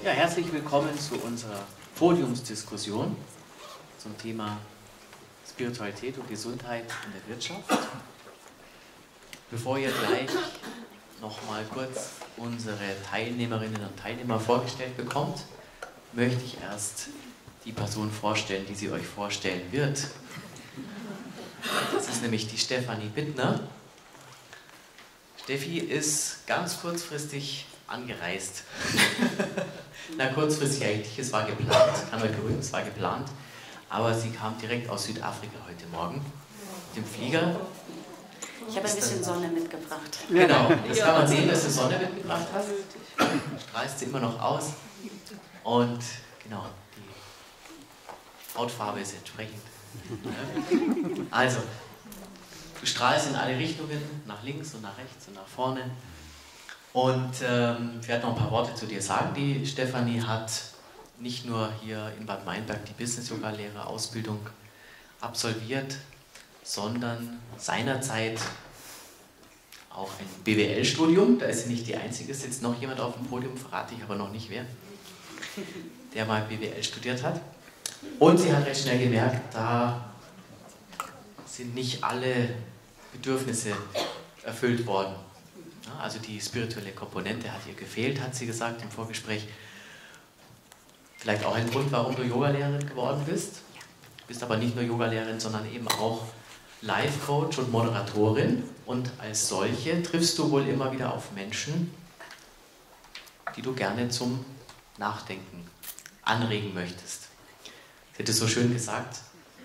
Ja, herzlich willkommen zu unserer Podiumsdiskussion zum Thema Spiritualität und Gesundheit in der Wirtschaft. Bevor ihr gleich noch mal kurz unsere Teilnehmerinnen und Teilnehmer vorgestellt bekommt, möchte ich erst die Person vorstellen, die sie euch vorstellen wird. Das ist nämlich die Stefanie Bittner. Steffi ist ganz kurzfristig angereist. Na, kurzfristig eigentlich, es war geplant, ich kann euch beruhigen, es war geplant, aber sie kam direkt aus Südafrika heute Morgen mit dem Flieger. Ich habe ein bisschen Sonne mitgebracht. Genau, das kann man sehen, dass du Sonne mitgebracht hast. Strahlst sie immer noch aus. Und genau, die Hautfarbe ist entsprechend. Also, du strahlst in alle Richtungen, nach links und nach rechts und nach vorne. Und ich werde noch ein paar Worte zu dir sagen. Die Stefanie hat nicht nur hier in Bad Meinberg die Business-Yoga-Lehrer-Ausbildung absolviert, sondern seinerzeit auch ein BWL-Studium. Da ist sie nicht die Einzige, es sitzt noch jemand auf dem Podium, verrate ich aber noch nicht wer, der mal BWL studiert hat. Und sie hat recht schnell gemerkt, da sind nicht alle Bedürfnisse erfüllt worden. Also die spirituelle Komponente hat ihr gefehlt, hat sie gesagt im Vorgespräch. Vielleicht auch ein Grund, warum du Yogalehrerin geworden bist. Du bist aber nicht nur Yogalehrerin, sondern eben auch Life-Coach und Moderatorin. Und als solche triffst du wohl immer wieder auf Menschen, die du gerne zum Nachdenken anregen möchtest. Sie hat es so schön gesagt.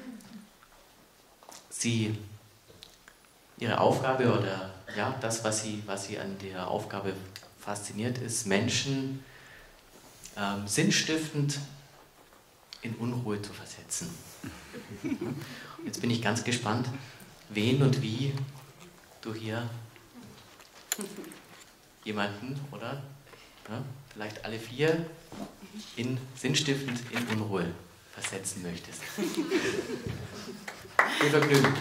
Ihre Aufgabe oder ja, das, was sie an der Aufgabe fasziniert, ist, Menschen sinnstiftend in Unruhe zu versetzen. Und jetzt bin ich ganz gespannt, wen und wie du hier jemanden, oder ja, vielleicht alle vier, sinnstiftend in Unruhe versetzen möchtest. Viel Vergnügen.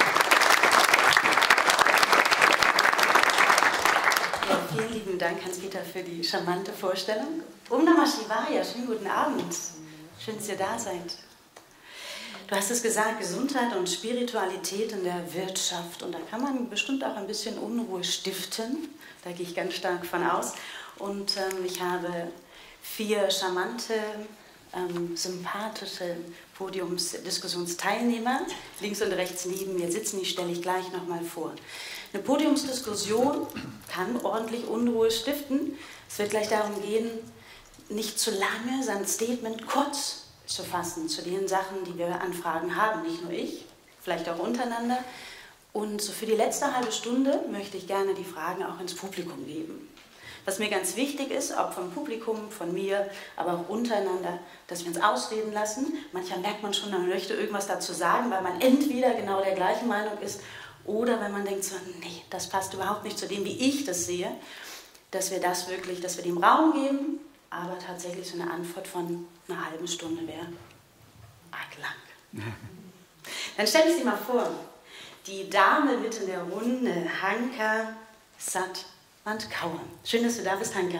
Ja, vielen lieben Dank, Hans-Peter, für die charmante Vorstellung. Om Namah Shivaya, schönen guten Abend. Schön, dass ihr da seid. Du hast es gesagt, Gesundheit und Spiritualität in der Wirtschaft. Und da kann man bestimmt auch ein bisschen Unruhe stiften. Da gehe ich ganz stark von aus. Und ich habe 4 charmante, sympathische Podiumsdiskussionsteilnehmer links und rechts neben mir sitzen. Die stelle ich gleich nochmal vor. Eine Podiumsdiskussion kann ordentlich Unruhe stiften. Es wird gleich darum gehen, nicht zu lange sein Statement kurz zu fassen zu den Sachen, die wir Anfragen haben. Nicht nur ich, vielleicht auch untereinander. Und so für die letzte halbe Stunde möchte ich gerne die Fragen auch ins Publikum geben. Was mir ganz wichtig ist, ob vom Publikum, von mir, aber auch untereinander, dass wir uns ausreden lassen. Manchmal merkt man schon, man möchte irgendwas dazu sagen, weil man entweder genau der gleichen Meinung ist oder wenn man denkt so, nee, das passt überhaupt nicht zu dem, wie ich das sehe, dass wir dem Raum geben, aber tatsächlich so eine Antwort von einer halben Stunde wäre arg lang. Dann stelle ich sie mal vor. Die Dame mit in der Runde, Hanka Satwant-Kaur. Schön, dass du da bist, Hanka.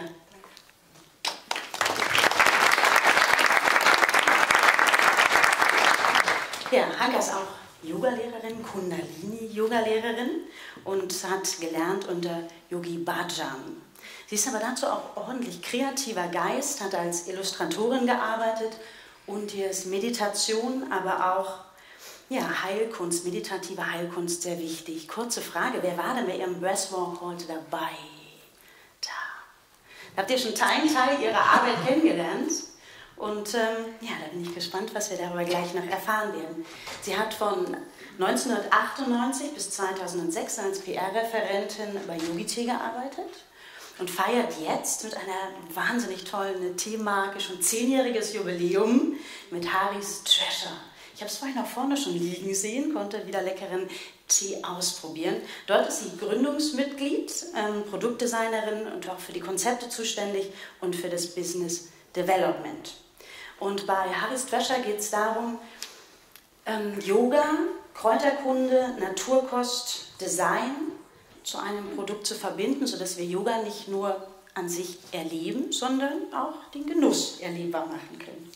Ja, Hanka ist auch Yogalehrerin, Kundalini-Yogalehrerin und hat gelernt unter Yogi Bhajan. Sie ist aber dazu auch ordentlich kreativer Geist, hat als Illustratorin gearbeitet und ihr ist Meditation, aber auch ja, Heilkunst, meditative Heilkunst sehr wichtig. Kurze Frage, wer war denn bei Ihrem Breathwalk heute dabei? Da habt ihr schon einen Teil Ihrer Arbeit kennengelernt? Und ja, da bin ich gespannt, was wir darüber gleich noch erfahren werden. Sie hat von 1998 bis 2006 als PR-Referentin bei Yogi-Tee gearbeitet und feiert jetzt mit einer wahnsinnig tollen Teemarke schon 10-jähriges Jubiläum mit Hari's Treasure. Ich habe es vorhin nach vorne schon liegen sehen, konnte wieder leckeren Tee ausprobieren. Dort ist sie Gründungsmitglied, Produktdesignerin und auch für die Konzepte zuständig und für das Business Development. Und bei Hari's Treasure geht es darum, Yoga, Kräuterkunde, Naturkost, Design zu einem Produkt zu verbinden, sodass wir Yoga nicht nur an sich erleben, sondern auch den Genuss erlebbar machen können.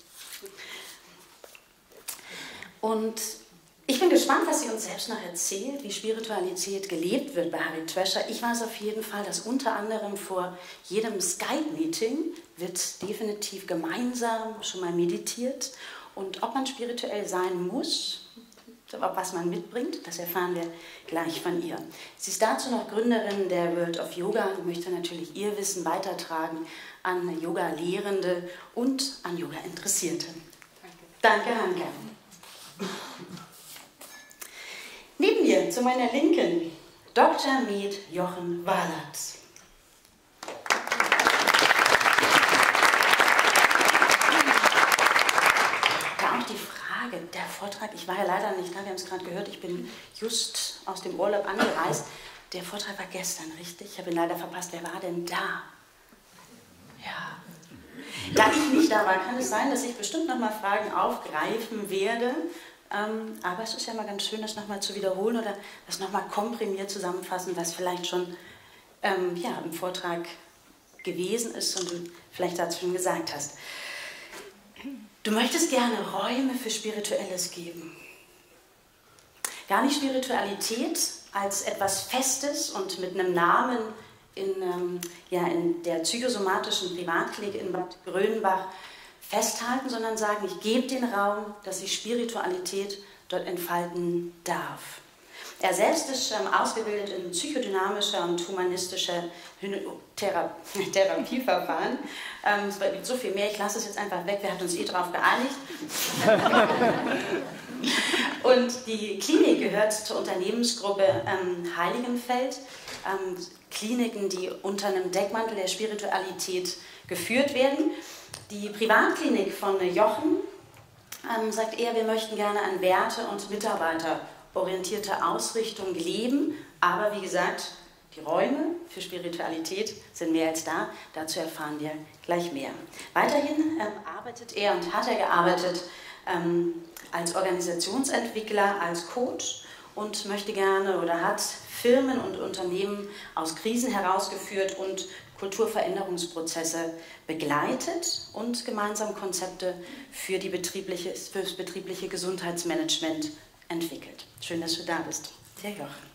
Und ich bin gespannt, was sie uns selbst noch erzählt, wie Spiritualität gelebt wird bei Harriet Thrasher. Ich weiß auf jeden Fall, dass unter anderem vor jedem Skype-Meeting wird definitiv gemeinsam schon mal meditiert. Und ob man spirituell sein muss, was man mitbringt, das erfahren wir gleich von ihr. Sie ist dazu noch Gründerin der World of Yoga und möchte natürlich ihr Wissen weitertragen an Yoga-Lehrende und an Yoga-Interessierte. Danke, Hanka. Neben mir, zu meiner Linken, Dr. Med Jochen Wallert. Da auch die Frage, der Vortrag, ich war ja leider nicht da, wir haben es gerade gehört, ich bin just aus dem Urlaub angereist. Der Vortrag war gestern, richtig? Ich habe ihn leider verpasst. Wer war denn da? Ja. Da ich nicht da war, kann es sein, dass ich bestimmt nochmal Fragen aufgreifen werde. Aber es ist ja mal ganz schön, das nochmal zu wiederholen oder das nochmal komprimiert zusammenfassen, was vielleicht schon ja, im Vortrag gewesen ist und du vielleicht dazu schon gesagt hast. Du möchtest gerne Räume für Spirituelles geben. Gar nicht Spiritualität als etwas Festes und mit einem Namen in der psychosomatischen Privatklinik in Bad Grönbach festhalten, sondern sagen, ich gebe den Raum, dass sich Spiritualität dort entfalten darf. Er selbst ist ausgebildet in psychodynamischer und humanistischer Therapieverfahren. Es gibt so viel mehr, ich lasse es jetzt einfach weg, wir hatten uns darauf geeinigt. Und die Klinik gehört zur Unternehmensgruppe Heiligenfeld. Kliniken, die unter einem Deckmantel der Spiritualität geführt werden. Die Privatklinik von Jochen sagt eher, wir möchten gerne an Werte- und mitarbeiterorientierte Ausrichtung leben, aber wie gesagt, die Räume für Spiritualität sind mehr als da, dazu erfahren wir gleich mehr. Weiterhin arbeitet er und hat er gearbeitet als Organisationsentwickler, als Coach und möchte gerne oder hat Firmen und Unternehmen aus Krisen herausgeführt und Kulturveränderungsprozesse begleitet und gemeinsam Konzepte für das betriebliche Gesundheitsmanagement entwickelt. Schön, dass du da bist, der Jochen.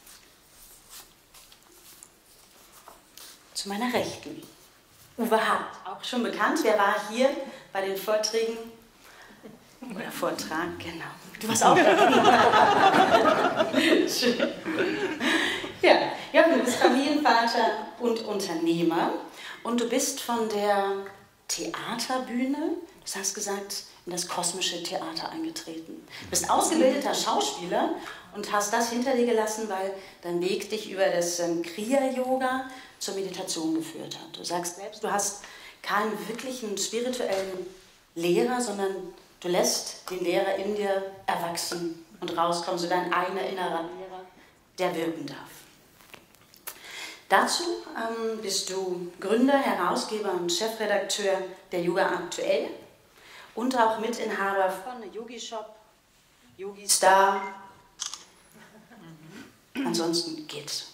Zu meiner Rechten, Uwe Hart, auch schon bekannt. Wer war hier bei den Vorträgen? Oder Vortrag, genau. Du warst auch da. Schön. Ja, Jochen, du bist Familienvater und Unternehmer und du bist von der Theaterbühne, du hast gesagt, in das kosmische Theater eingetreten. Du bist ausgebildeter Schauspieler und hast das hinter dir gelassen, weil dein Weg dich über das Kriya-Yoga zur Meditation geführt hat. Du sagst selbst, du hast keinen wirklichen spirituellen Lehrer, sondern du lässt den Lehrer in dir erwachsen und rauskommen, so dein eigener innerer Lehrer, der wirken darf. Dazu bist du Gründer, Herausgeber und Chefredakteur der Yoga Aktuell und auch Mitinhaber von Yogi Shop, Yogi Star. Ansonsten geht's.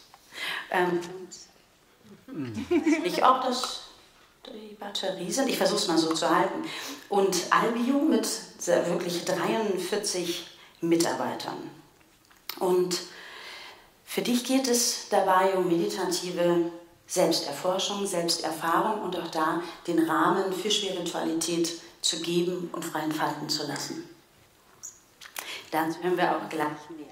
Ich auch, dass die Batterie sind. Ich versuche es mal so zu halten. Und Albio mit wirklich 43 Mitarbeitern. Und für dich geht es dabei um meditative Selbsterforschung, Selbsterfahrung und auch da den Rahmen für Spiritualität zu geben und frei entfalten zu lassen. Dazu hören wir auch gleich mehr.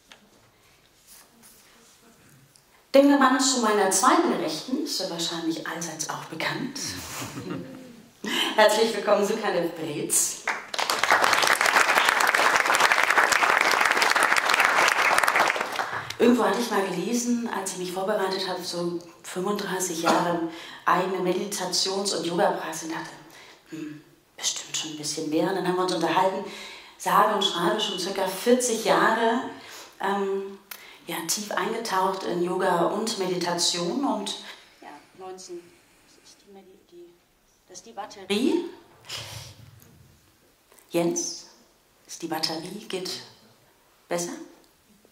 Denken wir mal zu meiner zweiten Rechten, ist ja wahrscheinlich allseits auch bekannt. Herzlich willkommen, Sukane Brez. Irgendwo hatte ich mal gelesen, als ich mich vorbereitet habe, so 35 Jahre eigene Meditations- und Yoga-Praxis und dachte, bestimmt schon ein bisschen mehr. Und dann haben wir uns unterhalten, sage und schreibe schon ca. 40 Jahre tief eingetaucht in Yoga und Meditation. Und ja, 19, das ist die Batterie. Jens, ist die Batterie, geht besser?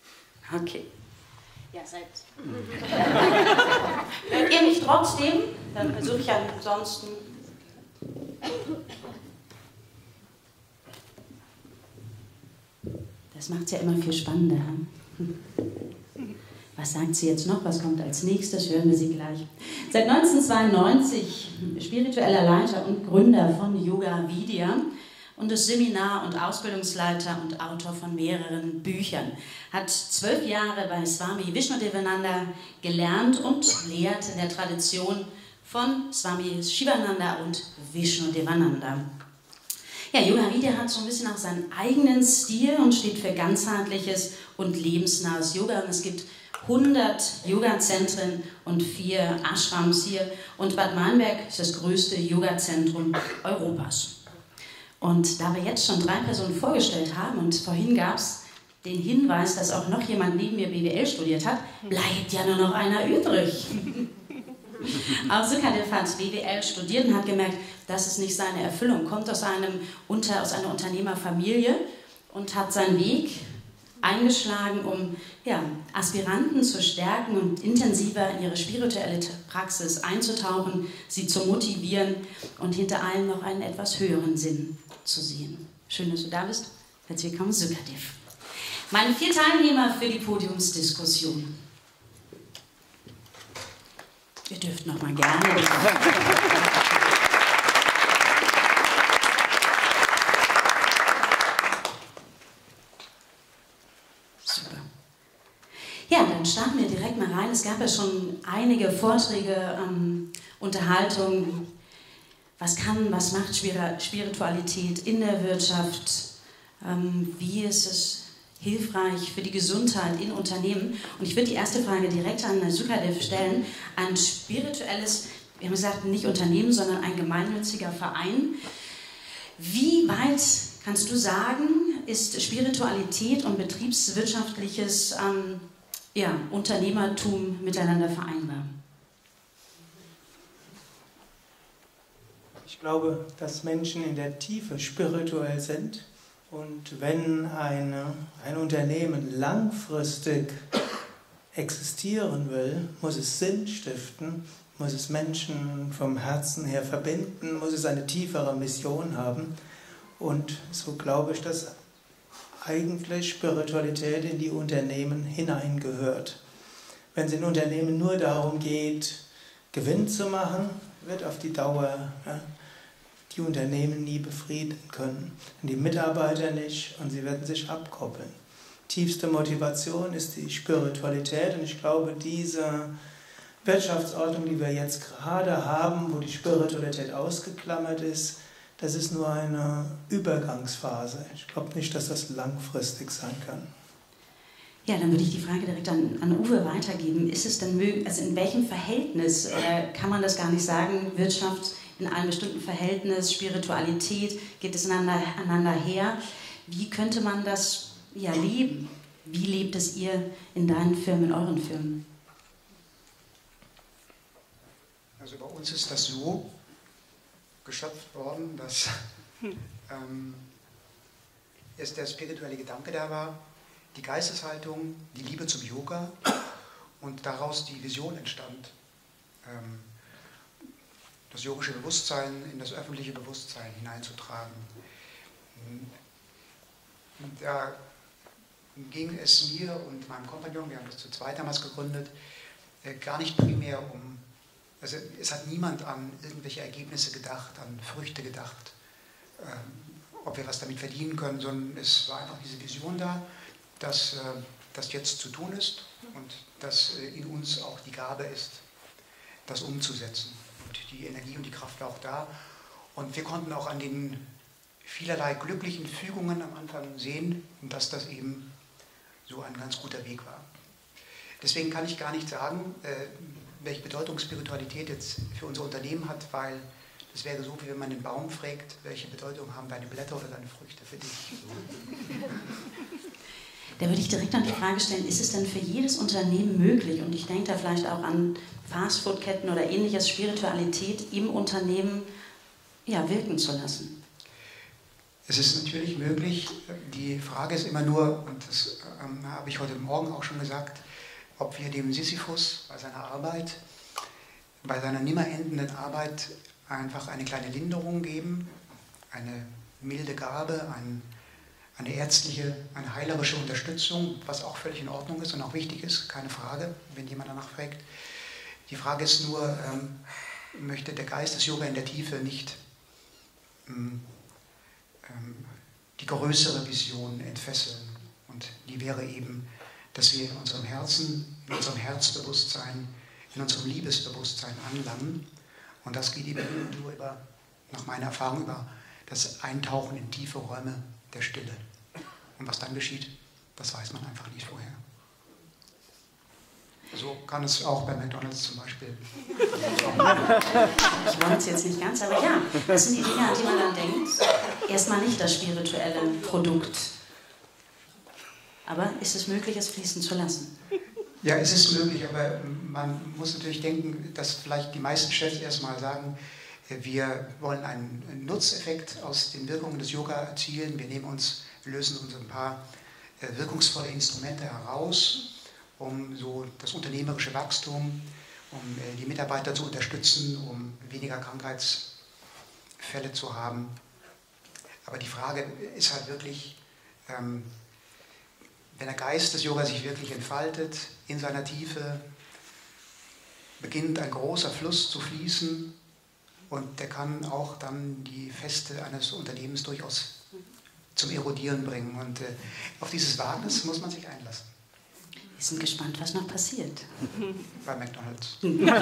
Okay. Ja, hört ihr mich trotzdem? Dann versuche ich ansonsten. Das macht es ja immer viel spannender. Was sagt sie jetzt noch? Was kommt als nächstes? Hören wir sie gleich. Seit 1992 spiritueller Leiter und Gründer von Yoga Vidya und ist Seminar- und Ausbildungsleiter und Autor von mehreren Büchern. Hat 12 Jahre bei Swami Vishnudevananda gelernt und lehrt in der Tradition von Swami Shivananda und Vishnudevananda. Ja, Yoga Vidya hat so ein bisschen auch seinen eigenen Stil und steht für ganzheitliches und lebensnahes Yoga. Und es gibt 100 Yoga-Zentren und 4 Ashrams hier. Und Bad Meinberg ist das größte Yoga-Zentrum Europas. Und da wir jetzt schon 3 Personen vorgestellt haben und vorhin gab es den Hinweis, dass auch noch jemand neben mir BWL studiert hat, bleibt ja nur noch einer übrig. Auch Sukadev hat BWL studiert und hat gemerkt, das ist nicht seine Erfüllung, kommt aus einer Unternehmerfamilie und hat seinen Weg eingeschlagen, um Aspiranten zu stärken und intensiver in ihre spirituelle Praxis einzutauchen, sie zu motivieren und hinter allem noch einen etwas höheren Sinn zu sehen. Schön, dass du da bist. Herzlich willkommen, Sukadev. Meine 4 Teilnehmer für die Podiumsdiskussion. Ihr dürft noch mal gerne. Super. Ja, dann starten wir direkt mal rein. Es gab ja schon einige Vorträge, Unterhaltungen. Was macht Spiritualität in der Wirtschaft? Wie ist es hilfreich für die Gesundheit in Unternehmen? Und ich würde die erste Frage direkt an Sukadev stellen. Ein spirituelles, wir haben gesagt, nicht Unternehmen, sondern ein gemeinnütziger Verein. Wie weit, kannst du sagen, ist Spiritualität und betriebswirtschaftliches Unternehmertum miteinander vereinbar? Ich glaube, dass Menschen in der Tiefe spirituell sind. Und wenn ein Unternehmen langfristig existieren will, muss es Sinn stiften, muss es Menschen vom Herzen her verbinden, muss es eine tiefere Mission haben. Und so glaube ich, dass eigentlich Spiritualität in die Unternehmen hineingehört. Wenn es in Unternehmen nur darum geht, Gewinn zu machen, wird auf die Dauer die Unternehmen nie befrieden können. Und die Mitarbeiter nicht, und sie werden sich abkoppeln. Tiefste Motivation ist die Spiritualität, und ich glaube, diese Wirtschaftsordnung, die wir jetzt gerade haben, wo die Spiritualität ausgeklammert ist, das ist nur eine Übergangsphase. Ich glaube nicht, dass das langfristig sein kann. Ja, dann würde ich die Frage direkt an Uwe weitergeben. Ist es denn möglich, also in welchem Verhältnis, kann man das gar nicht sagen, Wirtschaft in einem bestimmten Verhältnis, Spiritualität, geht es aneinander her? Wie könnte man das leben? Wie lebt es ihr in deinen Firmen, in euren Firmen? Also bei uns ist das so geschöpft worden, dass erst der spirituelle Gedanke da war, die Geisteshaltung, die Liebe zum Yoga und daraus die Vision entstand, das yogische Bewusstsein in das öffentliche Bewusstsein hineinzutragen. Und da ging es mir und meinem Kompagnon, wir haben das zu zweit damals gegründet, gar nicht primär um, also es hat niemand an irgendwelche Ergebnisse gedacht, an Früchte gedacht, ob wir was damit verdienen können, sondern es war einfach diese Vision da, dass das jetzt zu tun ist und dass in uns auch die Gabe ist, das umzusetzen. Und die Energie und die Kraft war auch da. Und wir konnten auch an den vielerlei glücklichen Fügungen am Anfang sehen, dass das eben so ein ganz guter Weg war. Deswegen kann ich gar nicht sagen, welche Bedeutung Spiritualität jetzt für unser Unternehmen hat, weil das wäre so, wie wenn man den Baum fragt, welche Bedeutung haben deine Blätter oder deine Früchte für dich. Da würde ich direkt noch die Frage stellen, ist es denn für jedes Unternehmen möglich, und ich denke da vielleicht auch an Fastfood-Ketten oder ähnliches, Spiritualität im Unternehmen wirken zu lassen? Es ist natürlich möglich. Die Frage ist immer nur, und das habe ich heute Morgen auch schon gesagt, ob wir dem Sisyphus bei seiner Arbeit, bei seiner nimmer endenden Arbeit einfach eine kleine Linderung geben, eine milde Gabe, eine ärztliche, eine heilerische Unterstützung, was auch völlig in Ordnung ist und auch wichtig ist, keine Frage, wenn jemand danach fragt. Die Frage ist nur, möchte der Geist des Yoga in der Tiefe nicht die größere Vision entfesseln. Und die wäre eben, dass wir in unserem Herzen, in unserem Herzbewusstsein, in unserem Liebesbewusstsein anlangen. Und das geht eben nur über, nach meiner Erfahrung, über das Eintauchen in tiefe Räume der Stille. Und was dann geschieht, das weiß man einfach nicht vorher. So kann es auch bei McDonald's zum Beispiel. Ich wollte es jetzt nicht ganz, aber ja, das sind die Dinge, an die man dann denkt. Erstmal nicht das spirituelle Produkt. Aber ist es möglich, es fließen zu lassen? Ja, es ist möglich, aber man muss natürlich denken, dass vielleicht die meisten Chefs erstmal sagen, wir wollen einen Nutzeffekt aus den Wirkungen des Yoga erzielen. Wir lösen uns ein paar wirkungsvolle Instrumente heraus, um so das unternehmerische Wachstum, um die Mitarbeiter zu unterstützen, um weniger Krankheitsfälle zu haben. Aber die Frage ist halt wirklich, wenn der Geist des Yoga sich wirklich entfaltet, in seiner Tiefe beginnt ein großer Fluss zu fließen und der kann auch dann die Feste eines Unternehmens durchaus zum Erodieren bringen. Und auf dieses Wagnis muss man sich einlassen. Wir sind gespannt, was noch passiert. Bei McDonald's.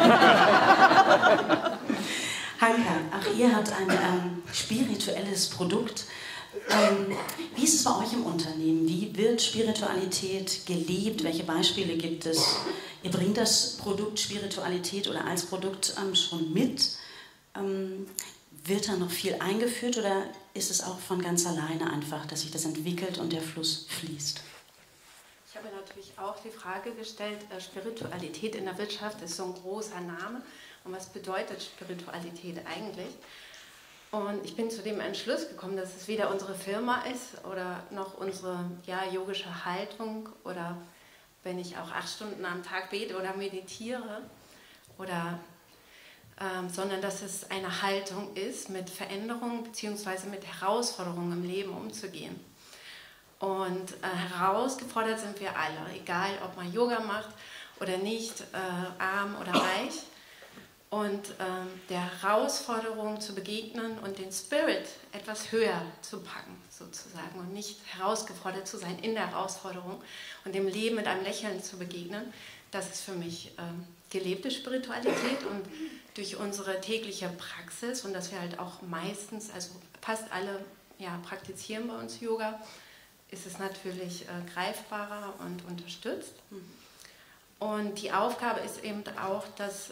Hanka, auch ihr habt ein spirituelles Produkt. Wie ist es bei euch im Unternehmen? Wie wird Spiritualität gelebt? Welche Beispiele gibt es? Ihr bringt das Produkt Spiritualität oder als Produkt schon mit. Wird da noch viel eingeführt oder ist es auch von ganz alleine einfach, dass sich das entwickelt und der Fluss fließt? Ich habe natürlich auch die Frage gestellt, Spiritualität in der Wirtschaft ist so ein großer Name. Und was bedeutet Spiritualität eigentlich? Und ich bin zu dem Entschluss gekommen, dass es weder unsere Firma ist oder noch unsere yogische Haltung oder wenn ich auch 8 Stunden am Tag bete oder meditiere, oder, sondern dass es eine Haltung ist, mit Veränderungen bzw. mit Herausforderungen im Leben umzugehen. Und herausgefordert sind wir alle, egal ob man Yoga macht oder nicht, arm oder reich. Und der Herausforderung zu begegnen und den Spirit etwas höher zu packen, sozusagen, und nicht herausgefordert zu sein in der Herausforderung und dem Leben mit einem Lächeln zu begegnen, das ist für mich gelebte Spiritualität. Und durch unsere tägliche Praxis und dass wir halt auch meistens, also fast alle praktizieren bei uns Yoga, ist es natürlich greifbarer und unterstützt. Und die Aufgabe ist eben auch, dass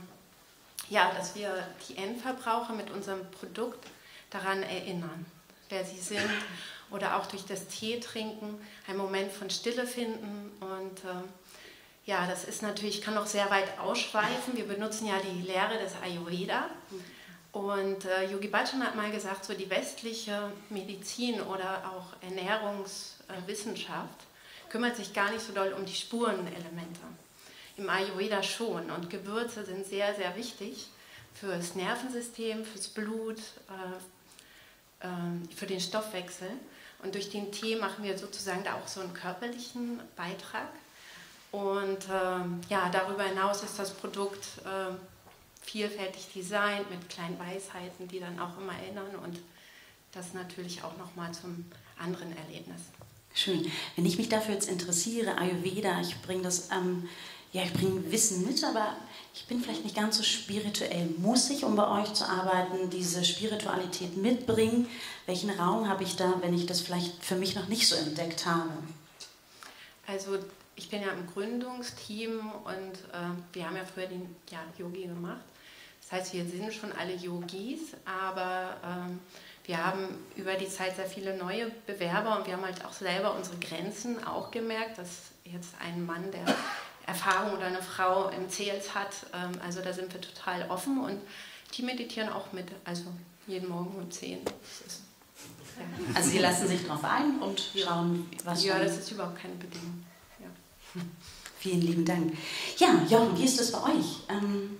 wir die Endverbraucher mit unserem Produkt daran erinnern, wer sie sind, oder auch durch das Tee trinken einen Moment von Stille finden. Und das ist natürlich, kann noch sehr weit ausschweifen. Wir benutzen ja die Lehre des Ayurveda. Und Yogi Bhajan hat mal gesagt, so die westliche Medizin oder auch Ernährungswissenschaft kümmert sich gar nicht so doll um die Spurenelemente. Im Ayurveda schon. Und Gewürze sind sehr, sehr wichtig fürs Nervensystem, fürs Blut, für den Stoffwechsel. Und durch den Tee machen wir sozusagen da auch so einen körperlichen Beitrag. Und darüber hinaus ist das Produkt vielfältig designt mit kleinen Weisheiten, die dann auch immer erinnern. Und das natürlich auch nochmal zum anderen Erlebnis. Schön. Wenn ich mich dafür jetzt interessiere, Ayurveda, ich bringe Wissen mit, aber ich bin vielleicht nicht ganz so spirituell. Muss ich, um bei euch zu arbeiten, diese Spiritualität mitbringen? Welchen Raum habe ich da, wenn ich das vielleicht für mich noch nicht so entdeckt habe? Also ich bin ja im Gründungsteam und wir haben ja früher den Yogi gemacht. Das heißt, wir sind schon alle Yogis, aber wir haben über die Zeit sehr viele neue Bewerber und wir haben halt auch selber unsere Grenzen auch gemerkt, dass jetzt ein Mann, der Erfahrung oder eine Frau im Sales hat, also da sind wir total offen und die meditieren auch mit, also jeden Morgen um 10. Also Sie lassen sich drauf ein und schauen, was... Ja, das ist überhaupt keine Bedingung. Ja. Vielen lieben Dank. Ja, Jochen, wie ist das bei euch?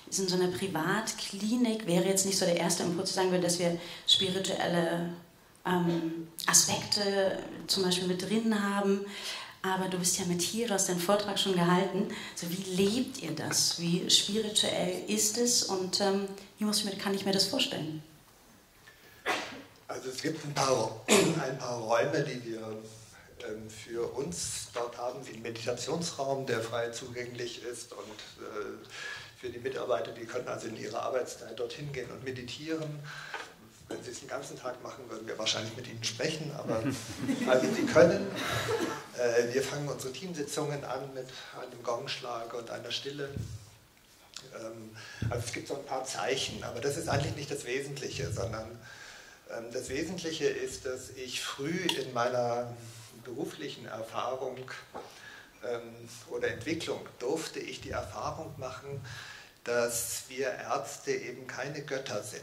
ist in so einer Privatklinik, wäre jetzt nicht so der erste Impuls zu sagen, dass wir spirituelle Aspekte zum Beispiel mit drin haben. Aber du bist ja mit hier, du hast deinen Vortrag schon gehalten. Also wie lebt ihr das? Wie spirituell ist es? Und wie kann ich mir das vorstellen? Also es gibt ein paar Räume, die wir für uns dort haben, wie ein Meditationsraum, der frei zugänglich ist, und für die Mitarbeiter, die können also in ihrer Arbeitszeit dorthin gehen und meditieren. Wenn sie es den ganzen Tag machen, würden wir wahrscheinlich mit ihnen sprechen, aber also sie können. Wir fangen unsere Teamsitzungen an mit einem Gongschlag und einer Stille. Also es gibt so ein paar Zeichen, aber das ist eigentlich nicht das Wesentliche, sondern das Wesentliche ist, dass ich früh in meiner beruflichen Erfahrung oder Entwicklung durfte ich die Erfahrung machen, dass wir Ärzte eben keine Götter sind.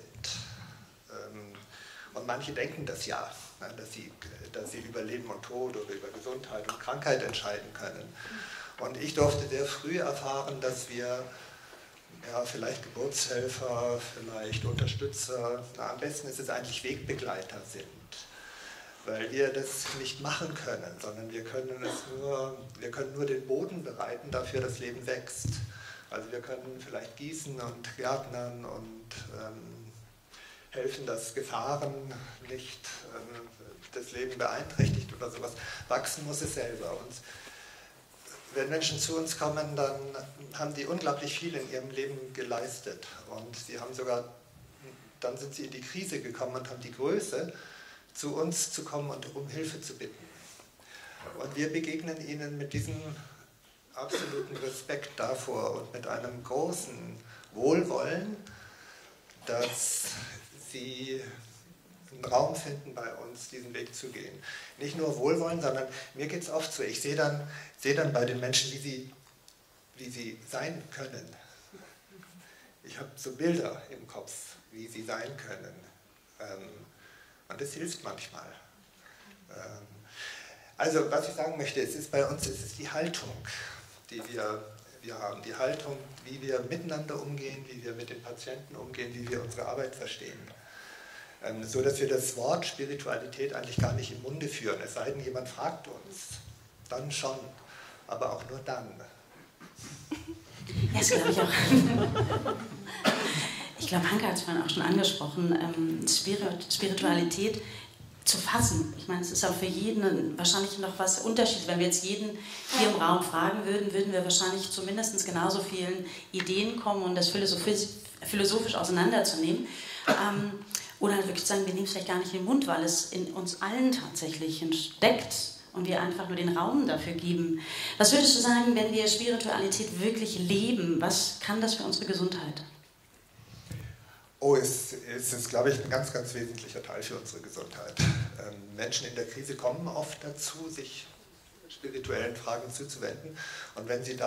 Und manche denken das ja, dass sie über Leben und Tod oder über Gesundheit und Krankheit entscheiden können. Und ich durfte sehr früh erfahren, dass wir vielleicht Geburtshelfer, vielleicht Unterstützer, am besten ist es eigentlich Wegbegleiter sind. Weil wir das nicht machen können, sondern wir können nur den Boden bereiten, dafür das Leben wächst. Also wir können vielleicht gießen und gärtnern und helfen, dass Gefahren nicht das Leben beeinträchtigt oder sowas. Wachsen muss es selber. Und wenn Menschen zu uns kommen, dann haben die unglaublich viel in ihrem Leben geleistet. Und sie haben dann sind sie in die Krise gekommen und haben die Größe, zu uns zu kommen und um Hilfe zu bitten. Und wir begegnen ihnen mit diesem absoluten Respekt davor und mit einem großen Wohlwollen, dass sie einen Raum finden, bei uns diesen Weg zu gehen. Nicht nur Wohlwollen, sondern mir geht es oft so, ich sehe dann bei den Menschen, wie sie sein können. Ich habe so Bilder im Kopf, wie sie sein können. Und das hilft manchmal. Also was ich sagen möchte, es ist bei uns, es ist die Haltung, die wir haben. Die Haltung, wie wir miteinander umgehen, wie wir mit den Patienten umgehen, wie wir unsere Arbeit verstehen. So dass wir das Wort Spiritualität eigentlich gar nicht im Munde führen. Es sei denn, jemand fragt uns. Dann schon. Aber auch nur dann. Ja, das glaube ich auch. Ich glaube, Hanke hat es vorhin auch schon angesprochen, Spiritualität zu fassen. Ich meine, es ist auch für jeden wahrscheinlich noch was Unterschiedliches. Wenn wir jetzt jeden hier im Raum fragen würden, würden wir wahrscheinlich zu mindestens genauso vielen Ideen kommen und das philosophisch auseinanderzunehmen. Oder halt wirklich sagen, wir nehmen es vielleicht gar nicht in den Mund, weil es in uns allen tatsächlich steckt und wir einfach nur den Raum dafür geben. Was würdest du sagen, wenn wir Spiritualität wirklich leben? Was kann das für unsere Gesundheit? Oh, es ist, glaube ich, ein ganz, ganz wesentlicher Teil für unsere Gesundheit. Menschen in der Krise kommen oft dazu, sich spirituellen Fragen zuzuwenden. Und wenn sie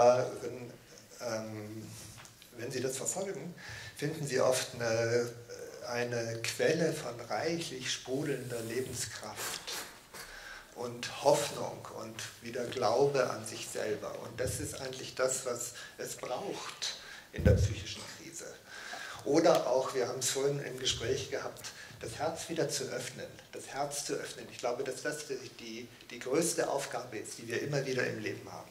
das verfolgen, finden sie oft eine Quelle von reichlich sprudelnder Lebenskraft und Hoffnung und wieder Glaube an sich selber. Und das ist eigentlich das, was es braucht in der psychischen Krise. Oder auch, wir haben es vorhin im Gespräch gehabt, das Herz wieder zu öffnen, das Herz zu öffnen. Ich glaube, dass das die größte Aufgabe ist, die wir immer wieder im Leben haben.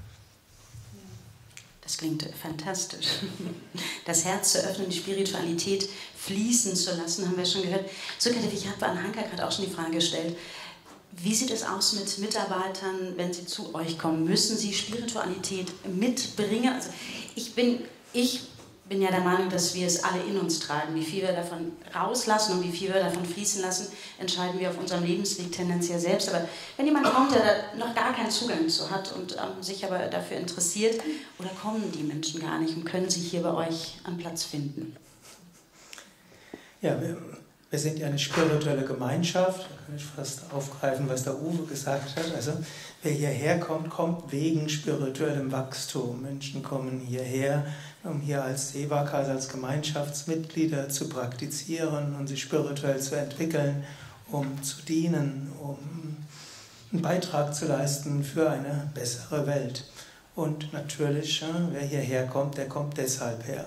Das klingt fantastisch. Das Herz zu öffnen, die Spiritualität fließen zu lassen, haben wir schon gehört. Sukadev, ich habe an Hanka gerade auch schon die Frage gestellt, wie sieht es aus mit Mitarbeitern, wenn sie zu euch kommen? Müssen sie Spiritualität mitbringen? Also ich bin ja der Meinung, dass wir es alle in uns tragen. Wie viel wir davon rauslassen und wie viel wir davon fließen lassen, entscheiden wir auf unserem Lebensweg tendenziell selbst. Aber wenn jemand kommt, der da noch gar keinen Zugang zu hat und sich aber dafür interessiert, oder kommen die Menschen gar nicht und können sich hier bei euch an Platz finden? Ja, wir sind ja eine spirituelle Gemeinschaft. Da kann ich fast aufgreifen, was der Uwe gesagt hat. Also wer hierher kommt, kommt wegen spirituellem Wachstum. Menschen kommen hierher, um hier als Sevakas, als Gemeinschaftsmitglieder zu praktizieren und sich spirituell zu entwickeln, um zu dienen, um einen Beitrag zu leisten für eine bessere Welt. Und natürlich, wer hierher kommt, der kommt deshalb her.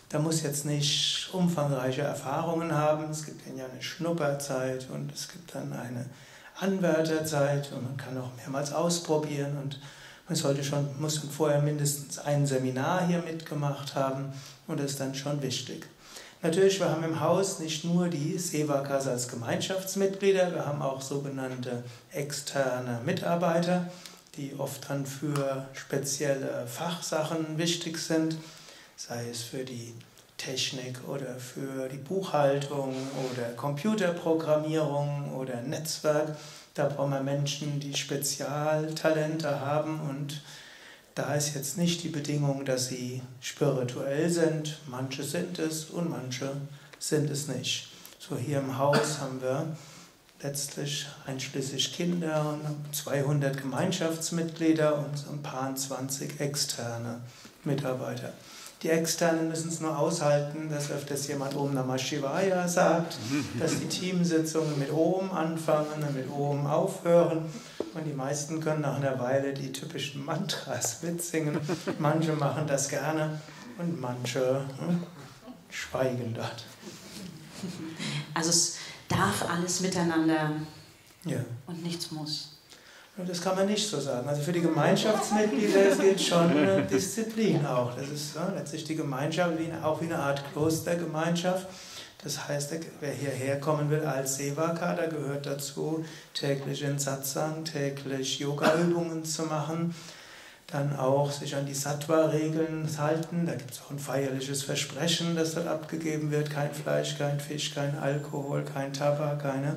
Da muss jetzt nicht umfangreiche Erfahrungen haben. Es gibt dann ja eine Schnupperzeit und es gibt dann eine Anwärterzeit und man kann auch mehrmals ausprobieren und muss vorher mindestens ein Seminar hier mitgemacht haben und das ist dann schon wichtig. Natürlich, wir haben im Haus nicht nur die Sevakas als Gemeinschaftsmitglieder, wir haben auch sogenannte externe Mitarbeiter, die oft dann für spezielle Fachsachen wichtig sind, sei es für die Technik oder für die Buchhaltung oder Computerprogrammierung oder Netzwerk. Da brauchen wir Menschen, die Spezialtalente haben und da ist jetzt nicht die Bedingung, dass sie spirituell sind. Manche sind es und manche sind es nicht. So hier im Haus haben wir letztlich einschließlich Kinder und 200 Gemeinschaftsmitglieder und ein paar 20 externe Mitarbeiter. Die Externen müssen es nur aushalten, dass öfters jemand Om Namah Shivaya sagt, dass die Teamsitzungen mit Om anfangen und mit Om aufhören. Und die meisten können nach einer Weile die typischen Mantras mitsingen. Manche machen das gerne und manche schweigen dort. Also es darf alles miteinander und nichts muss. Das kann man nicht so sagen. Also für die Gemeinschaftsmitglieder gilt schon eine Disziplin auch. Das ist letztlich die Gemeinschaft auch wie eine Art Klostergemeinschaft. Das heißt, wer hierher kommen will als Sevaka, da gehört dazu, täglich in Satsang, täglich Yoga-Übungen zu machen, dann auch sich an die Sattva-Regeln halten. Da gibt es auch ein feierliches Versprechen, das dort abgegeben wird. Kein Fleisch, kein Fisch, kein Alkohol, kein Tabak, keine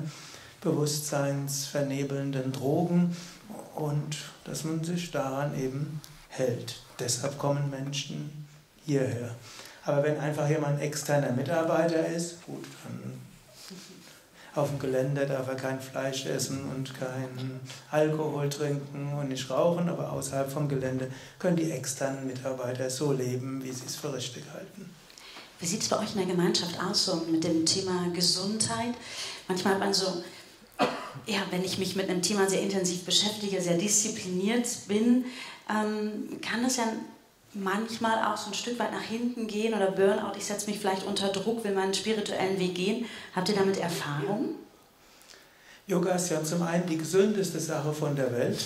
bewusstseinsvernebelnden Drogen und dass man sich daran eben hält. Deshalb kommen Menschen hierher. Aber wenn einfach jemand externer Mitarbeiter ist, gut, dann auf dem Gelände darf er kein Fleisch essen und kein Alkohol trinken und nicht rauchen, aber außerhalb vom Gelände können die externen Mitarbeiter so leben, wie sie es für richtig halten. Wie sieht es bei euch in der Gemeinschaft aus so mit dem Thema Gesundheit? Manchmal hat man so, wenn ich mich mit einem Thema sehr intensiv beschäftige, sehr diszipliniert bin, kann es ja manchmal auch so ein Stück weit nach hinten gehen oder Burnout, ich setze mich vielleicht unter Druck, will meinen spirituellen Weg gehen. Habt ihr damit Erfahrung? Yoga ist ja zum einen die gesündeste Sache von der Welt.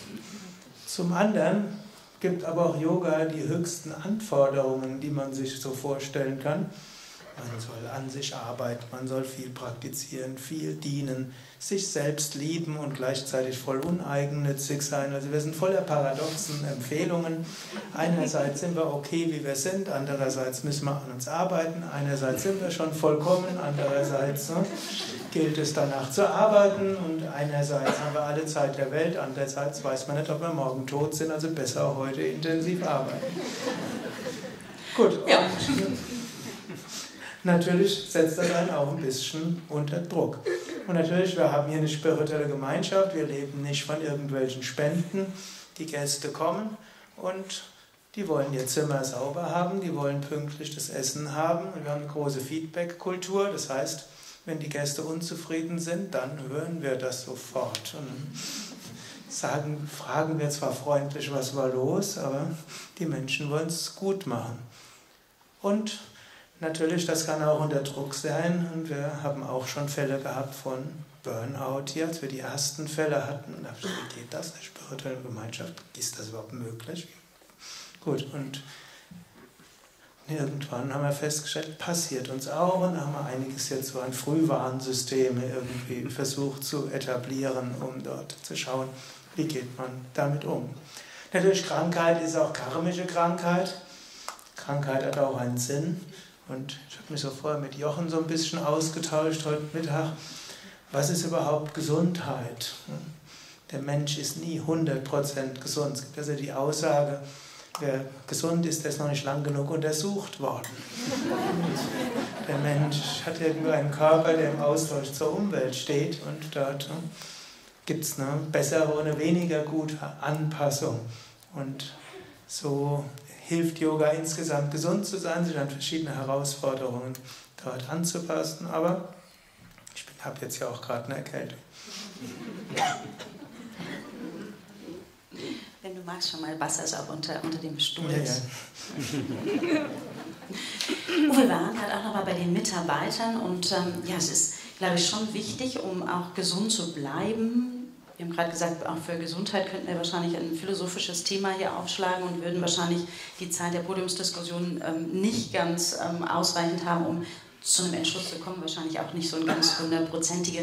Zum anderen gibt aber auch Yoga die höchsten Anforderungen, die man sich so vorstellen kann. Man soll an sich arbeiten, man soll viel praktizieren, viel dienen, sich selbst lieben und gleichzeitig voll uneigennützig sein. Also wir sind voller paradoxen Empfehlungen. Einerseits sind wir okay, wie wir sind, andererseits müssen wir an uns arbeiten, einerseits sind wir schon vollkommen, andererseits gilt es danach zu arbeiten und einerseits haben wir alle Zeit der Welt, andererseits weiß man nicht, ob wir morgen tot sind, also besser heute intensiv arbeiten. Gut. Ja. Natürlich setzt das einen auch ein bisschen unter Druck. Und natürlich, wir haben hier eine spirituelle Gemeinschaft, wir leben nicht von irgendwelchen Spenden. Die Gäste kommen und die wollen ihr Zimmer sauber haben, die wollen pünktlich das Essen haben. Und wir haben eine große Feedback-Kultur, das heißt, wenn die Gäste unzufrieden sind, dann hören wir das sofort. Und fragen wir zwar freundlich, was war los, aber die Menschen wollen es gut machen. Und natürlich, das kann auch unter Druck sein und wir haben auch schon Fälle gehabt von Burnout hier, als wir die ersten Fälle hatten. Und da habe ich gesagt, wie geht das in der spirituellen Gemeinschaft? Ist das überhaupt möglich? Gut, und irgendwann haben wir festgestellt, passiert uns auch und haben wir einiges jetzt so an Frühwarnsysteme irgendwie versucht zu etablieren, um dort zu schauen, wie geht man damit um. Natürlich, Krankheit ist auch karmische Krankheit. Krankheit hat auch einen Sinn. Und ich habe mich so vorher mit Jochen so ein bisschen ausgetauscht heute Mittag. Was ist überhaupt Gesundheit? Der Mensch ist nie 100% gesund. Es gibt also die Aussage, wer gesund ist, der ist noch nicht lang genug untersucht worden. Der Mensch hat irgendwo einen Körper, der im Austausch zur Umwelt steht und dort gibt es eine bessere oder eine weniger gute Anpassung. Und so hilft Yoga insgesamt gesund zu sein, sich an verschiedene Herausforderungen dort anzupassen, aber ich habe jetzt ja auch gerade eine Erkältung. Wenn du magst, schon mal Wasser ist auch unter dem Stuhl. Ja, ja. Uwe, wir waren gerade auch nochmal bei den Mitarbeitern und ja, es ist, glaube ich, schon wichtig, um auch gesund zu bleiben. Wir haben gerade gesagt, auch für Gesundheit könnten wir wahrscheinlich ein philosophisches Thema hier aufschlagen und würden wahrscheinlich die Zeit der Podiumsdiskussion nicht ganz ausreichend haben, um zu einem Entschluss zu kommen. Wahrscheinlich auch nicht so eine ganz hundertprozentige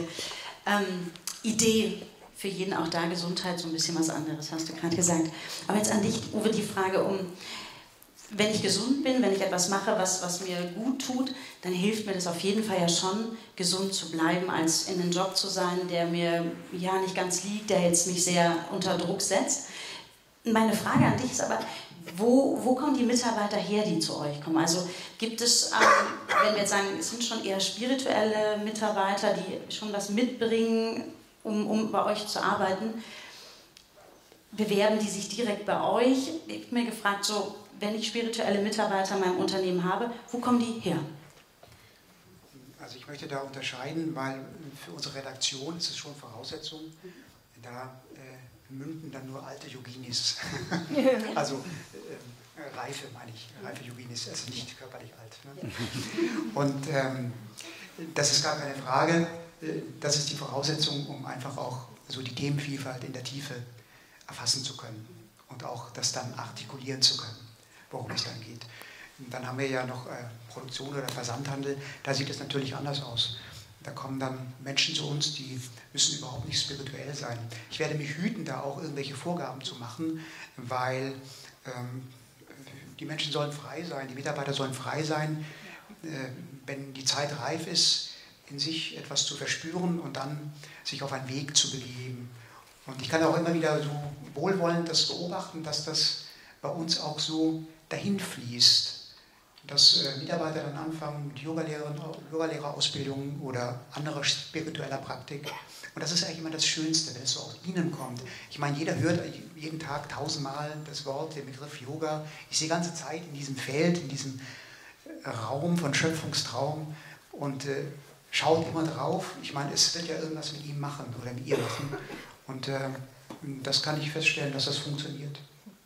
Idee. Für jeden auch da Gesundheit so ein bisschen was anderes, hast du gerade gesagt. Aber jetzt an dich, Uwe, die Frage wenn ich gesund bin, wenn ich etwas mache, was mir gut tut, dann hilft mir das auf jeden Fall ja schon, gesund zu bleiben, als in einem Job zu sein, der mir ja nicht ganz liegt, der jetzt mich sehr unter Druck setzt. Meine Frage an dich ist aber, wo kommen die Mitarbeiter her, die zu euch kommen? Also gibt es, wenn wir jetzt sagen, es sind schon eher spirituelle Mitarbeiter, die schon was mitbringen, um bei euch zu arbeiten, bewerben die sich direkt bei euch? Ich habe mir gefragt, so, wenn ich spirituelle Mitarbeiter in meinem Unternehmen habe, wo kommen die her? Also ich möchte da unterscheiden, weil für unsere Redaktion ist es schon Voraussetzung, da münden dann nur alte Yoginis, also reife meine ich, reife Yoginis, also nicht körperlich alt. Ne? Und das ist gar keine Frage, das ist die Voraussetzung, um einfach auch so die Themenvielfalt in der Tiefe erfassen zu können und auch das dann artikulieren zu können, worum es dann geht. Und dann haben wir ja noch Produktion oder Versandhandel, da sieht es natürlich anders aus. Da kommen dann Menschen zu uns, die müssen überhaupt nicht spirituell sein. Ich werde mich hüten, da auch irgendwelche Vorgaben zu machen, weil die Menschen sollen frei sein, die Mitarbeiter sollen frei sein, wenn die Zeit reif ist, in sich etwas zu verspüren und dann sich auf einen Weg zu begeben. Und ich kann auch immer wieder so wohlwollend das beobachten, dass das bei uns auch so dahin fließt. Dass Mitarbeiter dann anfangen mit Yogalehrerausbildung oder anderer spiritueller Praktik. Und das ist eigentlich immer das Schönste, wenn es so aus ihnen kommt. Ich meine, jeder hört jeden Tag 1000-mal das Wort, den Begriff Yoga. Ich sehe die ganze Zeit in diesem Feld, in diesem Raum von Schöpfungstraum und schaut immer drauf. Ich meine, es wird ja irgendwas mit ihm machen oder mit ihr machen. Und das kann ich feststellen, dass das funktioniert.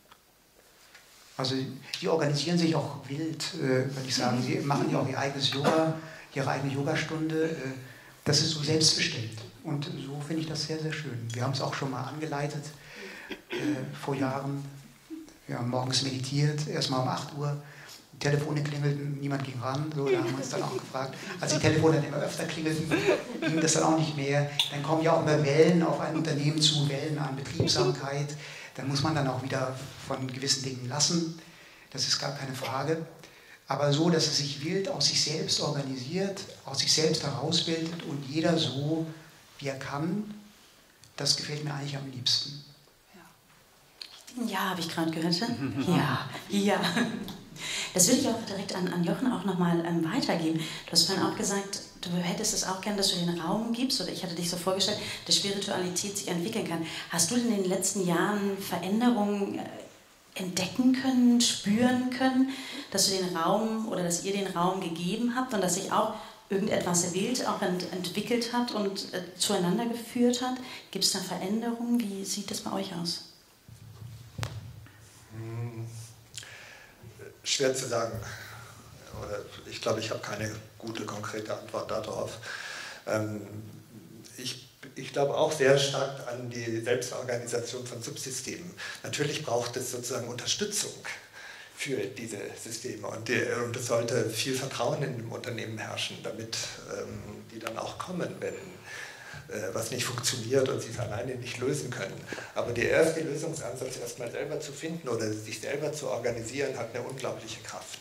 Also die organisieren sich auch wild, würde ich sagen. Sie machen ja auch ihr eigenes Yoga, ihre eigene Yogastunde. Das ist so selbstbestimmt. Und so finde ich das sehr, sehr schön. Wir haben es auch schon mal angeleitet vor Jahren. Wir haben morgens meditiert, erstmal um 8 Uhr. Die Telefone klingelten, niemand ging ran. So, da haben wir uns dann auch gefragt. Als die Telefone dann immer öfter klingelten, ging das dann auch nicht mehr. Dann kommen ja auch immer Wellen auf ein Unternehmen zu, Wellen an Betriebsamkeit. Dann muss man dann auch wieder von gewissen Dingen lassen. Das ist gar keine Frage. Aber so, dass es sich wild aus sich selbst organisiert, aus sich selbst herausbildet und jeder so, wie er kann, das gefällt mir eigentlich am liebsten. Ja, habe ich gerade gehört. Ja. Das würde ich auch direkt an Jochen auch nochmal weitergeben. Du hast vorhin auch gesagt, du hättest es auch gern, dass du den Raum gibst, oder ich hatte dich so vorgestellt, dass Spiritualität sich entwickeln kann. Hast du in den letzten Jahren Veränderungen entdecken können, spüren können, dass du den Raum oder dass ihr den Raum gegeben habt und dass sich auch irgendetwas wild auch entwickelt hat und zueinander geführt hat? Gibt es da Veränderungen? Wie sieht das bei euch aus? Schwer zu sagen. Oder ich glaube, ich habe keine gute, konkrete Antwort darauf. Ich glaube auch sehr stark an die Selbstorganisation von Subsystemen. Natürlich braucht es sozusagen Unterstützung für diese Systeme und es sollte viel Vertrauen in dem Unternehmen herrschen, damit die dann auch kommen, wenn was nicht funktioniert und sie es alleine nicht lösen können. Aber der erste Lösungsansatz, erstmal selber zu finden oder sich selber zu organisieren, hat eine unglaubliche Kraft.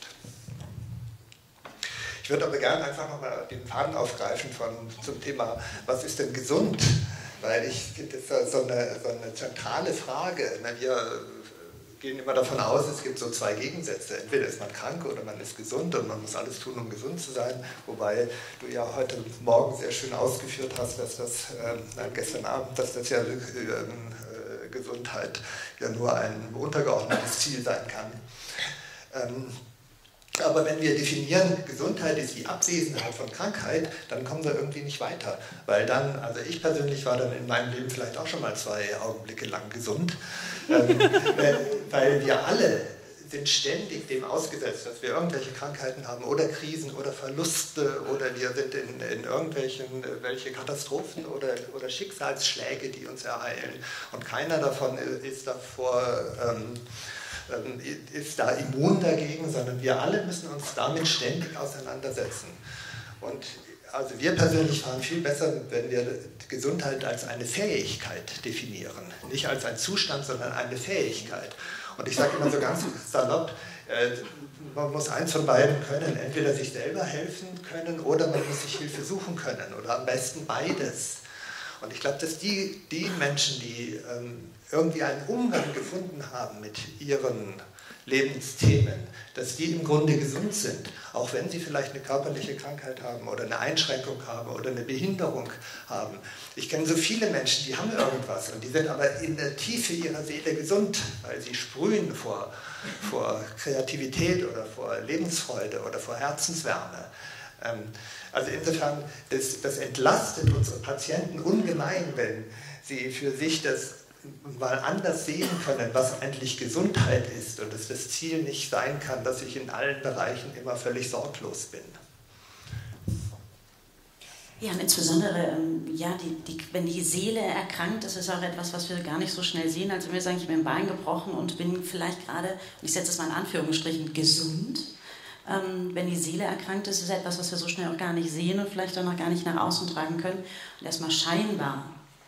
Ich würde aber gerne einfach nochmal den Faden aufgreifen zum Thema, was ist denn gesund? Weil ich finde, das ist so eine zentrale Frage. Wir gehen immer davon aus, es gibt so zwei Gegensätze. Entweder ist man krank oder man ist gesund und man muss alles tun, um gesund zu sein. Wobei du ja heute Morgen sehr schön ausgeführt hast, dass gestern Abend, dass das ja Gesundheit ja nur ein untergeordnetes Ziel sein kann. Aber wenn wir definieren, Gesundheit ist die Abwesenheit von Krankheit, dann kommen wir irgendwie nicht weiter. Weil dann, also ich persönlich war dann in meinem Leben vielleicht auch schon mal 2 Augenblicke lang gesund, weil wir alle sind ständig dem ausgesetzt, dass wir irgendwelche Krankheiten haben oder Krisen oder Verluste oder wir sind in welche Katastrophen oder Schicksalsschläge, die uns ereilen. Und keiner davon ist da immun dagegen, sondern wir alle müssen uns damit ständig auseinandersetzen. Und also wir persönlich fahren viel besser, wenn wir Gesundheit als eine Fähigkeit definieren. Nicht als ein Zustand, sondern eine Fähigkeit. Und ich sage immer so ganz salopp, man muss eins von beiden können, entweder sich selber helfen können oder man muss sich Hilfe suchen können oder am besten beides. Und ich glaube, dass die Menschen, die irgendwie einen Umgang gefunden haben mit ihren Lebensthemen, dass die im Grunde gesund sind, auch wenn sie vielleicht eine körperliche Krankheit haben oder eine Einschränkung haben oder eine Behinderung haben. Ich kenne so viele Menschen, die haben irgendwas und die sind aber in der Tiefe ihrer Seele gesund, weil sie sprühen vor Kreativität oder vor Lebensfreude oder vor Herzenswärme. Also insofern, das entlastet unsere Patienten ungemein, wenn sie für sich das mal anders sehen können, was eigentlich Gesundheit ist und dass das Ziel nicht sein kann, dass ich in allen Bereichen immer völlig sorglos bin. Ja, und insbesondere, wenn die Seele erkrankt, das ist auch etwas, was wir gar nicht so schnell sehen, als wenn wir sagen, ich habe mir ein Bein gebrochen und bin vielleicht gerade, und ich setze es mal in Anführungsstrichen, gesund. Wenn die Seele erkrankt ist, ist es etwas, was wir so schnell auch gar nicht sehen und vielleicht auch noch gar nicht nach außen tragen können und erstmal scheinbar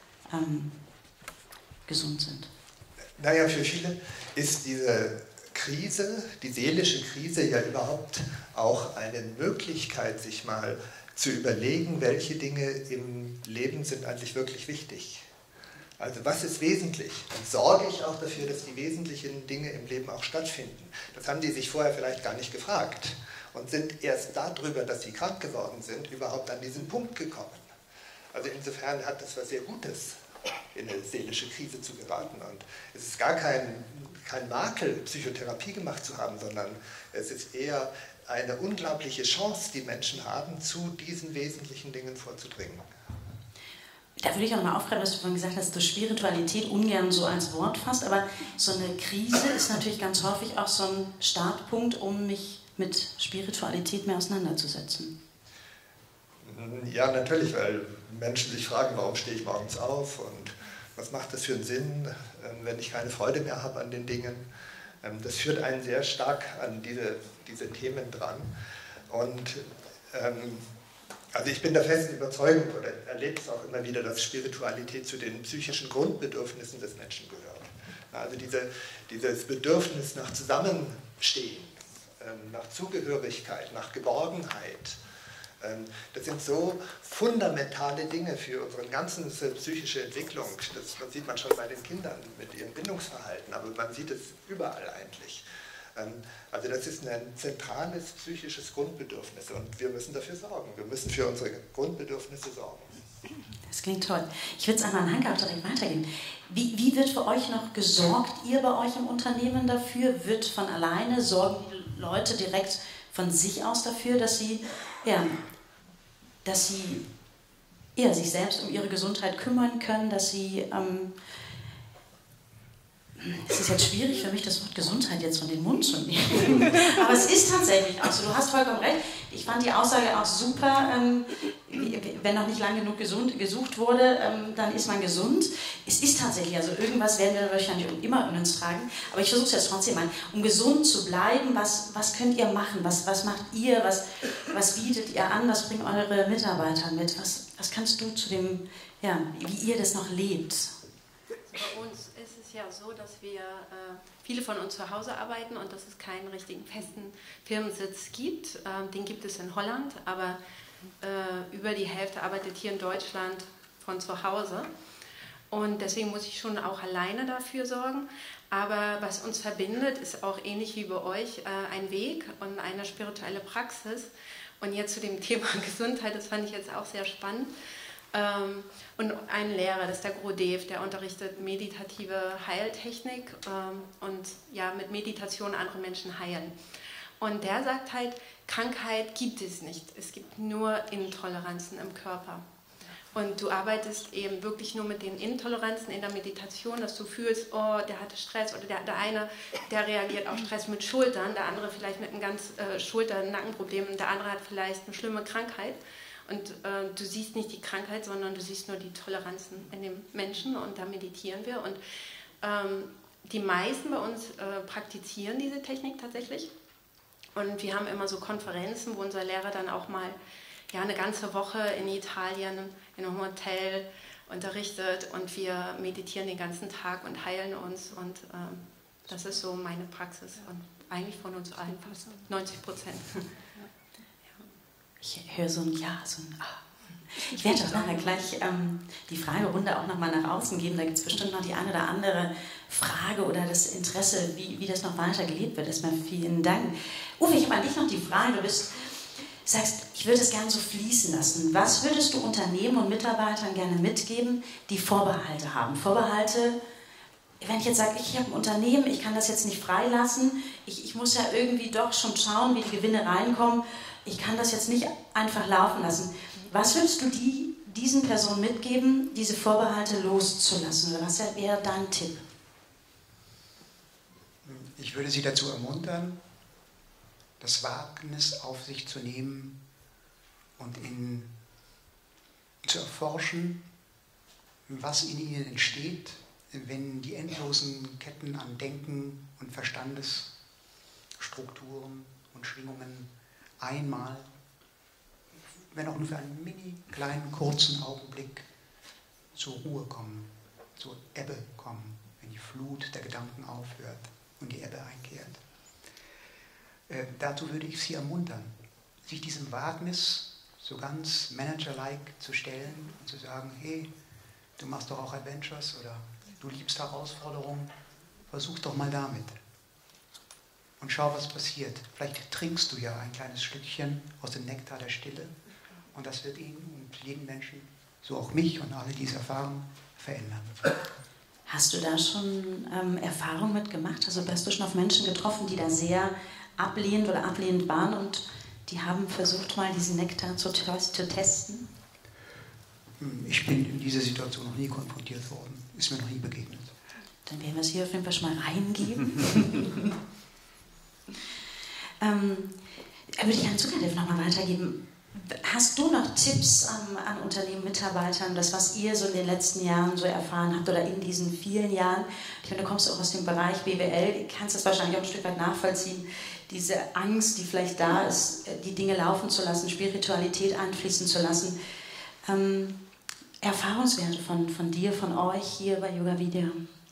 gesund sind. Naja, für viele ist diese Krise, die seelische Krise ja überhaupt auch eine Möglichkeit, sich mal zu überlegen, welche Dinge im Leben sind eigentlich wirklich wichtig. Also was ist wesentlich? Und sorge ich auch dafür, dass die wesentlichen Dinge im Leben auch stattfinden? Das haben die sich vorher vielleicht gar nicht gefragt und sind erst darüber, dass sie krank geworden sind, überhaupt an diesen Punkt gekommen. Also insofern hat das was sehr Gutes, in eine seelische Krise zu geraten. Und es ist gar kein Makel, Psychotherapie gemacht zu haben, sondern es ist eher eine unglaubliche Chance, die Menschen haben, zu diesen wesentlichen Dingen vorzudringen. Da würde ich auch mal aufgreifen, was du vorhin gesagt hast, dass du Spiritualität ungern so als Wort fasst, aber so eine Krise ist natürlich ganz häufig auch so ein Startpunkt, um mich mit Spiritualität mehr auseinanderzusetzen. Ja, natürlich, weil Menschen sich fragen, warum stehe ich morgens auf und was macht das für einen Sinn, wenn ich keine Freude mehr habe an den Dingen. Das führt einen sehr stark an diese Themen dran. Und also ich bin der festen Überzeugung oder erlebe es auch immer wieder, dass Spiritualität zu den psychischen Grundbedürfnissen des Menschen gehört. Also dieses Bedürfnis nach Zusammenstehen, nach Zugehörigkeit, nach Geborgenheit. Das sind so fundamentale Dinge für unsere ganze psychische Entwicklung. Das sieht man schon bei den Kindern mit ihrem Bindungsverhalten, aber man sieht es überall eigentlich. Also das ist ein zentrales psychisches Grundbedürfnis und wir müssen dafür sorgen. Wir müssen für unsere Grundbedürfnisse sorgen. Das klingt toll. Ich würde es einmal an Hanke auch direkt weitergeben. Wie wird für euch noch gesorgt, ihr bei euch im Unternehmen dafür? Wird von alleine, sorgen die Leute direkt von sich aus dafür, dass sie sich selbst um ihre Gesundheit kümmern können, dass sie, es ist jetzt schwierig für mich, das Wort Gesundheit jetzt von den Mund zu nehmen, aber es ist tatsächlich auch so, du hast vollkommen recht, ich fand die Aussage auch super, wenn noch nicht lang genug gesucht wurde, dann ist man gesund. Es ist tatsächlich, also irgendwas werden wir wahrscheinlich immer in uns tragen, aber ich versuche es jetzt trotzdem mal, um gesund zu bleiben, was könnt ihr machen, was macht ihr, was bietet ihr an, was bringen eure Mitarbeiter mit, was kannst du zu dem, wie ihr das noch lebt? Bei uns ist es ja so, dass wir viele von uns zu Hause arbeiten und dass es keinen richtigen festen Firmensitz gibt. Den gibt es in Holland, aber über die Hälfte arbeitet hier in Deutschland von zu Hause. Und deswegen muss ich schon auch alleine dafür sorgen. Aber was uns verbindet, ist auch ähnlich wie bei euch ein Weg und eine spirituelle Praxis. Und jetzt zu dem Thema Gesundheit, das fand ich jetzt auch sehr spannend. Und ein Lehrer, das ist der Grodev, der unterrichtet meditative Heiltechnik und ja, mit Meditation andere Menschen heilen. Und der sagt halt, Krankheit gibt es nicht, es gibt nur Intoleranzen im Körper. Und du arbeitest eben wirklich nur mit den Intoleranzen in der Meditation, dass du fühlst, oh, der hatte Stress oder der eine, der reagiert auf Stress mit Schultern, der andere vielleicht mit einem ganz Schulter-Nackenproblem und der andere hat vielleicht eine schlimme Krankheit. Und du siehst nicht die Krankheit, sondern du siehst nur die Toleranzen in dem Menschen und da meditieren wir. Und die meisten bei uns praktizieren diese Technik tatsächlich. Und wir haben immer so Konferenzen, wo unser Lehrer dann auch mal eine ganze Woche in Italien in einem Hotel unterrichtet und wir meditieren den ganzen Tag und heilen uns und das ist so meine Praxis und eigentlich von uns allen fast 90%. Ich höre so ein Ja, so ein Ah. Ich werde doch nachher gleich die Fragerunde auch nochmal nach außen geben. Da gibt es bestimmt noch die eine oder andere Frage oder das Interesse, wie das noch weiter gelebt wird. Erstmal vielen Dank. Uwe, ich habe an dich noch die Frage. Du sagst, ich würde es gerne so fließen lassen. Was würdest du Unternehmen und Mitarbeitern gerne mitgeben, die Vorbehalte haben? Vorbehalte, wenn ich jetzt sage, ich habe ein Unternehmen, ich kann das jetzt nicht freilassen, ich muss ja irgendwie doch schon schauen, wie die Gewinne reinkommen, ich kann das jetzt nicht einfach laufen lassen. Was würdest du diesen Personen mitgeben, diese Vorbehalte loszulassen? Oder was wäre dein Tipp? Ich würde Sie dazu ermuntern, das Wagnis auf sich zu nehmen und zu erforschen, was in Ihnen entsteht, wenn die endlosen Ketten an Denken und Verstandesstrukturen und Schwingungen einmal, wenn auch nur für einen mini kleinen kurzen Augenblick, zur Ruhe kommen, zur Ebbe kommen, wenn die Flut der Gedanken aufhört und die Ebbe einkehrt. Dazu würde ich Sie ermuntern, sich diesem Wagnis so ganz manager-like zu stellen und zu sagen, hey, du machst doch auch Adventures oder du liebst Herausforderungen, versuch doch mal damit. Und schau, was passiert. Vielleicht trinkst du ja ein kleines Stückchen aus dem Nektar der Stille und das wird ihn und jeden Menschen, so auch mich und alle, die es erfahren, verändern. Hast du da schon Erfahrung mitgemacht? Also hast du schon auf Menschen getroffen, die da sehr ablehnend oder ablehnend waren und die haben versucht, mal diesen Nektar zu testen? Ich bin in dieser Situation noch nie konfrontiert worden. Ist mir noch nie begegnet. Dann werden wir es hier auf jeden Fall schon mal reingeben. Würde ich an Zuckerdev nochmal weitergeben. Hast du noch Tipps an Unternehmen, Mitarbeitern, das, was ihr so in den letzten Jahren so erfahren habt oder in diesen vielen Jahren? Ich meine, du kommst auch aus dem Bereich BWL, kannst das wahrscheinlich auch ein Stück weit nachvollziehen. Diese Angst, die vielleicht da ist, die Dinge laufen zu lassen, Spiritualität einfließen zu lassen. Erfahrungswerte von dir, von euch hier bei Yoga Vidya?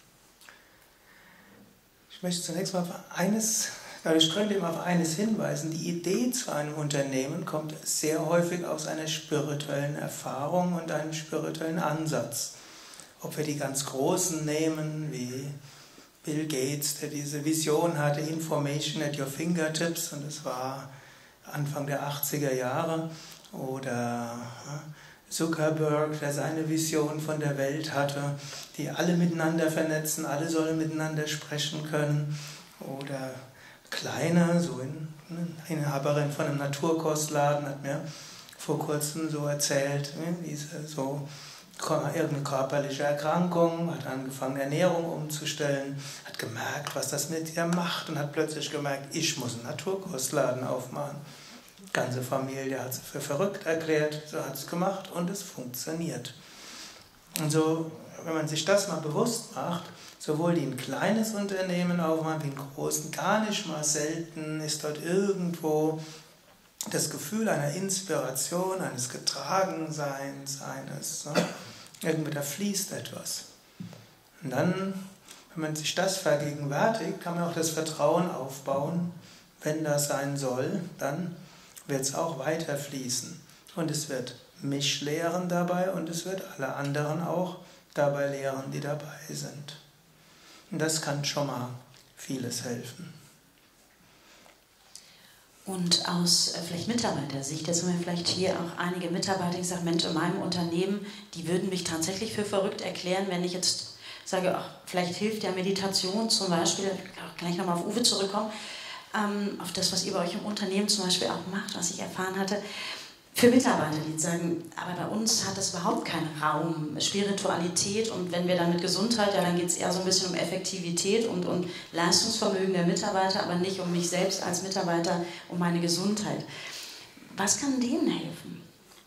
Ich möchte zunächst mal ich könnte immer auf eines hinweisen. Die Idee zu einem Unternehmen kommt sehr häufig aus einer spirituellen Erfahrung und einem spirituellen Ansatz. Ob wir die ganz Großen nehmen, wie Bill Gates, der diese Vision hatte, Information at your fingertips, und das war Anfang der 80er Jahre, oder Zuckerberg, der seine Vision von der Welt hatte, die alle miteinander vernetzen, alle sollen miteinander sprechen können, oder Kleine, so eine Inhaberin von einem Naturkostladen hat mir vor kurzem so erzählt, diese so irgendeine körperliche Erkrankung, hat angefangen Ernährung umzustellen, hat gemerkt, was das mit ihr macht und hat plötzlich gemerkt, ich muss einen Naturkostladen aufmachen. Die ganze Familie hat sie für verrückt erklärt, so hat es gemacht und es funktioniert. Und so, wenn man sich das mal bewusst macht, sowohl die ein kleines Unternehmen aufmachen wie ein großen, gar nicht mal selten ist dort irgendwo das Gefühl einer Inspiration, eines Getragenseins, irgendwie da fließt etwas. Und dann, wenn man sich das vergegenwärtigt, kann man auch das Vertrauen aufbauen, wenn das sein soll, dann wird es auch weiter fließen. Und es wird mich lehren dabei und es wird alle anderen auch dabei lehren, die dabei sind. Und das kann schon mal vieles helfen. Und aus vielleicht Mitarbeitersicht, jetzt haben wir vielleicht hier auch einige Mitarbeiter, die sagen, Mensch, in meinem Unternehmen, die würden mich tatsächlich für verrückt erklären, wenn ich jetzt sage, ach, vielleicht hilft ja Meditation zum Beispiel, kann ich nochmal auf Uwe zurückkommen, auf das, was ihr bei euch im Unternehmen zum Beispiel auch macht, was ich erfahren hatte. für Mitarbeiter, die sagen, aber bei uns hat das überhaupt keinen Raum, Spiritualität, und wenn wir dann mit Gesundheit, ja, dann geht es eher so ein bisschen um Effektivität und Leistungsvermögen der Mitarbeiter, aber nicht um mich selbst als Mitarbeiter, um meine Gesundheit. Was kann denen helfen?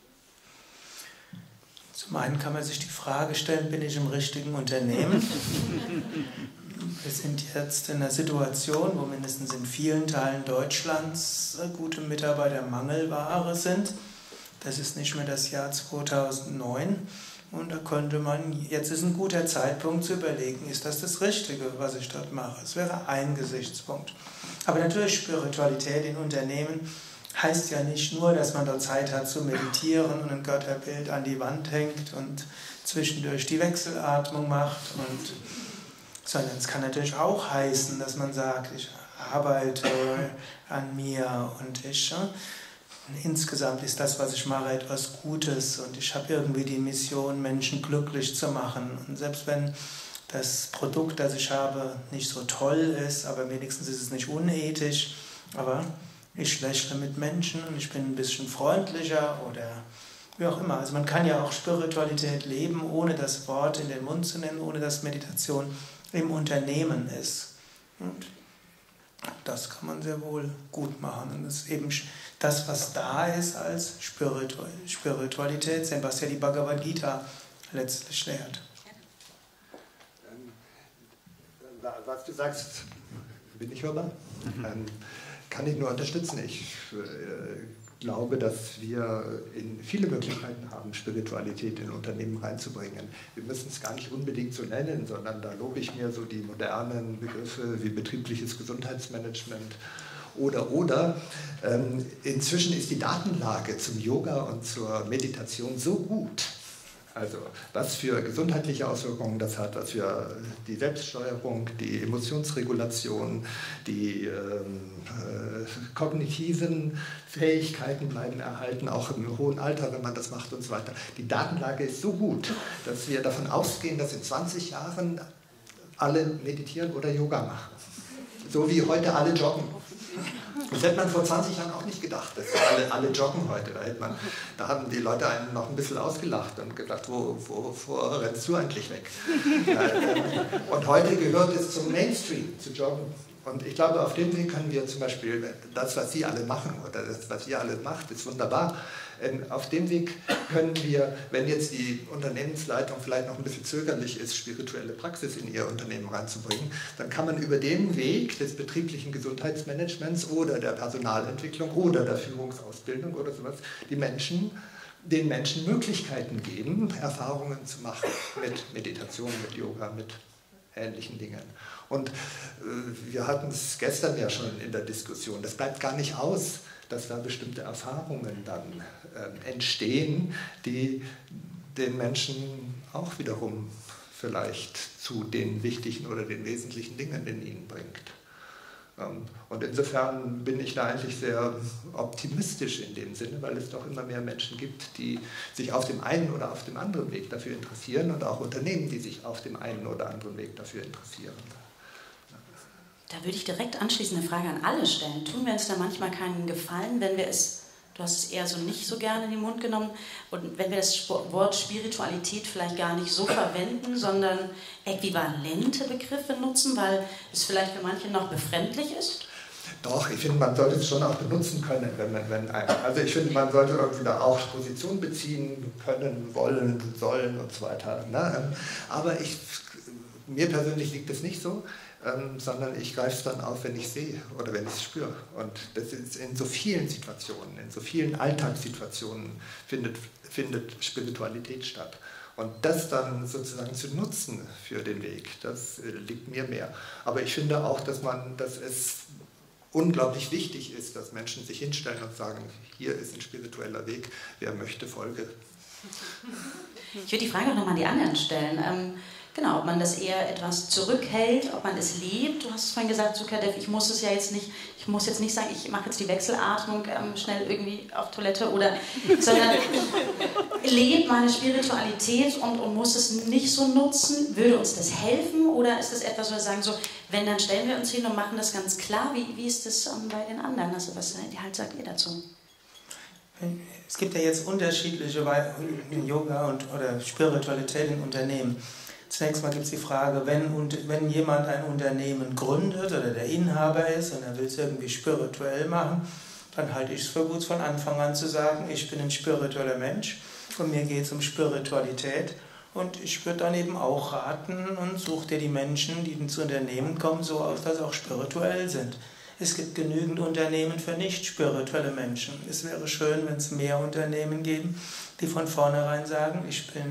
Zum einen kann man sich die Frage stellen, bin ich im richtigen Unternehmen? Wir sind jetzt in einer Situation, wo mindestens in vielen Teilen Deutschlands gute Mitarbeiter Mangelware sind. Das ist nicht mehr das Jahr 2009. Und da könnte man, jetzt ist ein guter Zeitpunkt zu überlegen, ist das Richtige, was ich dort mache? Das wäre ein Gesichtspunkt. Aber natürlich Spiritualität in Unternehmen heißt ja nicht nur, dass man dort Zeit hat zu meditieren und ein Götterbild an die Wand hängt und zwischendurch die Wechselatmung macht, sondern es kann natürlich auch heißen, dass man sagt, ich arbeite an mir und insgesamt ist das, was ich mache, etwas Gutes und ich habe irgendwie die Mission, Menschen glücklich zu machen. Und selbst wenn das Produkt, das ich habe, nicht so toll ist, aber wenigstens ist es nicht unethisch, aber ich lächle mit Menschen und ich bin ein bisschen freundlicher oder wie auch immer. Also man kann ja auch Spiritualität leben, ohne das Wort in den Mund zu nennen, ohne dass Meditation im Unternehmen ist. Und das kann man sehr wohl gut machen. Und das ist eben das, was da ist als Spiritualität, was ja die Bhagavad Gita letztlich lehrt. Was du sagst, bin ich hörbar? Kann ich nur unterstützen. Ich glaube, dass wir viele Möglichkeiten haben, Spiritualität in Unternehmen reinzubringen. Wir müssen es gar nicht unbedingt so nennen, sondern da lobe ich mir so die modernen Begriffe wie betriebliches Gesundheitsmanagement oder. Inzwischen ist die Datenlage zum Yoga und zur Meditation so gut. Also was für gesundheitliche Auswirkungen das hat, was für die Selbststeuerung, die Emotionsregulation, die kognitiven Fähigkeiten bleiben erhalten, auch im hohen Alter, wenn man das macht und so weiter. Die Datenlage ist so gut, dass wir davon ausgehen, dass in 20 Jahren alle meditieren oder Yoga machen. So wie heute alle joggen. Das hätte man vor 20 Jahren auch nicht gedacht, dass alle joggen heute. Da haben die Leute einen noch ein bisschen ausgelacht und gedacht, wo rennst du eigentlich weg? Und heute gehört es zum Mainstream, zu joggen. Und ich glaube, auf dem Weg können wir zum Beispiel das, was Sie alle machen, oder das, was ihr alle macht, ist wunderbar. Auf dem Weg können wir, wenn jetzt die Unternehmensleitung vielleicht noch ein bisschen zögerlich ist, spirituelle Praxis in ihr Unternehmen reinzubringen, dann kann man über den Weg des betrieblichen Gesundheitsmanagements oder der Personalentwicklung oder der Führungsausbildung oder sowas den Menschen Möglichkeiten geben, Erfahrungen zu machen mit Meditation, mit Yoga, mit ähnlichen Dingen. Und wir hatten es gestern ja schon in der Diskussion, das bleibt gar nicht aus, dass da bestimmte Erfahrungen dann entstehen, die den Menschen auch wiederum vielleicht zu den wichtigen oder den wesentlichen Dingen in ihnen bringt. Und insofern bin ich da eigentlich sehr optimistisch in dem Sinne, weil es doch immer mehr Menschen gibt, die sich auf dem einen oder auf dem anderen Weg dafür interessieren und auch Unternehmen, die sich auf dem einen oder anderen Weg dafür interessieren. Da würde ich direkt anschließend eine Frage an alle stellen. Tun wir uns da manchmal keinen Gefallen, wenn wir es, du hast es eher so nicht so gerne in den Mund genommen, und wenn wir das Wort Spiritualität vielleicht gar nicht so verwenden, sondern äquivalente Begriffe nutzen, weil es vielleicht für manche noch befremdlich ist? Doch, ich finde, man sollte es schon auch benutzen können, also ich finde, man sollte irgendwie da auch Position beziehen können, wollen, sollen und so weiter. Ne? Aber mir persönlich liegt es nicht so. Sondern ich greife es dann auf, wenn ich sehe oder wenn ich es spüre. Und das ist in so vielen Situationen, in so vielen Alltagssituationen findet Spiritualität statt. Und das dann sozusagen zu nutzen für den Weg, das liegt mir mehr. Aber ich finde auch, dass es unglaublich wichtig ist, dass Menschen sich hinstellen und sagen, hier ist ein spiritueller Weg, wer möchte, folge. Ich würde die Frage noch mal an die anderen stellen. Genau, ob man das eher etwas zurückhält, ob man es lebt. Du hast es vorhin gesagt, Sukadev, ich muss jetzt nicht sagen, ich mache jetzt die Wechselatmung schnell irgendwie auf Toilette sondern ich lebe meine Spiritualität und muss es nicht so nutzen. Würde uns das helfen oder ist das etwas, wo wir sagen, so, wenn, dann stellen wir uns hin und machen das ganz klar. Wie ist das bei den anderen? Also was sagt ihr dazu? Es gibt ja jetzt unterschiedliche Yoga oder Spiritualität in Unternehmen. Zunächst mal gibt es die Frage, wenn jemand ein Unternehmen gründet oder der Inhaber ist und er will es irgendwie spirituell machen, dann halte ich es für gut, von Anfang an zu sagen, ich bin ein spiritueller Mensch und mir geht es um Spiritualität. Und ich würde dann eben auch raten und such dir die Menschen, die ins Unternehmen kommen, so aus, dass sie auch spirituell sind. Es gibt genügend Unternehmen für nicht spirituelle Menschen. Es wäre schön, wenn es mehr Unternehmen geben, die von vornherein sagen,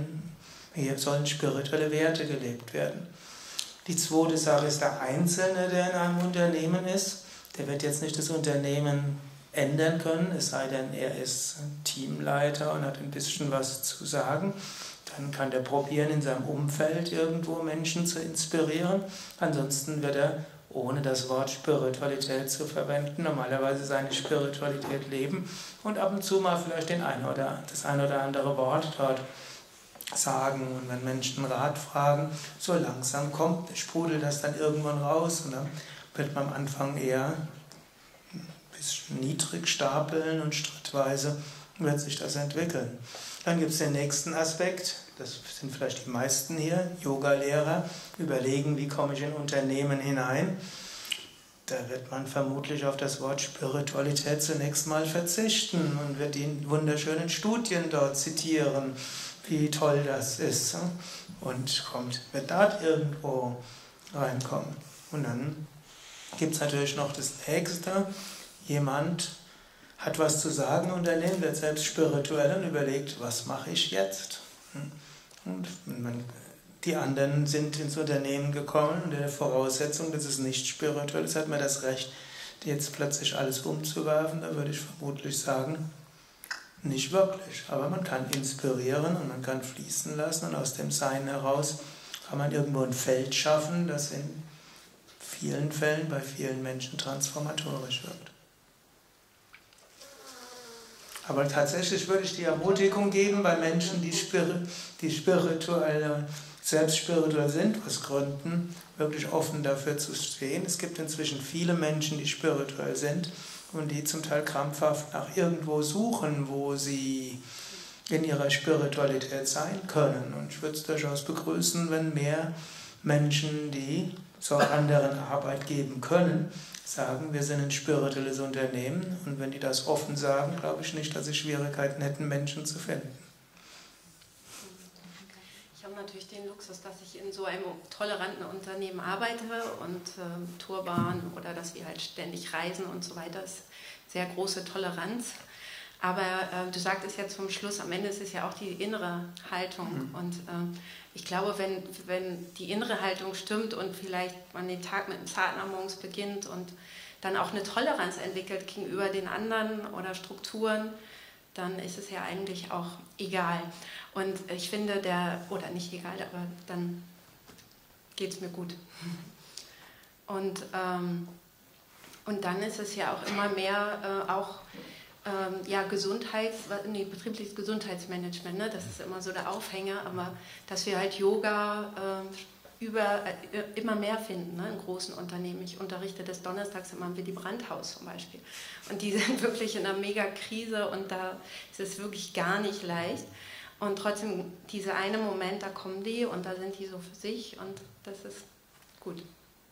hier sollen spirituelle Werte gelebt werden. Die zweite Sache ist der Einzelne, der in einem Unternehmen ist. Der wird jetzt nicht das Unternehmen ändern können, es sei denn, er ist Teamleiter und hat ein bisschen was zu sagen. Dann kann der probieren, in seinem Umfeld irgendwo Menschen zu inspirieren. Ansonsten wird er, ohne das Wort Spiritualität zu verwenden, normalerweise seine Spiritualität leben und ab und zu mal vielleicht das ein oder andere Wort dort sagen. Und wenn Menschen Rat fragen, so langsam sprudelt das dann irgendwann raus und dann wird man am Anfang eher ein bisschen niedrig stapeln und schrittweise wird sich das entwickeln. Dann gibt es den nächsten Aspekt, das sind vielleicht die meisten hier, Yoga-Lehrer, überlegen, wie komme ich in Unternehmen hinein. Da wird man vermutlich auf das Wort Spiritualität zunächst mal verzichten und wird die wunderschönen Studien dort zitieren, wie toll das ist, und wird dort irgendwo reinkommen. Und dann gibt es natürlich noch das Nächste, jemand hat was zu sagen, Unternehmen wird selbst spirituell und überlegt, was mache ich jetzt? Und die anderen sind ins Unternehmen gekommen unter der Voraussetzung, dass es nicht spirituell ist, hat man das Recht, jetzt plötzlich alles umzuwerfen. Da würde ich vermutlich sagen, nicht wirklich. Aber man kann inspirieren und man kann fließen lassen und aus dem Sein heraus kann man irgendwo ein Feld schaffen, das in vielen Fällen bei vielen Menschen transformatorisch wirkt. Aber tatsächlich würde ich die Ermutigung geben, bei Menschen, die selbst spirituell sind, aus Gründen, wirklich offen dafür zu stehen. Es gibt inzwischen viele Menschen, die spirituell sind und die zum Teil krampfhaft nach irgendwo suchen, wo sie in ihrer Spiritualität sein können. Und ich würde es durchaus begrüßen, wenn mehr Menschen, die zur anderen Arbeit geben können, sagen, wir sind ein spirituelles Unternehmen, und wenn die das offen sagen, glaube ich nicht, dass sie Schwierigkeiten hätten, Menschen zu finden. Ich habe natürlich den Luxus, dass ich in so einem toleranten Unternehmen arbeite und Tourbahn oder dass wir halt ständig reisen und so weiter, ist sehr große Toleranz. Aber du sagtest jetzt zum Schluss, am Ende ist es ja auch die innere Haltung. Und ich glaube, wenn die innere Haltung stimmt und vielleicht man den Tag mit einem Sadhana morgens beginnt und dann auch eine Toleranz entwickelt gegenüber den anderen oder Strukturen, dann ist es ja eigentlich auch egal. Und ich finde, oder nicht egal, aber dann geht es mir gut. Und dann ist es ja auch immer mehr betriebliches Gesundheitsmanagement, ne? Das ist immer so der Aufhänger, aber dass wir halt Yoga immer mehr finden, ne? In großen Unternehmen. Ich unterrichte des Donnerstags immer im Willy Brandt-Haus zum Beispiel. Und die sind wirklich in einer Mega-Krise und da ist es wirklich gar nicht leicht. Und trotzdem, dieser eine Moment, da kommen die und da sind die so für sich und das ist gut.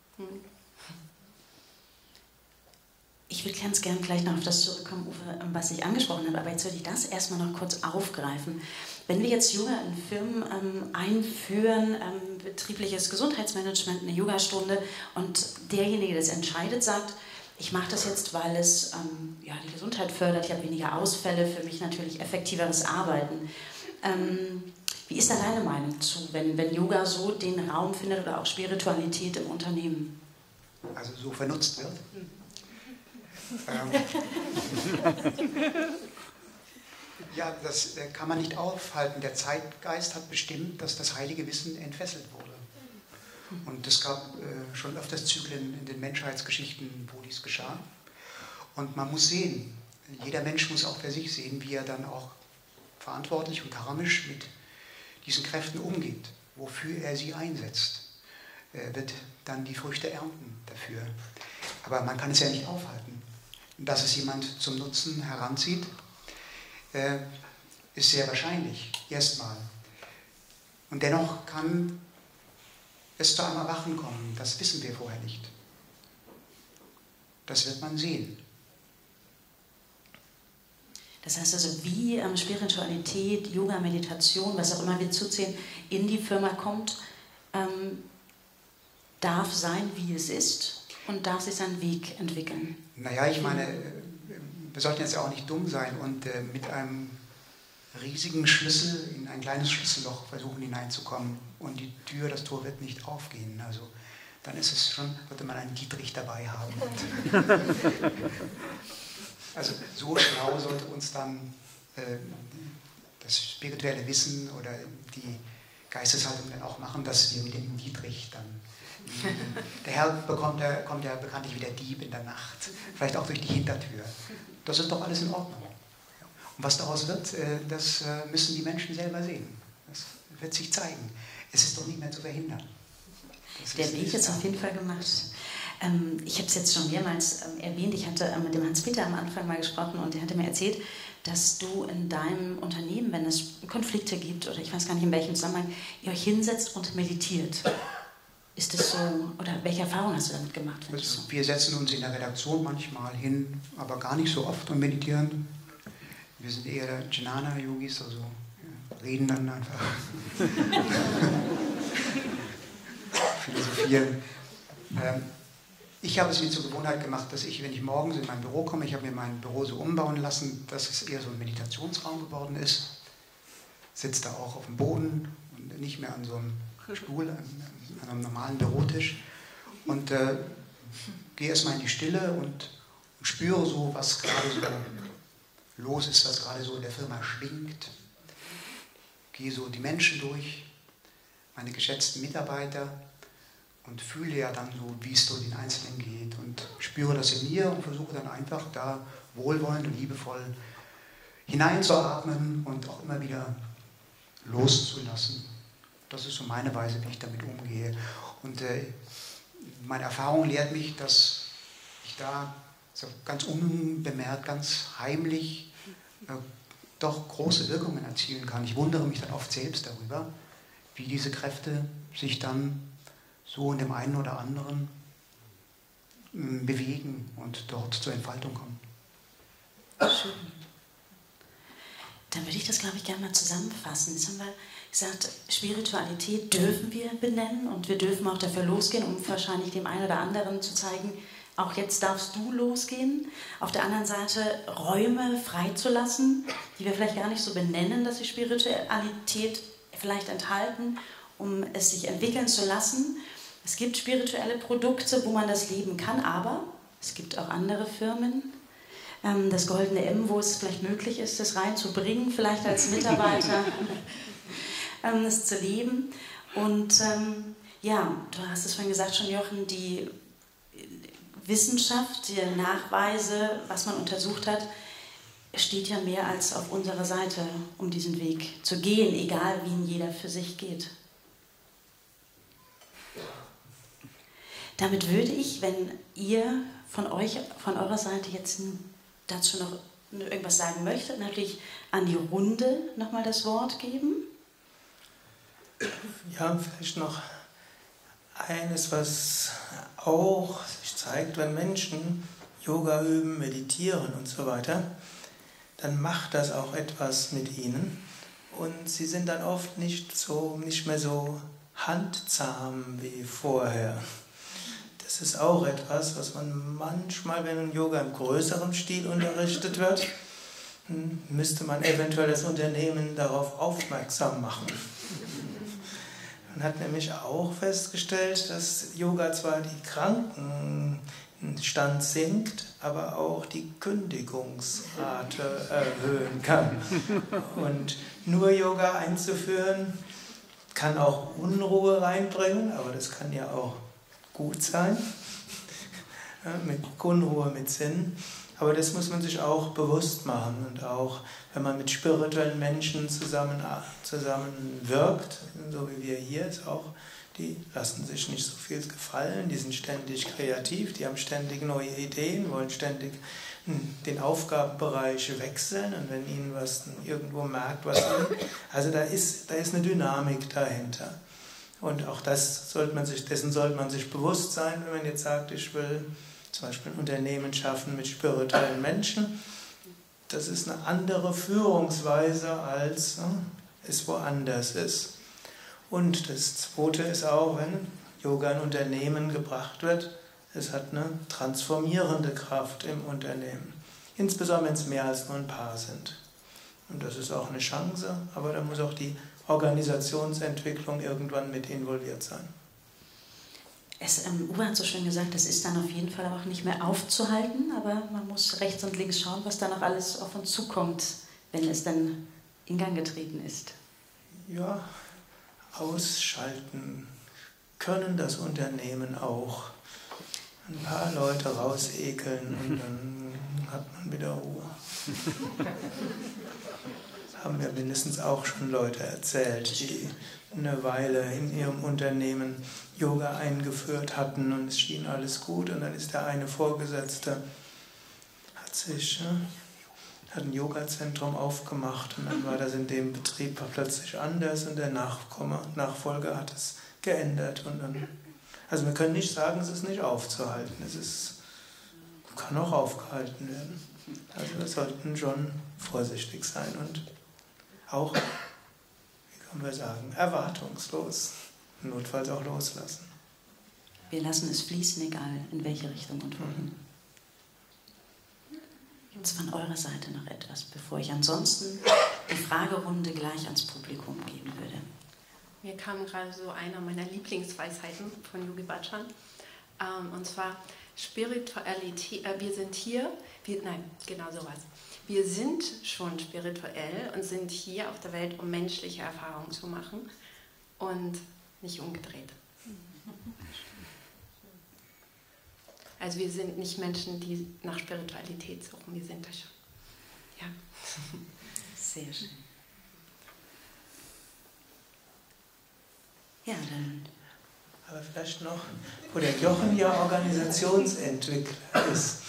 Ich würde ganz gern gleich noch auf das zurückkommen, Uwe, was ich angesprochen habe, aber jetzt würde ich das erstmal noch kurz aufgreifen. Wenn wir jetzt Yoga in Firmen einführen, betriebliches Gesundheitsmanagement, eine Yogastunde, und derjenige, der das entscheidet, sagt, ich mache das jetzt, weil es die Gesundheit fördert, ich habe weniger Ausfälle, für mich natürlich effektiveres Arbeiten. Wie ist da deine Meinung zu, wenn Yoga so den Raum findet oder auch Spiritualität im Unternehmen? Also so vernutzt wird? Ja, das kann man nicht aufhalten. Der Zeitgeist hat bestimmt, dass das heilige Wissen entfesselt wurde. Und es gab schon öfters Zyklen in den Menschheitsgeschichten, wo dies geschah. Und man muss sehen, jeder Mensch muss auch für sich sehen, wie er dann auch verantwortlich und karmisch mit diesen Kräften umgeht, wofür er sie einsetzt. Er wird dann die Früchte ernten dafür. Aber man kann es ja nicht aufhalten. Dass es jemand zum Nutzen heranzieht. ist sehr wahrscheinlich, erstmal. Und dennoch kann es zu einem Erwachen kommen, das wissen wir vorher nicht. Das wird man sehen. Das heißt also, wie Spiritualität, Yoga, Meditation, was auch immer wir zuziehen, in die Firma kommt, darf sein, wie es ist und darf sich seinen Weg entwickeln. Naja, ich meine, wir sollten jetzt ja auch nicht dumm sein und mit einem riesigen Schlüssel in ein kleines Schlüsselloch versuchen hineinzukommen und die Tür, das Tor wird nicht aufgehen. Also dann ist es schon, sollte man einen Dietrich dabei haben. Also so schlau sollte uns dann das spirituelle Wissen oder die Geisteshaltung dann auch machen, dass wir mit dem Dietrich dann der Herr kommt ja bekanntlich wie der Dieb in der Nacht, vielleicht auch durch die Hintertür. Das ist doch alles in Ordnung. Und was daraus wird, das müssen die Menschen selber sehen. Das wird sich zeigen. Es ist doch nicht mehr zu verhindern. Der Weg ist auf jeden Fall gemacht. Ich habe es jetzt schon mehrmals erwähnt, ich hatte mit dem Hans-Peter am Anfang mal gesprochen und der hatte mir erzählt, dass du in deinem Unternehmen, wenn es Konflikte gibt oder ich weiß gar nicht in welchem Zusammenhang, ihr euch hinsetzt und meditiert. Ist das so, oder welche Erfahrung hast du damit gemacht? Also, wir setzen uns in der Redaktion manchmal hin, aber gar nicht so oft und meditieren. Wir sind eher Jnana-Yogis, also reden dann einfach. Philosophieren. Ich habe es mir zur Gewohnheit gemacht, dass ich, wenn ich morgens in mein Büro komme, ich habe mir mein Büro so umbauen lassen, dass es eher so ein Meditationsraum geworden ist. Sitze da auch auf dem Boden und nicht mehr an so einem Stuhl, an einem normalen Bürotisch und gehe erstmal in die Stille und spüre so, was gerade so los ist, was gerade so in der Firma schwingt. Gehe so die Menschen durch, meine geschätzten Mitarbeiter und fühle ja dann so, wie es so den Einzelnen geht und spüre das in mir und versuche dann einfach da wohlwollend und liebevoll hineinzuatmen und auch immer wieder loszulassen. Das ist so meine Weise, wie ich damit umgehe. Und meine Erfahrung lehrt mich, dass ich da so ganz unbemerkt, ganz heimlich doch große Wirkungen erzielen kann. Ich wundere mich dann oft selbst darüber, wie diese Kräfte sich dann so in dem einen oder anderen bewegen und dort zur Entfaltung kommen. Schön. Dann würde ich das, glaube ich, gerne mal zusammenfassen. Jetzt haben wir gesagt, Spiritualität dürfen wir benennen und wir dürfen auch dafür losgehen, um wahrscheinlich dem einen oder anderen zu zeigen, auch jetzt darfst du losgehen. Auf der anderen Seite Räume freizulassen, die wir vielleicht gar nicht so benennen, dass sie Spiritualität vielleicht enthalten, um es sich entwickeln zu lassen. Es gibt spirituelle Produkte, wo man das leben kann, aber es gibt auch andere Firmen, das Goldene M, wo es vielleicht möglich ist, das reinzubringen, vielleicht als Mitarbeiter, das zu leben. Und ja, du hast es vorhin gesagt schon, Jochen, die Wissenschaft, die Nachweise, was man untersucht hat, steht ja mehr als auf unserer Seite, um diesen Weg zu gehen, egal wie ihn jeder für sich geht. Damit würde ich, wenn ihr von eurer Seite jetzt dazu noch irgendwas sagen möchtet, natürlich an die Runde nochmal das Wort geben. Ja, vielleicht noch eines, was auch sich zeigt, wenn Menschen Yoga üben, meditieren und so weiter, dann macht das auch etwas mit ihnen und sie sind dann oft nicht mehr so handzahm wie vorher. Das ist auch etwas, was man manchmal, wenn Yoga im größeren Stil unterrichtet wird, müsste man eventuell das Unternehmen darauf aufmerksam machen. Man hat nämlich auch festgestellt, dass Yoga zwar die Krankenstand sinkt, aber auch die Kündigungsrate erhöhen kann. Und nur Yoga einzuführen, kann auch Unruhe reinbringen, aber das kann ja auch gut sein, mit Unruhe, mit Sinn. Aber das muss man sich auch bewusst machen und auch, wenn man mit spirituellen Menschen zusammen wirkt, so wie wir hier jetzt auch, die lassen sich nicht so viel gefallen, die sind ständig kreativ, die haben ständig neue Ideen, wollen ständig den Aufgabenbereich wechseln und wenn ihnen was irgendwo merkt, was ihnen, also da ist eine Dynamik dahinter. Und auch dessen sollte man sich bewusst sein, wenn man jetzt sagt, ich will zum Beispiel ein Unternehmen schaffen mit spirituellen Menschen. Das ist eine andere Führungsweise, als es woanders ist. Und das Zweite ist auch, wenn Yoga in Unternehmen gebracht wird, es hat eine transformierende Kraft im Unternehmen. Insbesondere wenn es mehr als nur ein Paar sind. Und das ist auch eine Chance, aber da muss auch die Organisationsentwicklung irgendwann mit involviert sein. Uwe hat so schön gesagt, das ist dann auf jeden Fall auch nicht mehr aufzuhalten, aber man muss rechts und links schauen, was da noch alles auf uns zukommt, wenn es dann in Gang getreten ist. Ja, ausschalten können das Unternehmen auch. Ein paar Leute rausekeln und dann hat man wieder Ruhe. Haben mir mindestens auch schon Leute erzählt, die eine Weile in ihrem Unternehmen Yoga eingeführt hatten und es schien alles gut und dann ist der eine Vorgesetzte, hat ein Yoga-Zentrum aufgemacht und dann war das in dem Betrieb plötzlich anders und der Nachfolger hat es geändert und dann, also wir können nicht sagen, es ist nicht aufzuhalten, kann auch aufgehalten werden. Also wir sollten schon vorsichtig sein und auch, wie können wir sagen, erwartungslos, notfalls auch loslassen. Wir lassen es fließen, egal in welche Richtung und wohin. Gibt es von eurer Seite noch etwas, bevor ich ansonsten die Fragerunde gleich ans Publikum geben würde? Mir kam gerade so einer meiner Lieblingsweisheiten von Yogi Bhajan, und zwar Spiritualität, wir sind hier, genau sowas. Wir sind schon spirituell und sind hier auf der Welt, um menschliche Erfahrungen zu machen und nicht umgedreht. Also wir sind nicht Menschen, die nach Spiritualität suchen, wir sind das schon. Ja. Sehr schön. Ja, dann. Aber vielleicht noch, wo der Jochen ja Organisationsentwickler ist,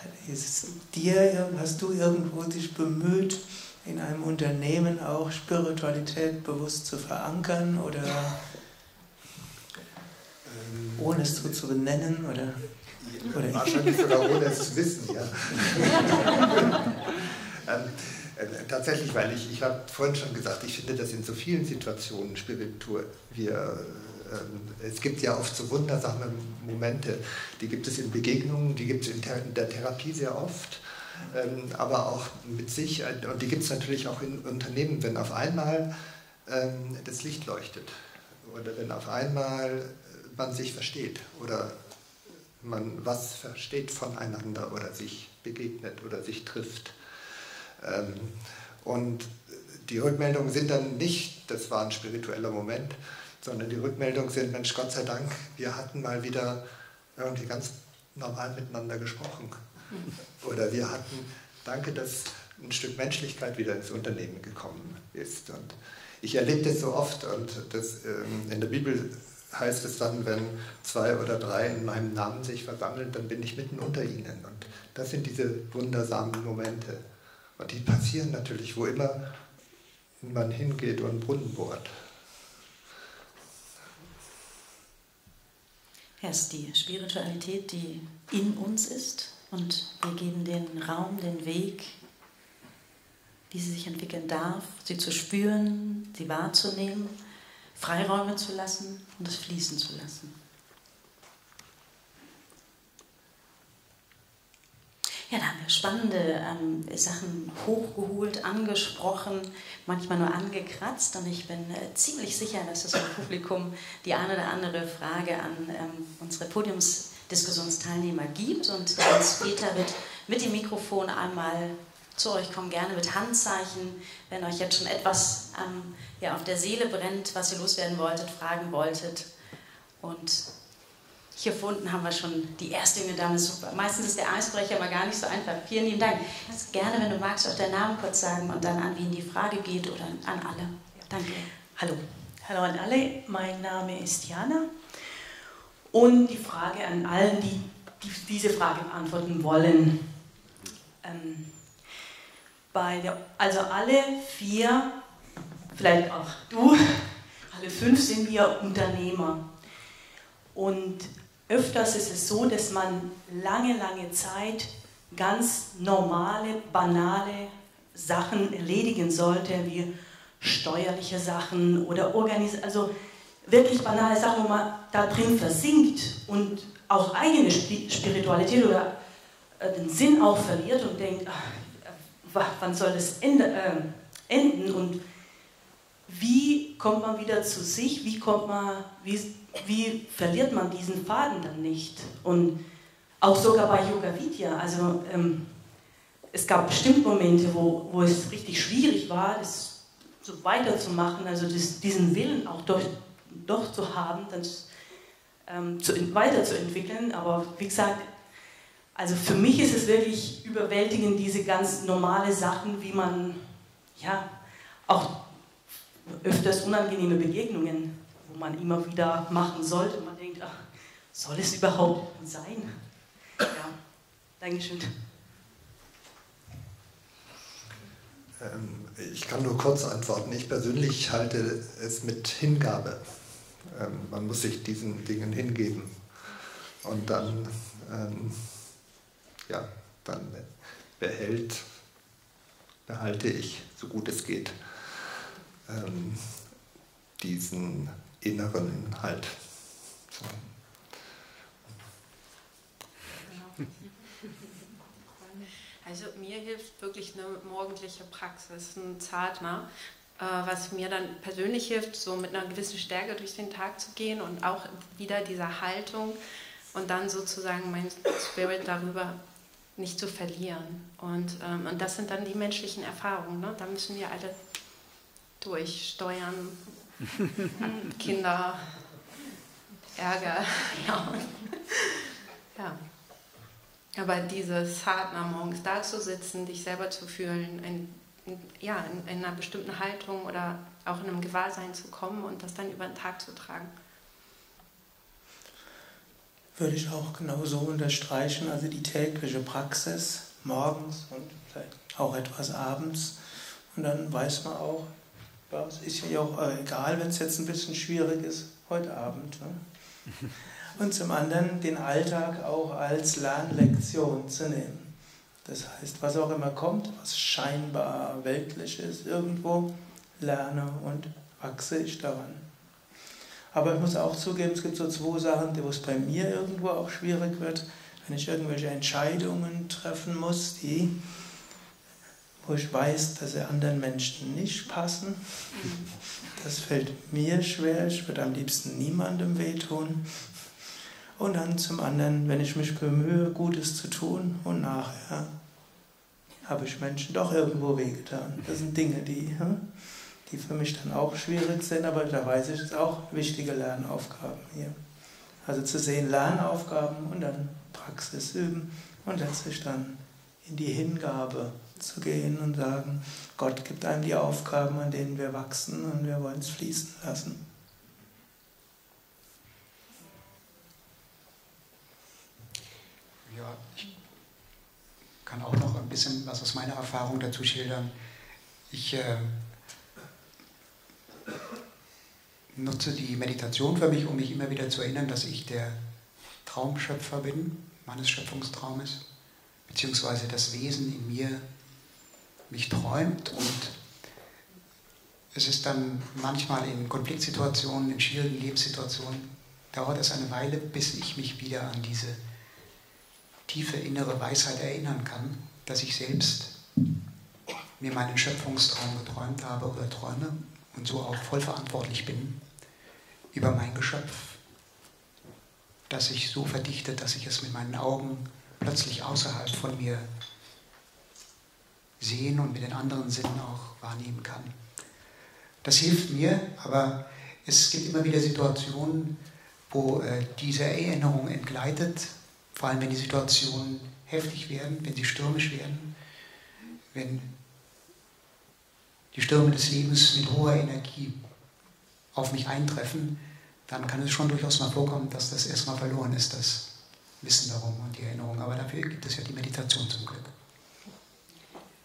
hast du irgendwo dich bemüht, in einem Unternehmen auch Spiritualität bewusst zu verankern oder ohne es so zu benennen? Oder wahrscheinlich sogar ohne es zu wissen, ja. Tatsächlich, weil ich habe vorhin schon gesagt, ich finde das in so vielen Situationen spirituell. Es gibt ja oft so wundersame Momente, die gibt es in Begegnungen, die gibt es in der Therapie sehr oft, aber auch mit sich, und die gibt es natürlich auch in Unternehmen, wenn auf einmal das Licht leuchtet oder wenn auf einmal man sich versteht oder man was versteht voneinander oder sich begegnet oder sich trifft. Und die Rückmeldungen sind dann nicht, das war ein spiritueller Moment, sondern die Rückmeldungen sind, Mensch, Gott sei Dank, wir hatten mal wieder irgendwie ganz normal miteinander gesprochen. Oder wir hatten, danke, dass ein Stück Menschlichkeit wieder ins Unternehmen gekommen ist. Und ich erlebe das so oft und in der Bibel heißt es dann, wenn 2 oder 3 in meinem Namen sich versammeln, dann bin ich mitten unter ihnen. Und das sind diese wundersamen Momente. Und die passieren natürlich, wo immer man hingeht und einen Brunnen bohrt. Ja, es ist die Spiritualität, die in uns ist und wir geben den Raum, den Weg, wie sie sich entwickeln darf, sie zu spüren, sie wahrzunehmen, Freiräume zu lassen und es fließen zu lassen. Ja, da haben wir spannende Sachen hochgeholt, angesprochen, manchmal nur angekratzt und ich bin ziemlich sicher, dass es im Publikum die eine oder andere Frage an unsere Podiumsdiskussionsteilnehmer gibt und der Hans-Peter wird mit dem Mikrofon einmal zu euch kommen, gerne mit Handzeichen, wenn euch jetzt schon etwas auf der Seele brennt, was ihr loswerden wolltet, fragen wolltet. Und hier vorne haben wir schon die erste junge Dame, super. Meistens ist der Eisbrecher aber gar nicht so einfach. Vielen lieben Dank. Also gerne, wenn du magst, auch deinen Namen kurz sagen und dann an wen die Frage geht oder an alle. Danke. Hallo. Hallo an alle, mein Name ist Jana und die Frage an allen, die diese Frage beantworten wollen. Also alle 4, vielleicht auch du, alle 5 sind wir Unternehmer. Und öfters ist es so, dass man lange Zeit ganz normale, banale Sachen erledigen sollte, wie steuerliche Sachen oder also wirklich banale Sachen, wo man da drin versinkt und auch eigene Spiritualität oder den Sinn auch verliert und denkt, wann soll das enden und wie kommt man wieder zu sich, wie verliert man diesen Faden dann nicht? Und auch sogar bei Yoga Vidya, also es gab bestimmt Momente, wo es richtig schwierig war, das so weiterzumachen, also diesen Willen auch doch zu haben, dann weiterzuentwickeln. Aber wie gesagt, also für mich ist es wirklich überwältigend, diese ganz normale Sachen, wie man ja auch öfters unangenehme Begegnungen, wo man immer wieder machen sollte. Man denkt, ach, soll es überhaupt sein? Ja, Dankeschön. Ich kann nur kurz antworten. Ich persönlich halte es mit Hingabe. Man muss sich diesen Dingen hingeben. Und dann, dann behalte ich, so gut es geht, diesen inneren Halt. So. Also mir hilft wirklich eine morgendliche Praxis, ein Sadhana, was mir dann persönlich hilft, so mit einer gewissen Stärke durch den Tag zu gehen und auch wieder diese Haltung und dann sozusagen mein Spirit darüber nicht zu verlieren. Und das sind dann die menschlichen Erfahrungen, ne? Da müssen wir alle durchsteuern, Kinder, Ärger, ja. Aber dieses Sadhana, morgens da zu sitzen, dich selber zu fühlen, in einer bestimmten Haltung oder auch in einem Gewahrsein zu kommen und das dann über den Tag zu tragen. Würde ich auch genauso unterstreichen, also die tägliche Praxis, morgens und vielleicht auch etwas abends. Und dann weiß man auch, ja, es ist ja auch egal, wenn es jetzt ein bisschen schwierig ist, heute Abend. Ne? Und zum anderen den Alltag auch als Lernlektion zu nehmen. Das heißt, was auch immer kommt, was scheinbar weltlich ist, irgendwo lerne und wachse ich daran. Aber ich muss auch zugeben, es gibt so 2 Sachen, wo es bei mir irgendwo auch schwierig wird, wenn ich irgendwelche Entscheidungen treffen muss, wo ich weiß, dass sie anderen Menschen nicht passen. Das fällt mir schwer, ich würde am liebsten niemandem wehtun. Und dann zum anderen, wenn ich mich bemühe, Gutes zu tun und nachher habe ich Menschen doch irgendwo wehgetan. Das sind Dinge, die für mich dann auch schwierig sind, aber da weiß ich, es ist auch wichtige Lernaufgaben hier. Also zu sehen, Lernaufgaben und dann Praxis üben und letztlich dann in die Hingabe zu gehen und sagen, Gott gibt einem die Aufgaben, an denen wir wachsen und wir wollen es fließen lassen. Ja, ich kann auch noch ein bisschen was aus meiner Erfahrung dazu schildern. Ich nutze die Meditation für mich, um mich immer wieder zu erinnern, dass ich der Traumschöpfer bin, meines Schöpfungstraumes, beziehungsweise das Wesen in mir mich träumt. Und es ist dann manchmal in Konfliktsituationen, in schwierigen Lebenssituationen, dauert es eine Weile, bis ich mich wieder an diese tiefe innere Weisheit erinnern kann, dass ich selbst mir meinen Schöpfungstraum geträumt habe oder träume und so auch voll verantwortlich bin über mein Geschöpf, das sich so verdichtet, dass ich es mit meinen Augen plötzlich außerhalb von mir sehen und mit den anderen Sinnen auch wahrnehmen kann. Das hilft mir, aber es gibt immer wieder Situationen, wo diese Erinnerung entgleitet, vor allem wenn die Situationen heftig werden, wenn sie stürmisch werden, wenn die Stürme des Lebens mit hoher Energie auf mich eintreffen, dann kann es schon durchaus mal vorkommen, dass das erstmal verloren ist, das Wissen darum und die Erinnerung. Aber dafür gibt es ja die Meditation zum Glück.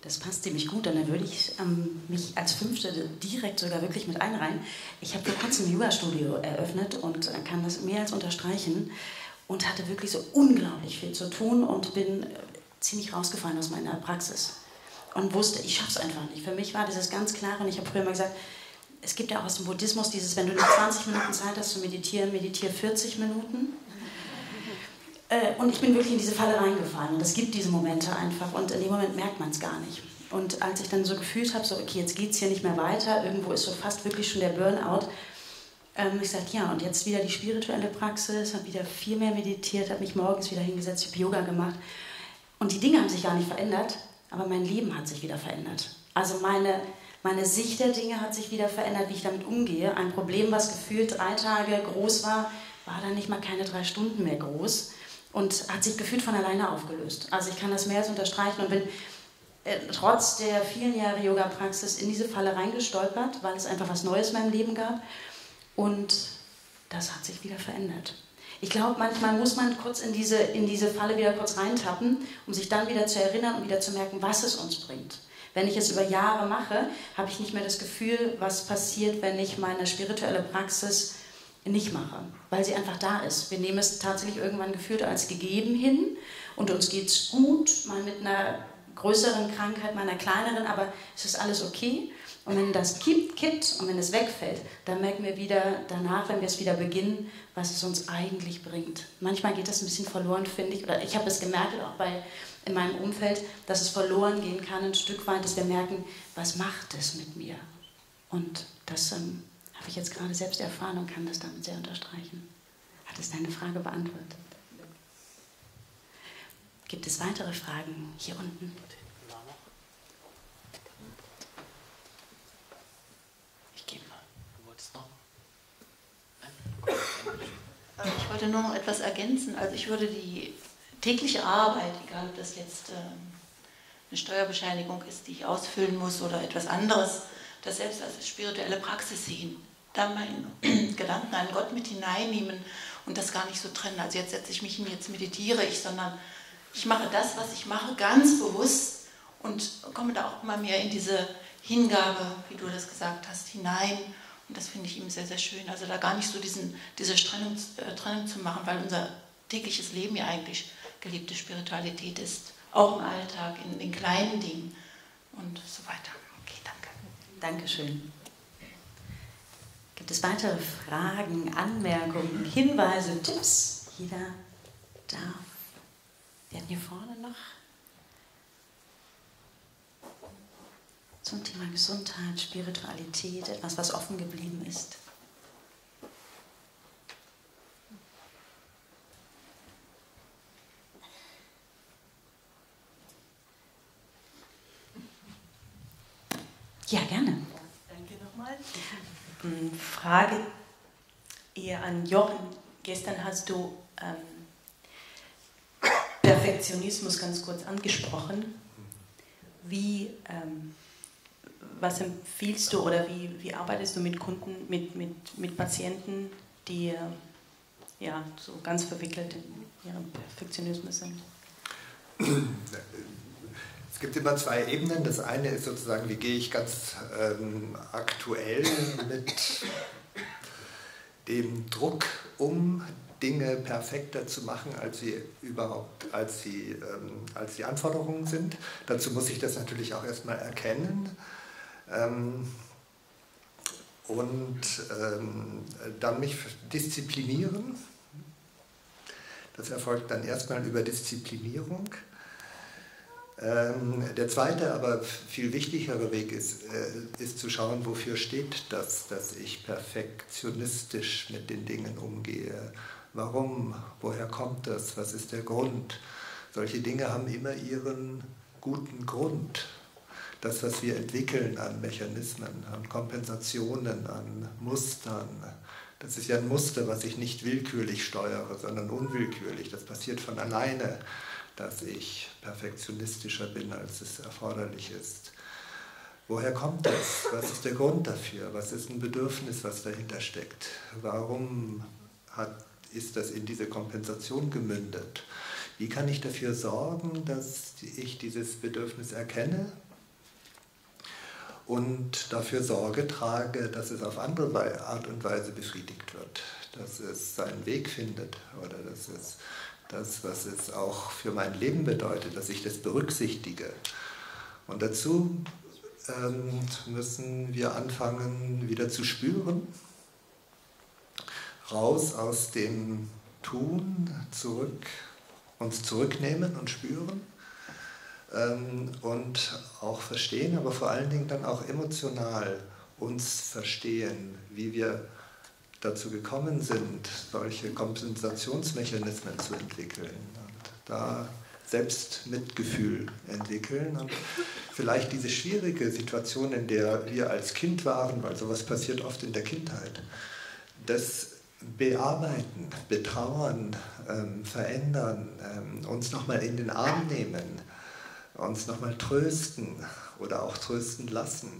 Das passt ziemlich gut, und dann würde ich mich als Fünfte direkt sogar wirklich mit einreihen. Ich habe vor kurzem ein Yoga-Studio eröffnet und kann das mehr als unterstreichen und hatte wirklich so unglaublich viel zu tun und bin ziemlich rausgefallen aus meiner Praxis und wusste, ich schaffe es einfach nicht. Für mich war dieses ganz klar, und ich habe früher mal gesagt, es gibt ja auch aus dem Buddhismus dieses, wenn du nur 20 Minuten Zeit hast zu meditieren, meditiere 40 Minuten. Und ich bin wirklich in diese Falle reingefallen. Und es gibt diese Momente einfach. Und in dem Moment merkt man es gar nicht. Und als ich dann so gefühlt habe, so, okay, jetzt geht es hier nicht mehr weiter, irgendwo ist so fast wirklich schon der Burnout, ich sagte, ja, und jetzt wieder die spirituelle Praxis, habe wieder viel mehr meditiert, habe mich morgens wieder hingesetzt, ich habe Yoga gemacht. Und die Dinge haben sich gar nicht verändert, aber mein Leben hat sich wieder verändert. Also meine Sicht der Dinge hat sich wieder verändert, wie ich damit umgehe. Ein Problem, was gefühlt 3 Tage groß war, war dann nicht mal keine 3 Stunden mehr groß. Und hat sich gefühlt von alleine aufgelöst. Also ich kann das mehr als unterstreichen und bin trotz der vielen Jahre Yoga-Praxis in diese Falle reingestolpert, weil es einfach was Neues in meinem Leben gab. Und das hat sich wieder verändert. Ich glaube, manchmal muss man kurz in diese Falle wieder kurz reintappen, um sich dann wieder zu erinnern und wieder zu merken, was es uns bringt. Wenn ich es über Jahre mache, habe ich nicht mehr das Gefühl, was passiert, wenn ich meine spirituelle Praxis nicht mache, weil sie einfach da ist. Wir nehmen es tatsächlich irgendwann gefühlt als gegeben hin und uns geht es gut, mal mit einer größeren Krankheit, mal einer kleineren, aber es ist alles okay. Und wenn das kippt und wenn es wegfällt, dann merken wir wieder danach, wenn wir es wieder beginnen, was es uns eigentlich bringt. Manchmal geht das ein bisschen verloren, finde ich, oder ich habe es gemerkt, auch in meinem Umfeld, dass es verloren gehen kann, ein Stück weit, dass wir merken, was macht es mit mir? Und das habe ich jetzt gerade selbst erfahren und kann das damit sehr unterstreichen. Hat es deine Frage beantwortet? Gibt es weitere Fragen hier unten? Ich gehe mal. Du wolltest noch? Nein? Ich wollte nur noch etwas ergänzen. Also ich würde die tägliche Arbeit, egal ob das jetzt eine Steuerbescheinigung ist, die ich ausfüllen muss oder etwas anderes, das selbst als spirituelle Praxis sehen. Da meinen Gedanken an Gott mit hineinnehmen und das gar nicht so trennen. Also jetzt setze ich mich hin, jetzt meditiere ich, sondern ich mache das, was ich mache, ganz bewusst und komme da auch immer mehr in diese Hingabe, wie du das gesagt hast, hinein. Und das finde ich eben sehr, sehr schön. Also da gar nicht so diese Trennung zu machen, weil unser tägliches Leben ja eigentlich gelebte Spiritualität ist. Auch im Alltag, in den kleinen Dingen und so weiter. Okay, danke. Dankeschön. Gibt es weitere Fragen, Anmerkungen, Hinweise, Tipps? Jeder darf. Wir hatten hier vorne noch zum Thema Gesundheit, Spiritualität, etwas, was offen geblieben ist. Ja, gerne. Danke nochmal. Frage eher an Jochen. Gestern hast du Perfektionismus ganz kurz angesprochen. Was empfiehlst du oder wie arbeitest du mit Kunden, mit Patienten, die ja, so ganz verwickelt in ihrem Perfektionismus sind? Es gibt immer 2 Ebenen. Das eine ist sozusagen, wie gehe ich ganz aktuell mit dem Druck um, Dinge perfekter zu machen, als die Anforderungen sind. Dazu muss ich das natürlich auch erstmal erkennen und dann mich disziplinieren. Das erfolgt dann erstmal über Disziplinierung. Der zweite, aber viel wichtigere Weg ist zu schauen, wofür steht das, dass ich perfektionistisch mit den Dingen umgehe. Warum? Woher kommt das? Was ist der Grund? Solche Dinge haben immer ihren guten Grund. Das, was wir entwickeln an Mechanismen, an Kompensationen, an Mustern, das ist ja ein Muster, was ich nicht willkürlich steuere, sondern unwillkürlich. Das passiert von alleine, dass ich perfektionistischer bin, als es erforderlich ist. Woher kommt das? Was ist der Grund dafür? Was ist ein Bedürfnis, was dahinter steckt? Warum ist das in diese Kompensation gemündet? Wie kann ich dafür sorgen, dass ich dieses Bedürfnis erkenne und dafür Sorge trage, dass es auf andere Art und Weise befriedigt wird, dass es seinen Weg findet oder dass es das, was es auch für mein Leben bedeutet, dass ich das berücksichtige. Und dazu müssen wir anfangen, wieder zu spüren, raus aus dem Tun, uns zurücknehmen und spüren und auch verstehen, aber vor allen Dingen dann auch emotional uns verstehen, wie wir dazu gekommen sind, solche Kompensationsmechanismen zu entwickeln und da Selbstmitgefühl entwickeln und vielleicht diese schwierige Situation, in der wir als Kind waren, weil sowas passiert oft in der Kindheit, das bearbeiten, betrauern, verändern, uns nochmal in den Arm nehmen, uns nochmal trösten oder auch trösten lassen.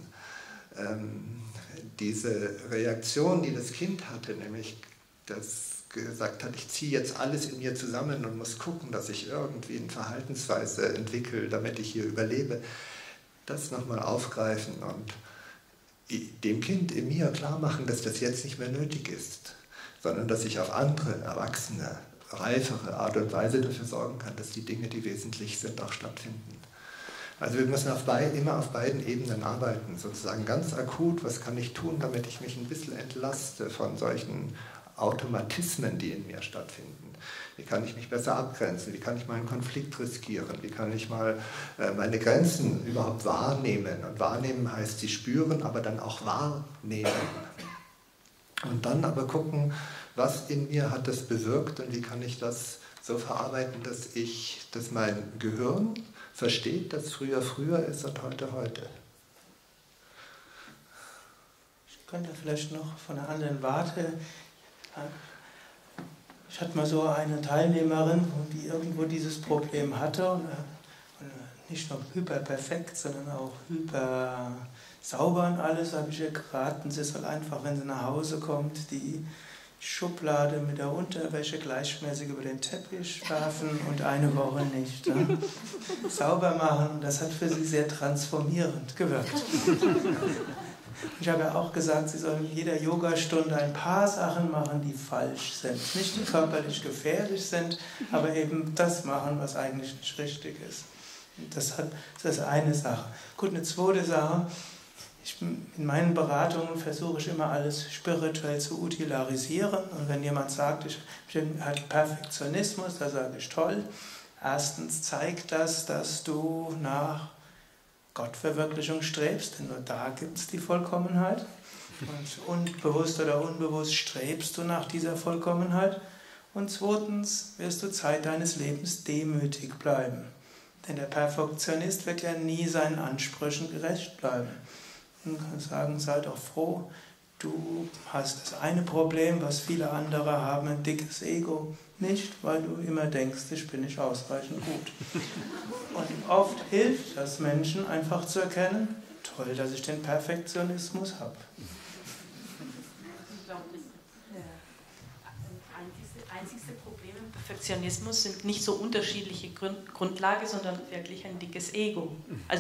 Diese Reaktion, die das Kind hatte, nämlich das gesagt hat, ich ziehe jetzt alles in mir zusammen und muss gucken, dass ich irgendwie eine Verhaltensweise entwickle, damit ich hier überlebe, das nochmal aufgreifen und dem Kind in mir klar machen, dass das jetzt nicht mehr nötig ist, sondern dass ich auf andere, erwachsene, reifere Art und Weise dafür sorgen kann, dass die Dinge, die wesentlich sind, auch stattfinden. Also wir müssen immer auf beiden Ebenen arbeiten, sozusagen ganz akut, was kann ich tun, damit ich mich ein bisschen entlaste von solchen Automatismen, die in mir stattfinden. Wie kann ich mich besser abgrenzen? Wie kann ich mal einen Konflikt riskieren? Wie kann ich mal meine Grenzen überhaupt wahrnehmen? Und wahrnehmen heißt sie spüren, aber dann auch wahrnehmen. Und dann aber gucken, was in mir hat das bewirkt und wie kann ich das so verarbeiten, dass mein Gehirn versteht, dass früher früher ist und heute heute. Ich könnte vielleicht noch von einer anderen Warte. Ich hatte mal so eine Teilnehmerin, die irgendwo dieses Problem hatte und nicht nur hyperperfekt, sondern auch hyper sauber und alles, habe ich ihr geraten, sie soll einfach, wenn sie nach Hause kommt, die Schublade mit der Unterwäsche gleichmäßig über den Teppich werfen und eine Woche nicht. Ja? Sauber machen, das hat für sie sehr transformierend gewirkt. Ich habe ja auch gesagt, sie sollen in jeder Yogastunde ein paar Sachen machen, die falsch sind. Nicht die körperlich gefährlich sind, aber eben das machen, was eigentlich nicht richtig ist. Das ist eine Sache. Gut, eine zweite Sache. In meinen Beratungen versuche ich immer alles spirituell zu utilarisieren. Und wenn jemand sagt, ich habe Perfektionismus, da sage ich toll. Erstens zeigt das, dass du nach Gottverwirklichung strebst, denn nur da gibt es die Vollkommenheit. Und bewusst oder unbewusst strebst du nach dieser Vollkommenheit. Und zweitens wirst du Zeit deines Lebens demütig bleiben. Denn der Perfektionist wird ja nie seinen Ansprüchen gerecht bleiben. Man kann sagen, sei doch froh, du hast das eine Problem, was viele andere haben, ein dickes Ego. Nicht, weil du immer denkst, ich bin nicht ausreichend gut. Und oft hilft das Menschen einfach zu erkennen, toll, dass ich den Perfektionismus habe. Ich glaube, das einzigste Problem im Perfektionismus sind nicht so unterschiedliche Grundlage, sondern wirklich ein dickes Ego.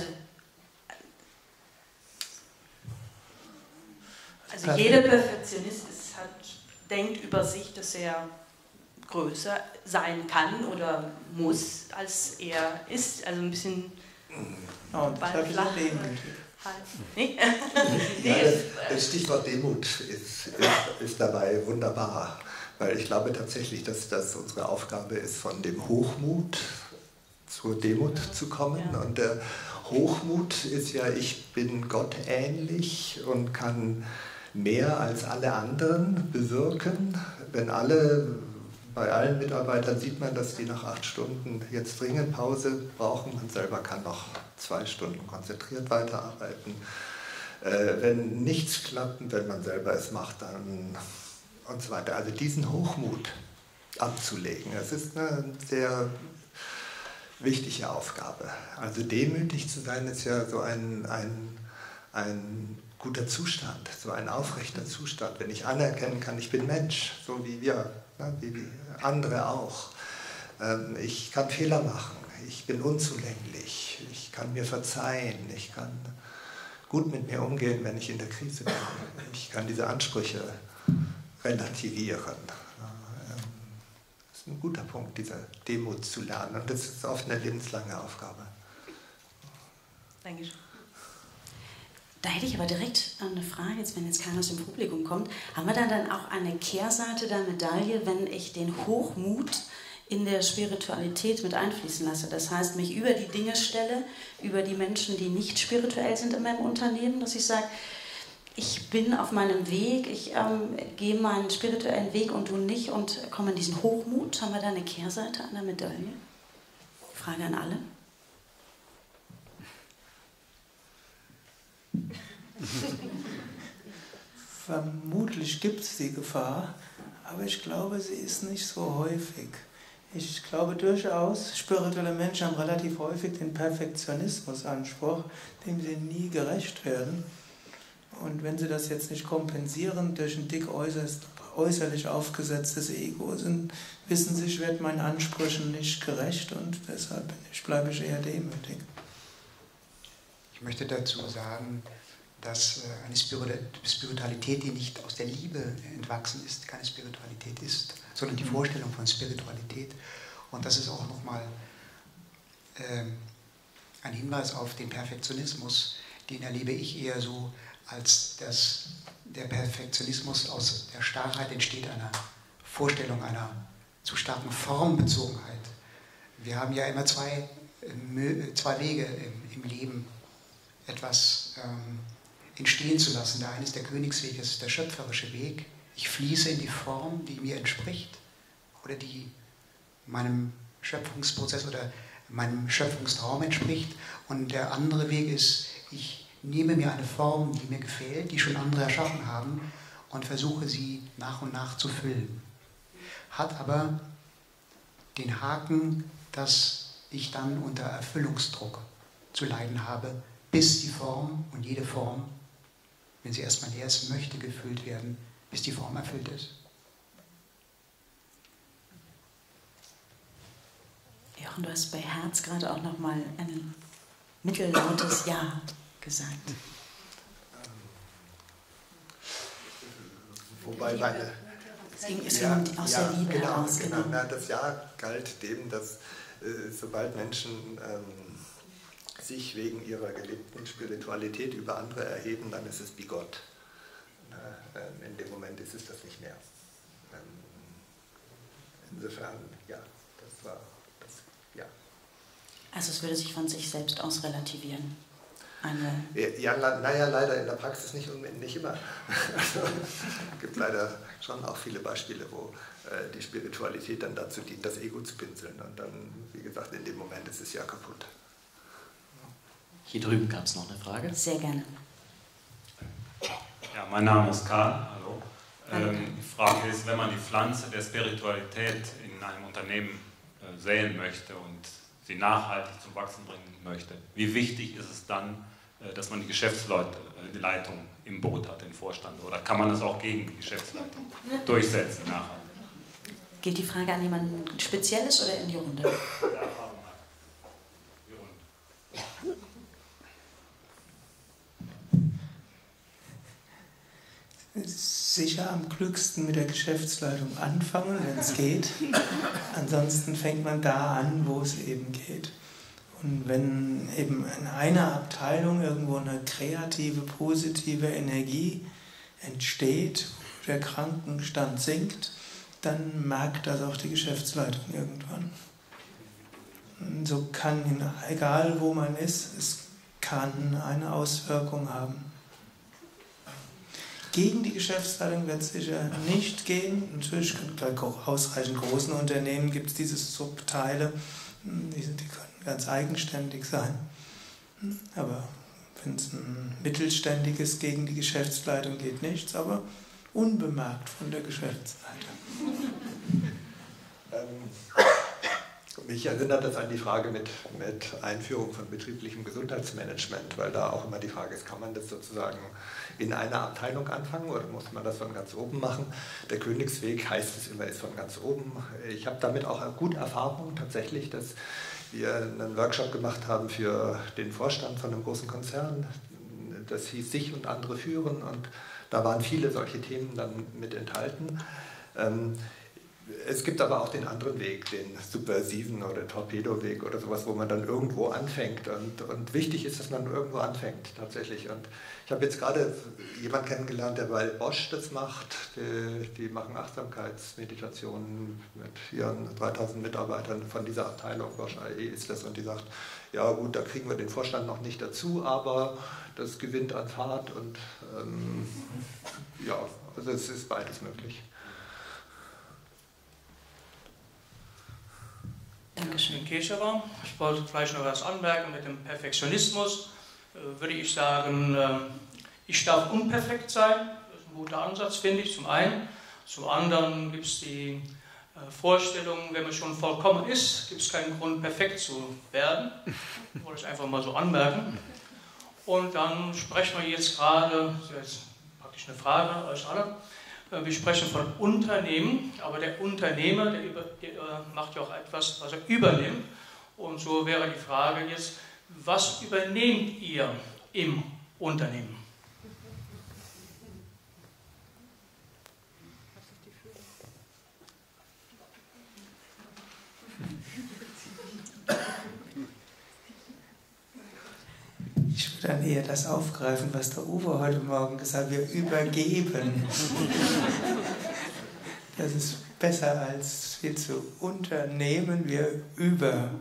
Also jeder Perfektionist denkt über sich, dass er größer sein kann oder muss, als er ist. Also ein bisschen flach. Nee? Ja, das Stichwort Demut ist dabei wunderbar, weil ich glaube tatsächlich, dass das unsere Aufgabe ist, von dem Hochmut zur Demut zu kommen. Ja. Und der Hochmut ist ja, ich bin Gott ähnlich und kann mehr als alle anderen bewirken. Bei allen Mitarbeitern sieht man, dass die nach 8 Stunden jetzt dringend Pause brauchen. Man selber kann noch 2 Stunden konzentriert weiterarbeiten. Wenn nichts klappt, wenn man selber es macht, dann und so weiter. Also diesen Hochmut abzulegen, das ist eine sehr wichtige Aufgabe. Also demütig zu sein ist ja so ein guter Zustand, so ein aufrechter Zustand. Wenn ich anerkennen kann, ich bin Mensch, so wie wir, wie andere auch. Ich kann Fehler machen, ich bin unzulänglich, ich kann mir verzeihen, ich kann gut mit mir umgehen, wenn ich in der Krise bin. Ich kann diese Ansprüche relativieren. Das ist ein guter Punkt, diese Demut zu lernen. Und das ist oft eine lebenslange Aufgabe. Dankeschön. Da hätte ich aber direkt eine Frage, jetzt, wenn jetzt keiner aus dem Publikum kommt. Haben wir dann auch eine Kehrseite der Medaille, wenn ich den Hochmut in der Spiritualität mit einfließen lasse? Das heißt, mich über die Dinge stelle, über die Menschen, die nicht spirituell sind in meinem Unternehmen, dass ich sage, ich bin auf meinem Weg, ich gehe meinen spirituellen Weg und du nicht und komme in diesen Hochmut. Haben wir da eine Kehrseite an der Medaille? Frage an alle. Vermutlich gibt es die Gefahr, aber ich glaube, sie ist nicht so häufig. Ich glaube durchaus, spirituelle Menschen haben relativ häufig den Perfektionismusanspruch, dem sie nie gerecht werden. Und wenn sie das jetzt nicht kompensieren durch ein dick äußerlich aufgesetztes Ego, wissen sie, ich werde meinen Ansprüchen nicht gerecht und deshalb bleibe ich eher demütig. Ich möchte dazu sagen, dass eine Spiritualität, die nicht aus der Liebe entwachsen ist, keine Spiritualität ist, sondern die Vorstellung von Spiritualität. Und das ist auch nochmal ein Hinweis auf den Perfektionismus, den erlebe ich eher so, als dass der Perfektionismus aus der Starrheit entsteht, einer Vorstellung, einer zu starken Formbezogenheit. Wir haben ja immer zwei Wege im Leben, etwas entstehen zu lassen. Der eine ist der Königsweg, das ist der schöpferische Weg. Ich fließe in die Form, die mir entspricht oder die meinem Schöpfungsprozess oder meinem Schöpfungstraum entspricht. Und der andere Weg ist, ich nehme mir eine Form, die mir gefällt, die schon andere erschaffen haben und versuche sie nach und nach zu füllen. Hat aber den Haken, dass ich dann unter Erfüllungsdruck zu leiden habe, bis die Form und jede Form, wenn sie erstmal leer ist, möchte gefüllt werden, bis die Form erfüllt ist. Jochen, du hast bei Herz gerade auch nochmal ein mittellautes Ja gesagt. Wobei Es ging aus der Liebe heraus. Genau. Das Ja galt dem, dass sobald Menschen sich wegen ihrer gelebten Spiritualität über andere erheben, dann ist es wie Gott. In dem Moment ist es das nicht mehr. Insofern, ja, das war das Ja. Also es würde sich von sich selbst aus relativieren. Leider in der Praxis nicht immer. Also, es gibt leider schon auch viele Beispiele, wo die Spiritualität dann dazu dient, das Ego zu pinseln. Und dann, wie gesagt, in dem Moment ist es ja kaputt. Hier drüben gab es noch eine Frage. Sehr gerne. Ja, mein Name ist Karl. Hallo. Die Frage ist, wenn man die Pflanze der Spiritualität in einem Unternehmen säen möchte und sie nachhaltig zum Wachsen bringen möchte, wie wichtig ist es dann, dass man die Geschäftsleitung im Boot hat, den Vorstand? Oder kann man das auch gegen die Geschäftsleitung durchsetzen nachhaltig? Geht die Frage an jemanden Spezielles oder in die Runde? Sicher am klügsten mit der Geschäftsleitung anfangen, wenn es geht. Ansonsten fängt man da an, wo es eben geht. Und wenn eben in einer Abteilung irgendwo eine kreative, positive Energie entsteht, der Krankenstand sinkt, dann merkt das auch die Geschäftsleitung irgendwann. Und so kann, egal wo man ist, es kann eine Auswirkung haben. Gegen die Geschäftsleitung wird es sicher nicht gehen. Natürlich, bei ausreichend großen Unternehmen gibt es diese Subteile, die können ganz eigenständig sein. Aber wenn es ein mittelständiges gegen die Geschäftsleitung geht, nichts, aber unbemerkt von der Geschäftsleitung. Mich erinnert das an die Frage mit Einführung von betrieblichem Gesundheitsmanagement, weil da auch immer die Frage ist, kann man das sozusagen in einer Abteilung anfangen oder muss man das von ganz oben machen? Der Königsweg heißt es immer, ist von ganz oben. Ich habe damit auch gute Erfahrungen tatsächlich, dass wir einen Workshop gemacht haben für den Vorstand von einem großen Konzern, das hieß sich und andere führen und da waren viele solche Themen dann mit enthalten. Es gibt aber auch den anderen Weg, den subversiven oder Torpedoweg oder sowas, wo man dann irgendwo anfängt. Und wichtig ist, dass man irgendwo anfängt, tatsächlich. Und ich habe jetzt gerade jemanden kennengelernt, der bei Bosch das macht. Die machen Achtsamkeitsmeditationen mit ihren 3000 Mitarbeitern von dieser Abteilung. Bosch AE ist das. Und die sagt, ja gut, da kriegen wir den Vorstand noch nicht dazu, aber das gewinnt an Fahrt. Und ja, also es ist beides möglich. Dankeschön. Kescherer. Ich wollte gleich noch was anmerken mit dem Perfektionismus. Würde ich sagen, ich darf unperfekt sein. Das ist ein guter Ansatz, finde ich, zum einen. Zum anderen gibt es die Vorstellung, wenn man schon vollkommen ist, gibt es keinen Grund, perfekt zu werden. Das wollte ich einfach mal so anmerken. Und dann sprechen wir jetzt gerade, das ist jetzt praktisch eine Frage an euch alle, wir sprechen von Unternehmen, aber der Unternehmer, der macht ja auch etwas, was er übernimmt. Und so wäre die Frage jetzt, was übernehmt ihr im Unternehmen? Ich würde dann eher das aufgreifen, was der Uwe heute Morgen gesagt hat, wir übergeben. Das ist besser als viel zu unternehmen, wir übergeben.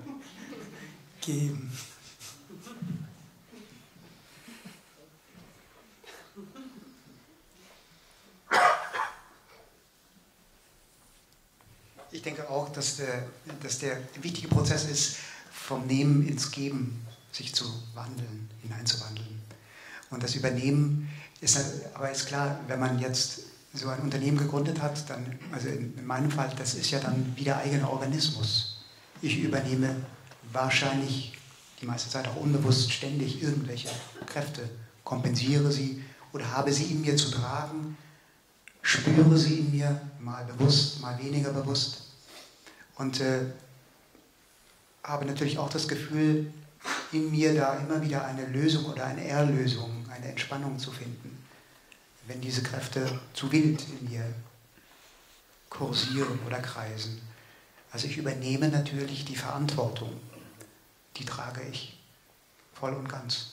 Ich denke auch, dass der wichtige Prozess ist, vom Nehmen ins Geben sich zu wandeln, hineinzuwandeln. Und das Übernehmen ist aber ist klar, wenn man jetzt so ein Unternehmen gegründet hat, dann, also in meinem Fall, das ist ja dann wie der eigene Organismus. Ich übernehme wahrscheinlich die meiste Zeit auch unbewusst ständig irgendwelche Kräfte, kompensiere sie oder habe sie in mir zu tragen, spüre sie in mir, mal bewusst, mal weniger bewusst und habe natürlich auch das Gefühl, in mir da immer wieder eine Lösung oder eine Erlösung, eine Entspannung zu finden, wenn diese Kräfte zu wild in mir kursieren oder kreisen. Also ich übernehme natürlich die Verantwortung, die trage ich voll und ganz.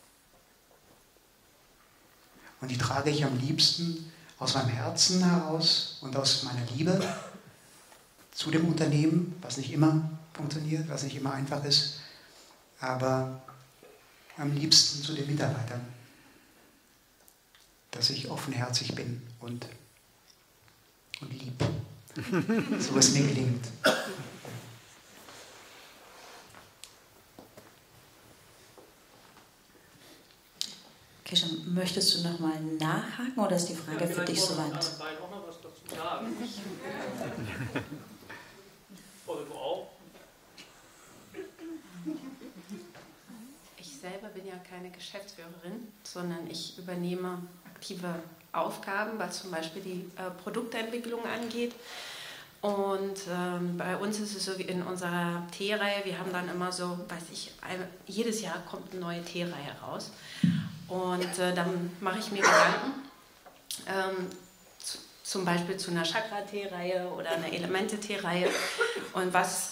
Und die trage ich am liebsten aus meinem Herzen heraus und aus meiner Liebe zu dem Unternehmen, was nicht immer funktioniert, was nicht immer einfach ist, aber am liebsten zu den Mitarbeitern, dass ich offenherzig bin und lieb, so es mir gelingt. Kescher, möchtest du nochmal nachhaken oder ist die Frage für dich soweit? Ich wollte auch noch was dazu sagen. Oder du auch? Ich selber bin ja keine Geschäftsführerin, sondern ich übernehme aktive Aufgaben, was zum Beispiel die Produktentwicklung angeht. Und bei uns ist es so wie in unserer Teereihe, wir haben dann immer so, jedes Jahr kommt eine neue Teereihe raus. Und dann mache ich mir Gedanken, zum Beispiel zu einer Chakra-Teereihe oder einer Elemente-Teereihe. Und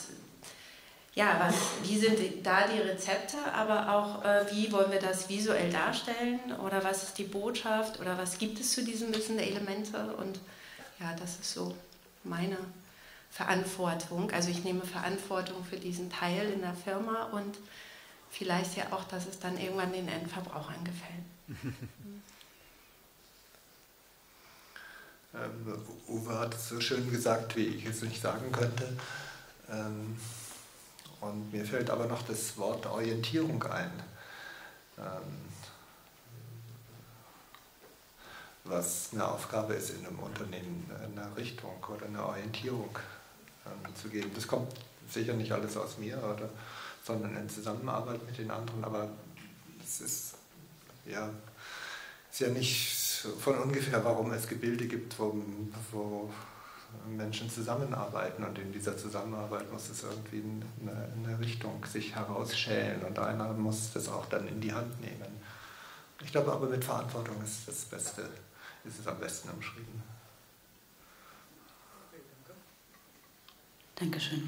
wie sind da die Rezepte, aber auch wie wollen wir das visuell darstellen oder was ist die Botschaft oder was gibt es zu diesen Wissen der Elemente. Und ja, das ist so meine Verantwortung. Also ich nehme Verantwortung für diesen Teil in der Firma und vielleicht ja auch, dass es dann irgendwann den Endverbrauchern gefällt. Uwe hat es so schön gesagt, wie ich es nicht sagen könnte. Und mir fällt aber noch das Wort Orientierung ein. Was eine Aufgabe ist in einem Unternehmen, eine Richtung oder eine Orientierung zu geben. Das kommt sicher nicht alles aus mir, sondern in Zusammenarbeit mit den anderen, aber es ist ja nicht von ungefähr, warum es Gebilde gibt, wo Menschen zusammenarbeiten und in dieser Zusammenarbeit muss es irgendwie eine Richtung sich herausschälen und einer muss das auch dann in die Hand nehmen. Ich glaube aber mit Verantwortung ist das Beste, ist es am besten umschrieben. Dankeschön.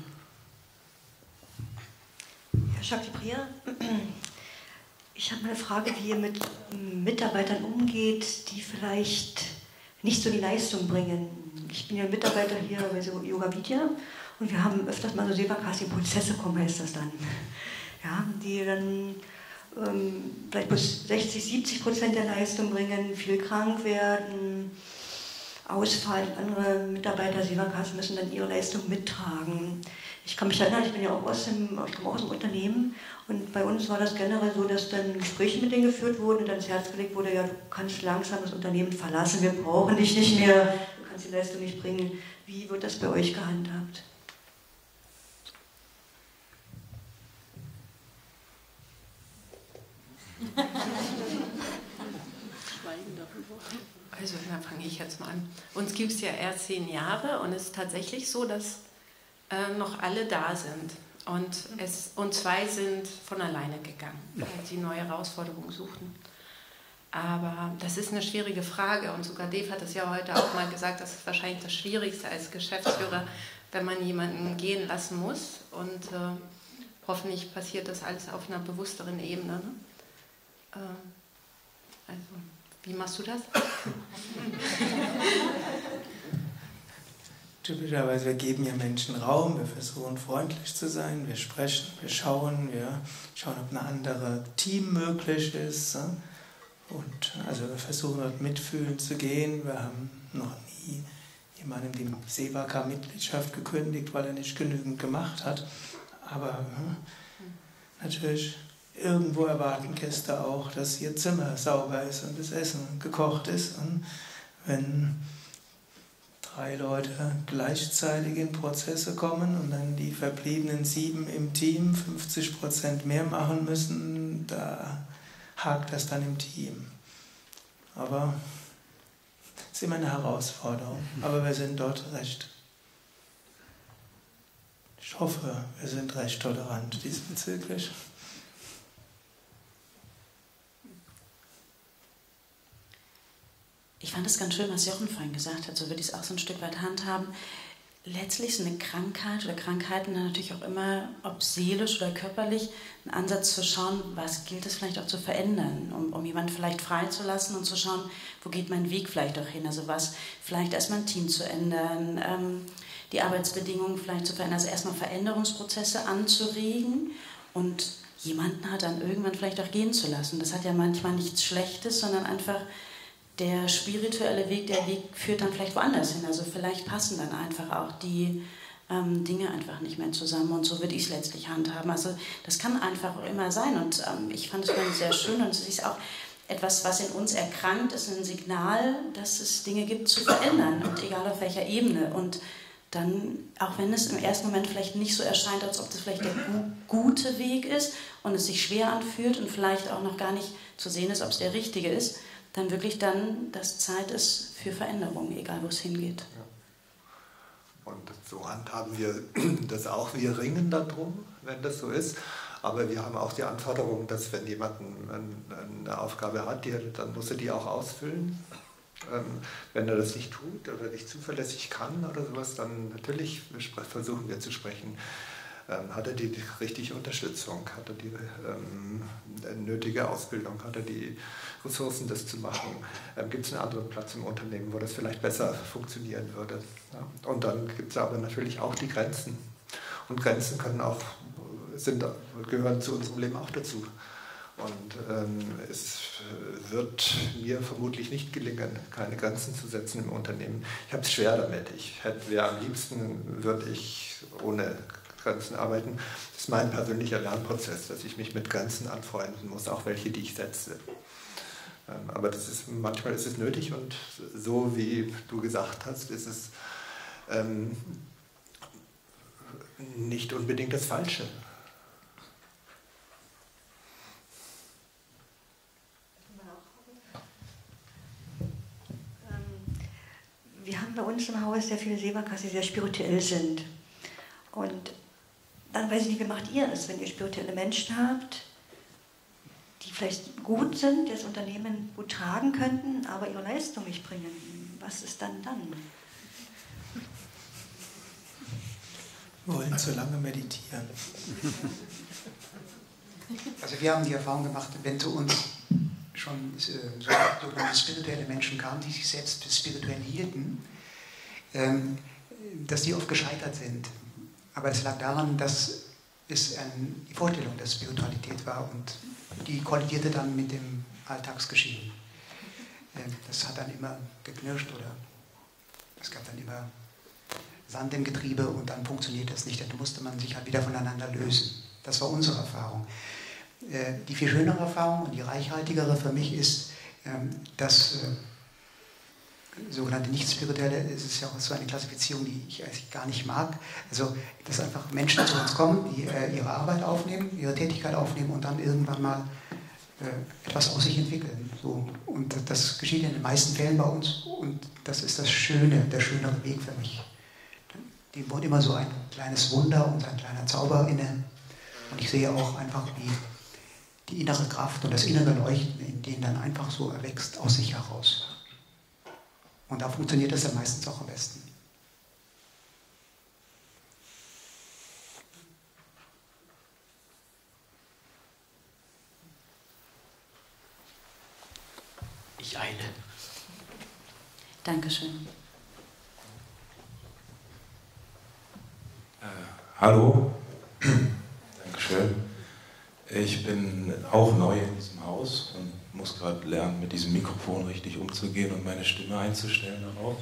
Herr Shakti-Priya, ich habe mal eine Frage, wie ihr mit Mitarbeitern umgeht, die vielleicht nicht so die Leistung bringen. Ich bin ja Mitarbeiter hier bei Yoga Vidya und wir haben öfters mal so Sevakasi-Prozesse kommen, heißt das dann. Ja, die dann vielleicht bis 60-70% der Leistung bringen, viel krank werden, ausfallen. Andere Mitarbeiter Sevakasi müssen dann ihre Leistung mittragen. Ich kann mich erinnern, ich komme auch aus dem Unternehmen und bei uns war das generell so, dass dann Gespräche mit denen geführt wurden und dann ins Herz gelegt wurde, ja, du kannst langsam das Unternehmen verlassen, wir brauchen dich nicht mehr, du kannst die Leistung nicht bringen. Wie wird das bei euch gehandhabt? Also, dann fange ich jetzt mal an. Uns gibt es ja erst 10 Jahre und es ist tatsächlich so, dass noch alle da sind. Und 2 sind von alleine gegangen, weil sie neue Herausforderungen suchten. Aber das ist eine schwierige Frage und sogar Dave hat es ja heute auch mal gesagt, das ist wahrscheinlich das Schwierigste als Geschäftsführer, wenn man jemanden gehen lassen muss. Und hoffentlich passiert das alles auf einer bewussteren Ebene. Ne? Also, wie machst du das? Typischerweise, wir geben ja Menschen Raum, wir versuchen freundlich zu sein, wir sprechen, wir schauen, ob eine andere Team möglich ist. Und also wir versuchen dort mitfühlend zu gehen. Wir haben noch nie jemandem die Sevaka-Mitgliedschaft gekündigt, weil er nicht genügend gemacht hat. Aber natürlich, irgendwo erwarten Gäste auch, dass ihr Zimmer sauber ist und das Essen gekocht ist. Und wenn 3 Leute gleichzeitig in Prozesse kommen und dann die verbliebenen 7 im Team 50% mehr machen müssen, da hakt das dann im Team. Aber es ist immer eine Herausforderung. Aber wir sind dort recht, ich hoffe, wir sind recht tolerant diesbezüglich. Ich fand es ganz schön, was Jochen vorhin gesagt hat, so würde ich es auch so ein Stück weit handhaben. Letztlich ist eine Krankheit oder Krankheiten dann natürlich auch immer, ob seelisch oder körperlich, ein Ansatz zu schauen, was gilt es vielleicht auch zu verändern, um jemanden vielleicht freizulassen und zu schauen, wo geht mein Weg vielleicht auch hin, also was vielleicht erstmal ein Team zu ändern, die Arbeitsbedingungen vielleicht zu verändern, also erstmal Veränderungsprozesse anzuregen und jemanden hat dann irgendwann vielleicht auch gehen zu lassen. Das hat ja manchmal nichts Schlechtes, sondern einfach der spirituelle Weg, der Weg führt dann vielleicht woanders hin. Also vielleicht passen dann einfach auch die Dinge einfach nicht mehr zusammen und so würde ich es letztlich handhaben. Also das kann einfach auch immer sein und ich fand es sehr schön und es ist auch etwas, was in uns erkrankt, ist ein Signal, dass es Dinge gibt zu verändern und egal auf welcher Ebene und dann, auch wenn es im ersten Moment vielleicht nicht so erscheint, als ob das vielleicht der gute Weg ist und es sich schwer anfühlt und vielleicht auch noch gar nicht zu sehen ist, ob es der richtige ist, dann wirklich dann, dass Zeit ist für Veränderung, egal wo es hingeht. Ja. Und so handhaben wir das auch. Wir ringen darum, wenn das so ist. Aber wir haben auch die Anforderung, dass wenn jemand eine Aufgabe hat, dann muss er die auch ausfüllen. Wenn er das nicht tut oder nicht zuverlässig kann oder sowas, dann natürlich versuchen wir zu sprechen. Hat er die richtige Unterstützung? Hat er die nötige Ausbildung? Hat er die Ressourcen, das zu machen? Gibt es einen anderen Platz im Unternehmen, wo das vielleicht besser funktionieren würde? Ja? Und dann gibt es aber natürlich auch die Grenzen. Und Grenzen können auch, gehören zu unserem Leben auch dazu. Und es wird mir vermutlich nicht gelingen, keine Grenzen zu setzen im Unternehmen. Ich habe es schwer damit. Am liebsten würde ich ohne Grenzen arbeiten. Das ist mein persönlicher Lernprozess, dass ich mich mit Grenzen anfreunden muss, auch welche, die ich setze. Aber manchmal ist es nötig und so wie du gesagt hast, ist es nicht unbedingt das Falsche. Wir haben bei uns im Haus sehr viele Sevakas, die sehr spirituell sind. Und dann weiß ich nicht, wie macht ihr es, wenn ihr spirituelle Menschen habt, die vielleicht gut sind, das Unternehmen gut tragen könnten, aber ihre Leistung nicht bringen. Was ist dann? Wir wollen zu lange meditieren. Also wir haben die Erfahrung gemacht, wenn zu uns schon sogenannte spirituelle Menschen kamen, die sich selbst für spirituell hielten, dass die oft gescheitert sind. Aber es lag daran, dass es die Vorstellung der Spiritualität war und die kollidierte dann mit dem Alltagsgeschehen. Das hat dann immer geknirscht oder es gab dann immer Sand im Getriebe und dann funktioniert das nicht. Dann musste man sich halt wieder voneinander lösen. Das war unsere Erfahrung. Die viel schönere Erfahrung und die reichhaltigere für mich ist, dass sogenannte nicht-spirituelle, es ist ja auch so eine Klassifizierung, die ich eigentlich gar nicht mag. Also, dass einfach Menschen zu uns kommen, die ihre Arbeit aufnehmen, ihre Tätigkeit aufnehmen und dann irgendwann mal etwas aus sich entwickeln. So. Und das geschieht in den meisten Fällen bei uns und das ist das Schöne, der schönere Weg für mich. Dem wohnt immer so ein kleines Wunder und ein kleiner Zauber inne. Und ich sehe auch einfach, wie die innere Kraft und das innere Leuchten in denen dann einfach so erwächst aus sich heraus. Und da funktioniert das ja meistens auch am besten. Ich eile. Dankeschön. Hallo. Dankeschön. Ich bin auch neu in diesem Haus und muss gerade lernen, mit diesem Mikrofon richtig umzugehen und meine Stimme einzustellen darauf.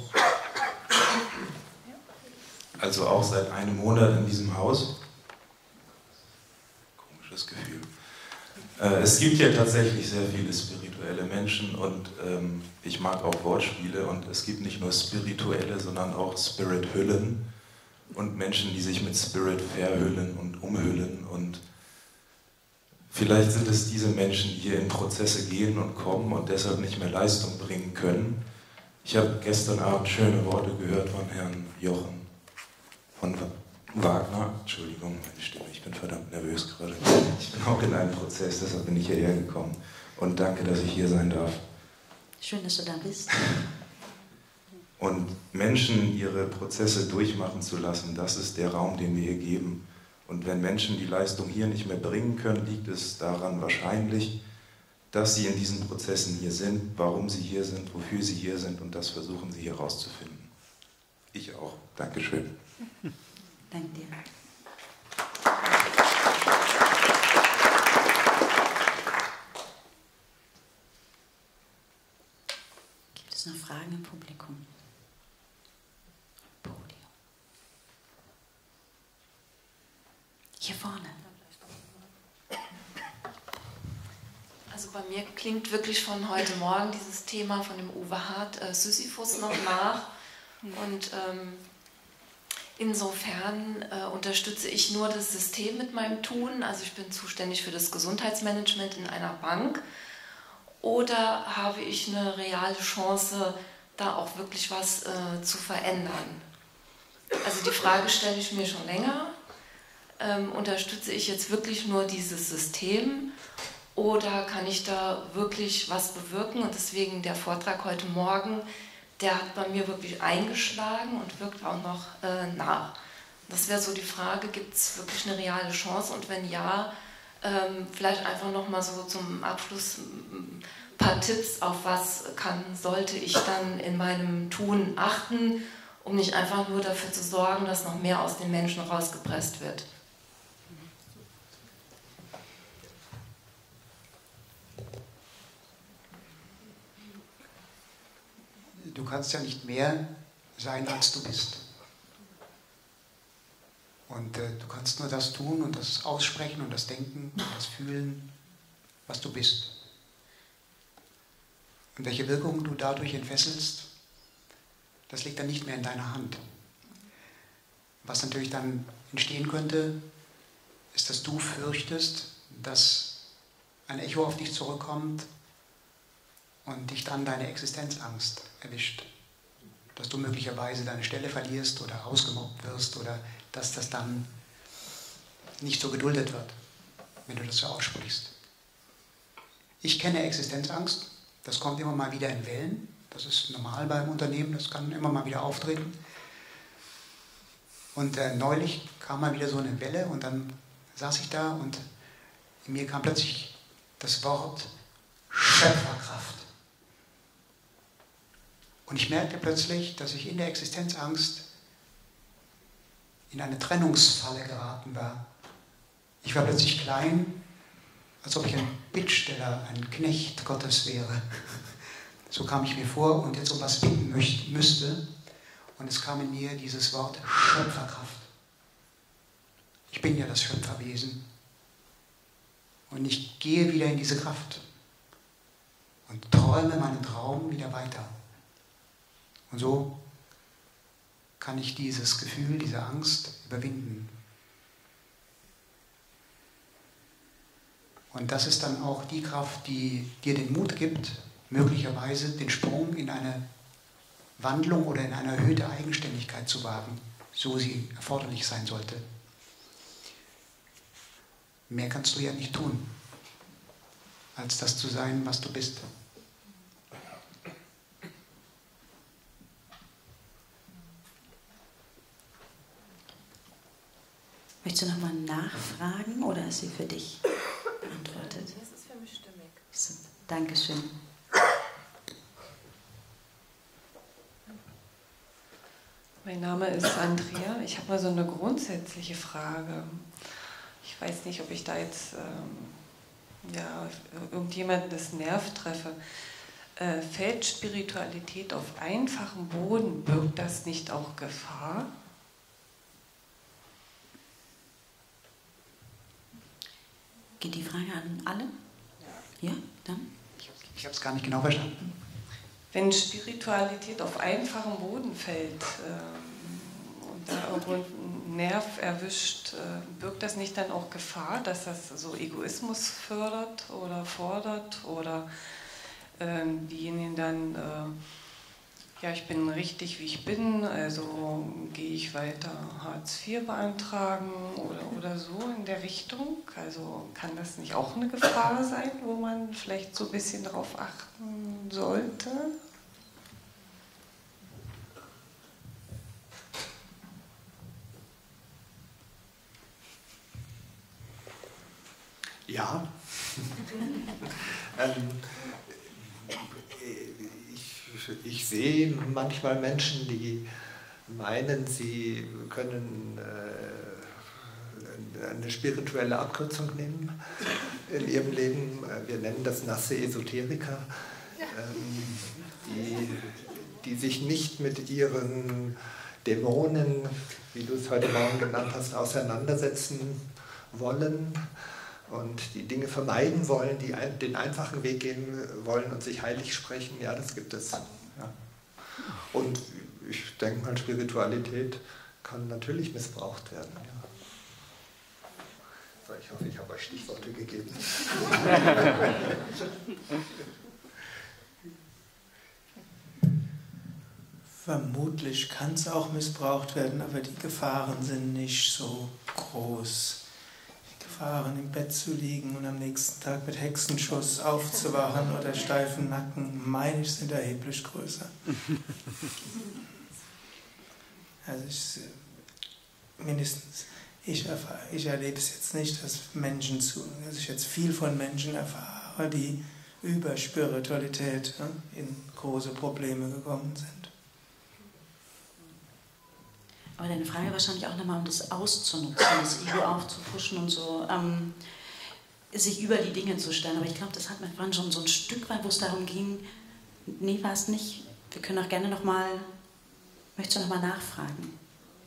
Also auch seit einem Monat in diesem Haus. Komisches Gefühl. Es gibt ja tatsächlich sehr viele spirituelle Menschen und ich mag auch Wortspiele und es gibt nicht nur spirituelle, sondern auch Spirit-Hüllen und Menschen, die sich mit Spirit verhüllen und umhüllen und vielleicht sind es diese Menschen, die hier in Prozesse gehen und kommen und deshalb nicht mehr Leistung bringen können. Ich habe gestern Abend schöne Worte gehört von Herrn Jochen von Wagner. Entschuldigung, meine Stimme, ich bin verdammt nervös gerade. Ich bin auch in einem Prozess, deshalb bin ich hierher gekommen. Und danke, dass ich hier sein darf. Schön, dass du da bist. Und Menschen ihre Prozesse durchmachen zu lassen, das ist der Raum, den wir hier geben. Und wenn Menschen die Leistung hier nicht mehr bringen können, liegt es daran wahrscheinlich, dass sie in diesen Prozessen hier sind, warum sie hier sind, wofür sie hier sind und das versuchen sie hier rauszufinden. Ich auch. Dankeschön. Danke dir. Gibt es noch Fragen im Publikum? Hier vorne. Also bei mir klingt wirklich von heute Morgen dieses Thema von dem Uwe Hart, Sisyphus noch nach. Und insofern unterstütze ich nur das System mit meinem Tun. Also ich bin zuständig für das Gesundheitsmanagement in einer Bank. Oder habe ich eine reale Chance, da auch wirklich was zu verändern? Also die Frage stelle ich mir schon länger. Unterstütze ich jetzt wirklich nur dieses System oder kann ich da wirklich was bewirken? Und deswegen der Vortrag heute Morgen, der hat bei mir wirklich eingeschlagen und wirkt auch noch nach. Das wäre so die Frage, gibt es wirklich eine reale Chance? Und wenn ja, vielleicht einfach nochmal so zum Abschluss ein paar Tipps, auf was sollte ich dann in meinem Tun achten, um nicht einfach nur dafür zu sorgen, dass noch mehr aus den Menschen rausgepresst wird. Du kannst ja nicht mehr sein, als du bist. Und du kannst nur das tun und das aussprechen und das denken und das fühlen, was du bist. Und welche Wirkung du dadurch entfesselst, das liegt dann nicht mehr in deiner Hand. Was natürlich dann entstehen könnte, ist, dass du fürchtest, dass ein Echo auf dich zurückkommt und dich dann deine Existenzangst erwischt. Dass du möglicherweise deine Stelle verlierst oder ausgemobbt wirst oder dass das dann nicht so geduldet wird, wenn du das so aussprichst. Ich kenne Existenzangst, das kommt immer mal wieder in Wellen. Das ist normal beim Unternehmen, das kann immer mal wieder auftreten. Und neulich kam mal wieder so eine Welle und dann saß ich da und in mir kam plötzlich das Wort Schöpferkraft. Und ich merkte plötzlich, dass ich in der Existenzangst in eine Trennungsfalle geraten war. Ich war plötzlich klein, als ob ich ein Bittsteller, ein Knecht Gottes wäre. So kam ich mir vor und jetzt um was bitten müsste. Und es kam in mir dieses Wort Schöpferkraft. Ich bin ja das Schöpferwesen. Und ich gehe wieder in diese Kraft und träume meinen Traum wieder weiter. Und so kann ich dieses Gefühl, diese Angst überwinden. Und das ist dann auch die Kraft, die dir den Mut gibt, möglicherweise den Sprung in eine Wandlung oder in eine erhöhte Eigenständigkeit zu wagen, so sie erforderlich sein sollte. Mehr kannst du ja nicht tun, als das zu sein, was du bist. Möchtest du nochmal nachfragen oder ist sie für dich beantwortet? Das ist für mich stimmig. So, Dankeschön. Mein Name ist Andrea. Ich habe mal so eine grundsätzliche Frage. Ich weiß nicht, ob ich da jetzt irgendjemanden das Nerv treffe. Fällt Spiritualität auf einfachem Boden? Birgt das nicht auch Gefahr? Geht die Frage an alle? Ja, dann? Ich habe es gar nicht genau verstanden. Wenn Spiritualität auf einfachem Boden fällt und da irgendwo ein Nerv erwischt, birgt das nicht dann auch Gefahr, dass das so Egoismus fördert oder fordert oder diejenigen dann, ja, ich bin richtig, wie ich bin, also gehe ich weiter Hartz IV beantragen oder so in der Richtung? Also kann das nicht auch eine Gefahr sein, wo man vielleicht so ein bisschen darauf achten sollte? Ja. Ich sehe manchmal Menschen, die meinen, sie können eine spirituelle Abkürzung nehmen in ihrem Leben. Wir nennen das nasse Esoteriker, die sich nicht mit ihren Dämonen, wie du es heute Morgen genannt hast, auseinandersetzen wollen und die Dinge vermeiden wollen, die den einfachen Weg gehen wollen und sich heilig sprechen. Ja, das gibt es. Ja. Und ich denke mal, Spiritualität kann natürlich missbraucht werden. Ja. So, ich hoffe, ich habe euch Stichworte gegeben. Vermutlich kann es auch missbraucht werden, aber die Gefahren sind nicht so groß. Gefahren, im Bett zu liegen und am nächsten Tag mit Hexenschuss aufzuwachen oder steifen Nacken, meine ich, sind erheblich größer. Also ich erlebe es jetzt nicht, dass ich jetzt viel von Menschen erfahre, die über Spiritualität in große Probleme gekommen sind. Aber deine Frage wahrscheinlich auch nochmal, um das auszunutzen, das Ego aufzupuschen und so, sich über die Dinge zu stellen. Aber ich glaube, das hat man vorhin schon so ein Stück weit, wo es darum ging, nee, war es nicht. Wir können auch gerne nochmal, möchtest du nochmal nachfragen?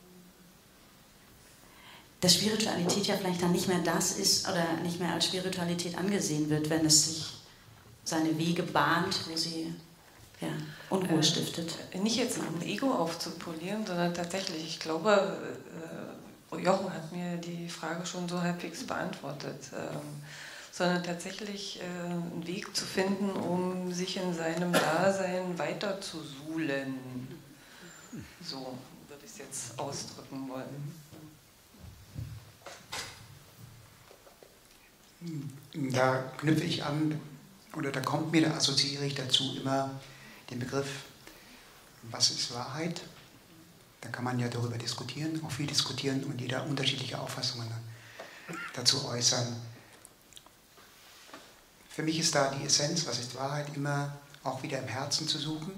Dass Spiritualität ja vielleicht dann nicht mehr das ist oder nicht mehr als Spiritualität angesehen wird, wenn es sich seine Wege bahnt, wo sie Unruhe stiftet. Nicht jetzt um Ego aufzupolieren, sondern tatsächlich, ich glaube, Jochen hat mir die Frage schon so halbwegs beantwortet, sondern tatsächlich einen Weg zu finden, um sich in seinem Dasein weiter zu suhlen. So würde ich es jetzt ausdrücken wollen. Da knüpfe ich an oder da assoziiere ich dazu immer den Begriff, was ist Wahrheit? Da kann man ja darüber diskutieren, auch viel diskutieren und jeder unterschiedliche Auffassungen dazu äußern. Für mich ist da die Essenz, was ist Wahrheit, immer auch wieder im Herzen zu suchen.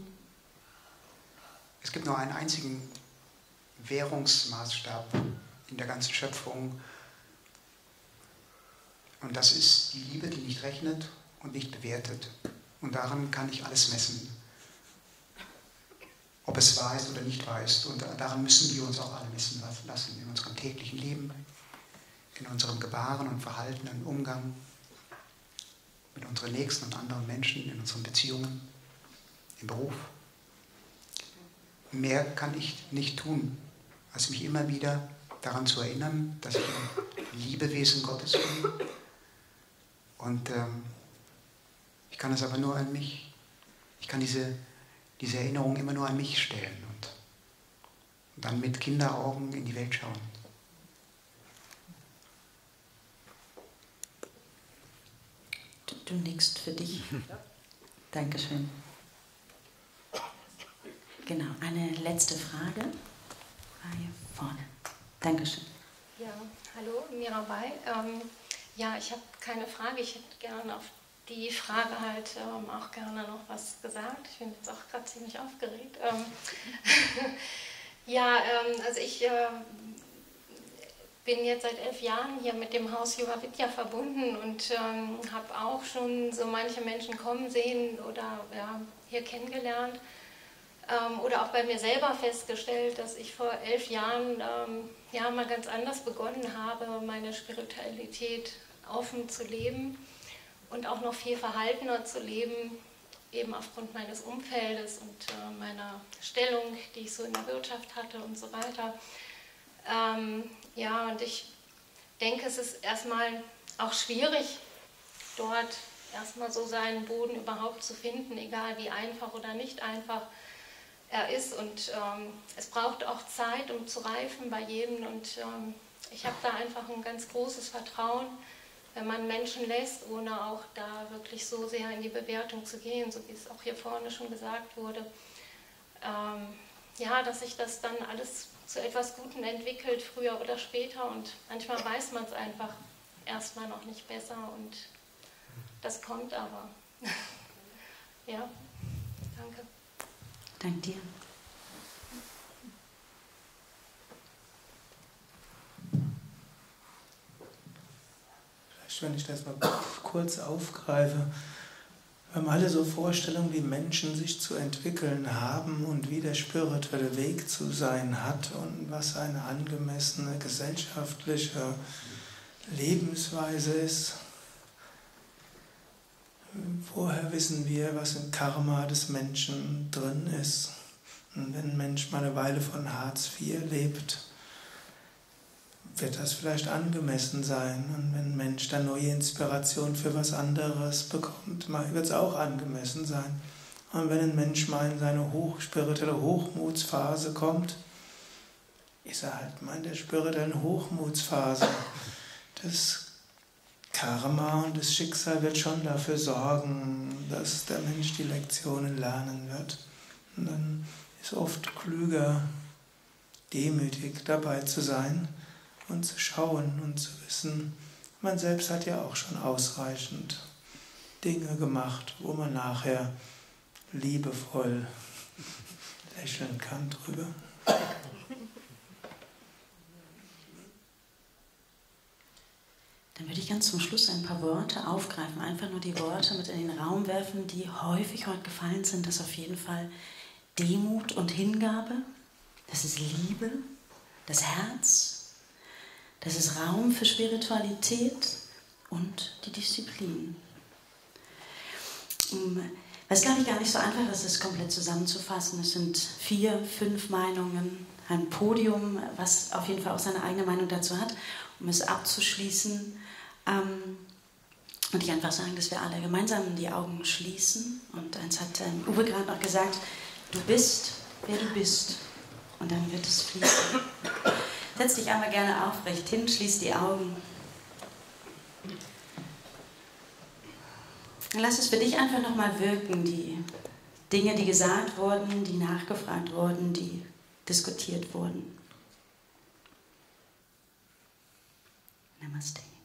Es gibt nur einen einzigen Währungsmaßstab in der ganzen Schöpfung und das ist die Liebe, die nicht rechnet und nicht bewertet. Und daran kann ich alles messen. Ob es wahr ist oder nicht wahr ist. Und daran müssen wir uns auch alle messen lassen, in unserem täglichen Leben, in unserem Gebaren und Verhalten, im Umgang mit unseren Nächsten und anderen Menschen, in unseren Beziehungen, im Beruf. Mehr kann ich nicht tun, als mich immer wieder daran zu erinnern, dass ich ein Liebewesen Gottes bin. Und ich kann es aber nur an mich, ich kann diese Erinnerung immer nur an mich stellen und dann mit Kinderaugen in die Welt schauen. Du nickst für dich. Dankeschön. Genau, eine letzte Frage. Hier vorne. Dankeschön. Ja, hallo, Mirabai. Ja, ich habe keine Frage. Ich hätte gerne auf die Frage halt auch gerne noch was gesagt. Ich bin jetzt auch gerade ziemlich aufgeregt. Ja, also ich bin jetzt seit 11 Jahren hier mit dem Haus Yoga Vidya verbunden und habe auch schon so manche Menschen kommen sehen oder ja, hier kennengelernt. Oder auch bei mir selber festgestellt, dass ich vor 11 Jahren ja, mal ganz anders begonnen habe, meine Spiritualität offen zu leben und auch noch viel verhaltener zu leben, eben aufgrund meines Umfeldes und meiner Stellung, die ich so in der Wirtschaft hatte und so weiter. Ja, und ich denke, es ist erstmal auch schwierig, dort erstmal so seinen Boden überhaupt zu finden, egal wie einfach oder nicht einfach er ist. Und es braucht auch Zeit, um zu reifen bei jedem. Und ich habe da einfach ein ganz großes Vertrauen, wenn man Menschen lässt, ohne auch da wirklich so sehr in die Bewertung zu gehen, so wie es auch hier vorne schon gesagt wurde. Ja, dass sich das dann alles zu etwas Gutem entwickelt, früher oder später. Und manchmal weiß man es einfach erstmal noch nicht besser und das kommt aber. Ja, danke. Dank dir. Vielleicht, wenn ich das mal kurz aufgreife, wir haben alle so Vorstellungen, wie Menschen sich zu entwickeln haben und wie der spirituelle Weg zu sein hat und was eine angemessene gesellschaftliche Lebensweise ist. Woher wissen wir, was im Karma des Menschen drin ist? Und wenn ein Mensch mal eine Weile von Hartz IV lebt, wird das vielleicht angemessen sein. Und wenn ein Mensch dann neue Inspiration für was anderes bekommt, wird es auch angemessen sein. Und wenn ein Mensch mal in seine spirituelle Hochmutsphase kommt, ist er halt mal in der spirituellen Hochmutsphase. Das Karma und das Schicksal wird schon dafür sorgen, dass der Mensch die Lektionen lernen wird. Und dann ist oft klüger, demütig dabei zu sein und zu schauen und zu wissen, man selbst hat ja auch schon ausreichend Dinge gemacht, wo man nachher liebevoll lächeln kann drüber. Dann würde ich ganz zum Schluss ein paar Worte aufgreifen, einfach nur die Worte mit in den Raum werfen, die häufig heute gefallen sind. Das ist auf jeden Fall Demut und Hingabe, das ist Liebe, das Herz, das ist Raum für Spiritualität und die Disziplin. Was, glaube ich, gar nicht so einfach ist, es komplett zusammenzufassen. Es sind 4, 5 Meinungen, ein Podium, was auf jeden Fall auch seine eigene Meinung dazu hat, um es abzuschließen. Und ich einfach sagen, dass wir alle gemeinsam die Augen schließen. Und eins hat Uwe gerade noch gesagt, du bist, wer du bist. Und dann wird es fließen. Setz dich einmal gerne aufrecht hin, schließ die Augen. Dann lass es für dich einfach nochmal wirken, die Dinge, die gesagt wurden, die nachgefragt wurden, die diskutiert wurden. Namaste.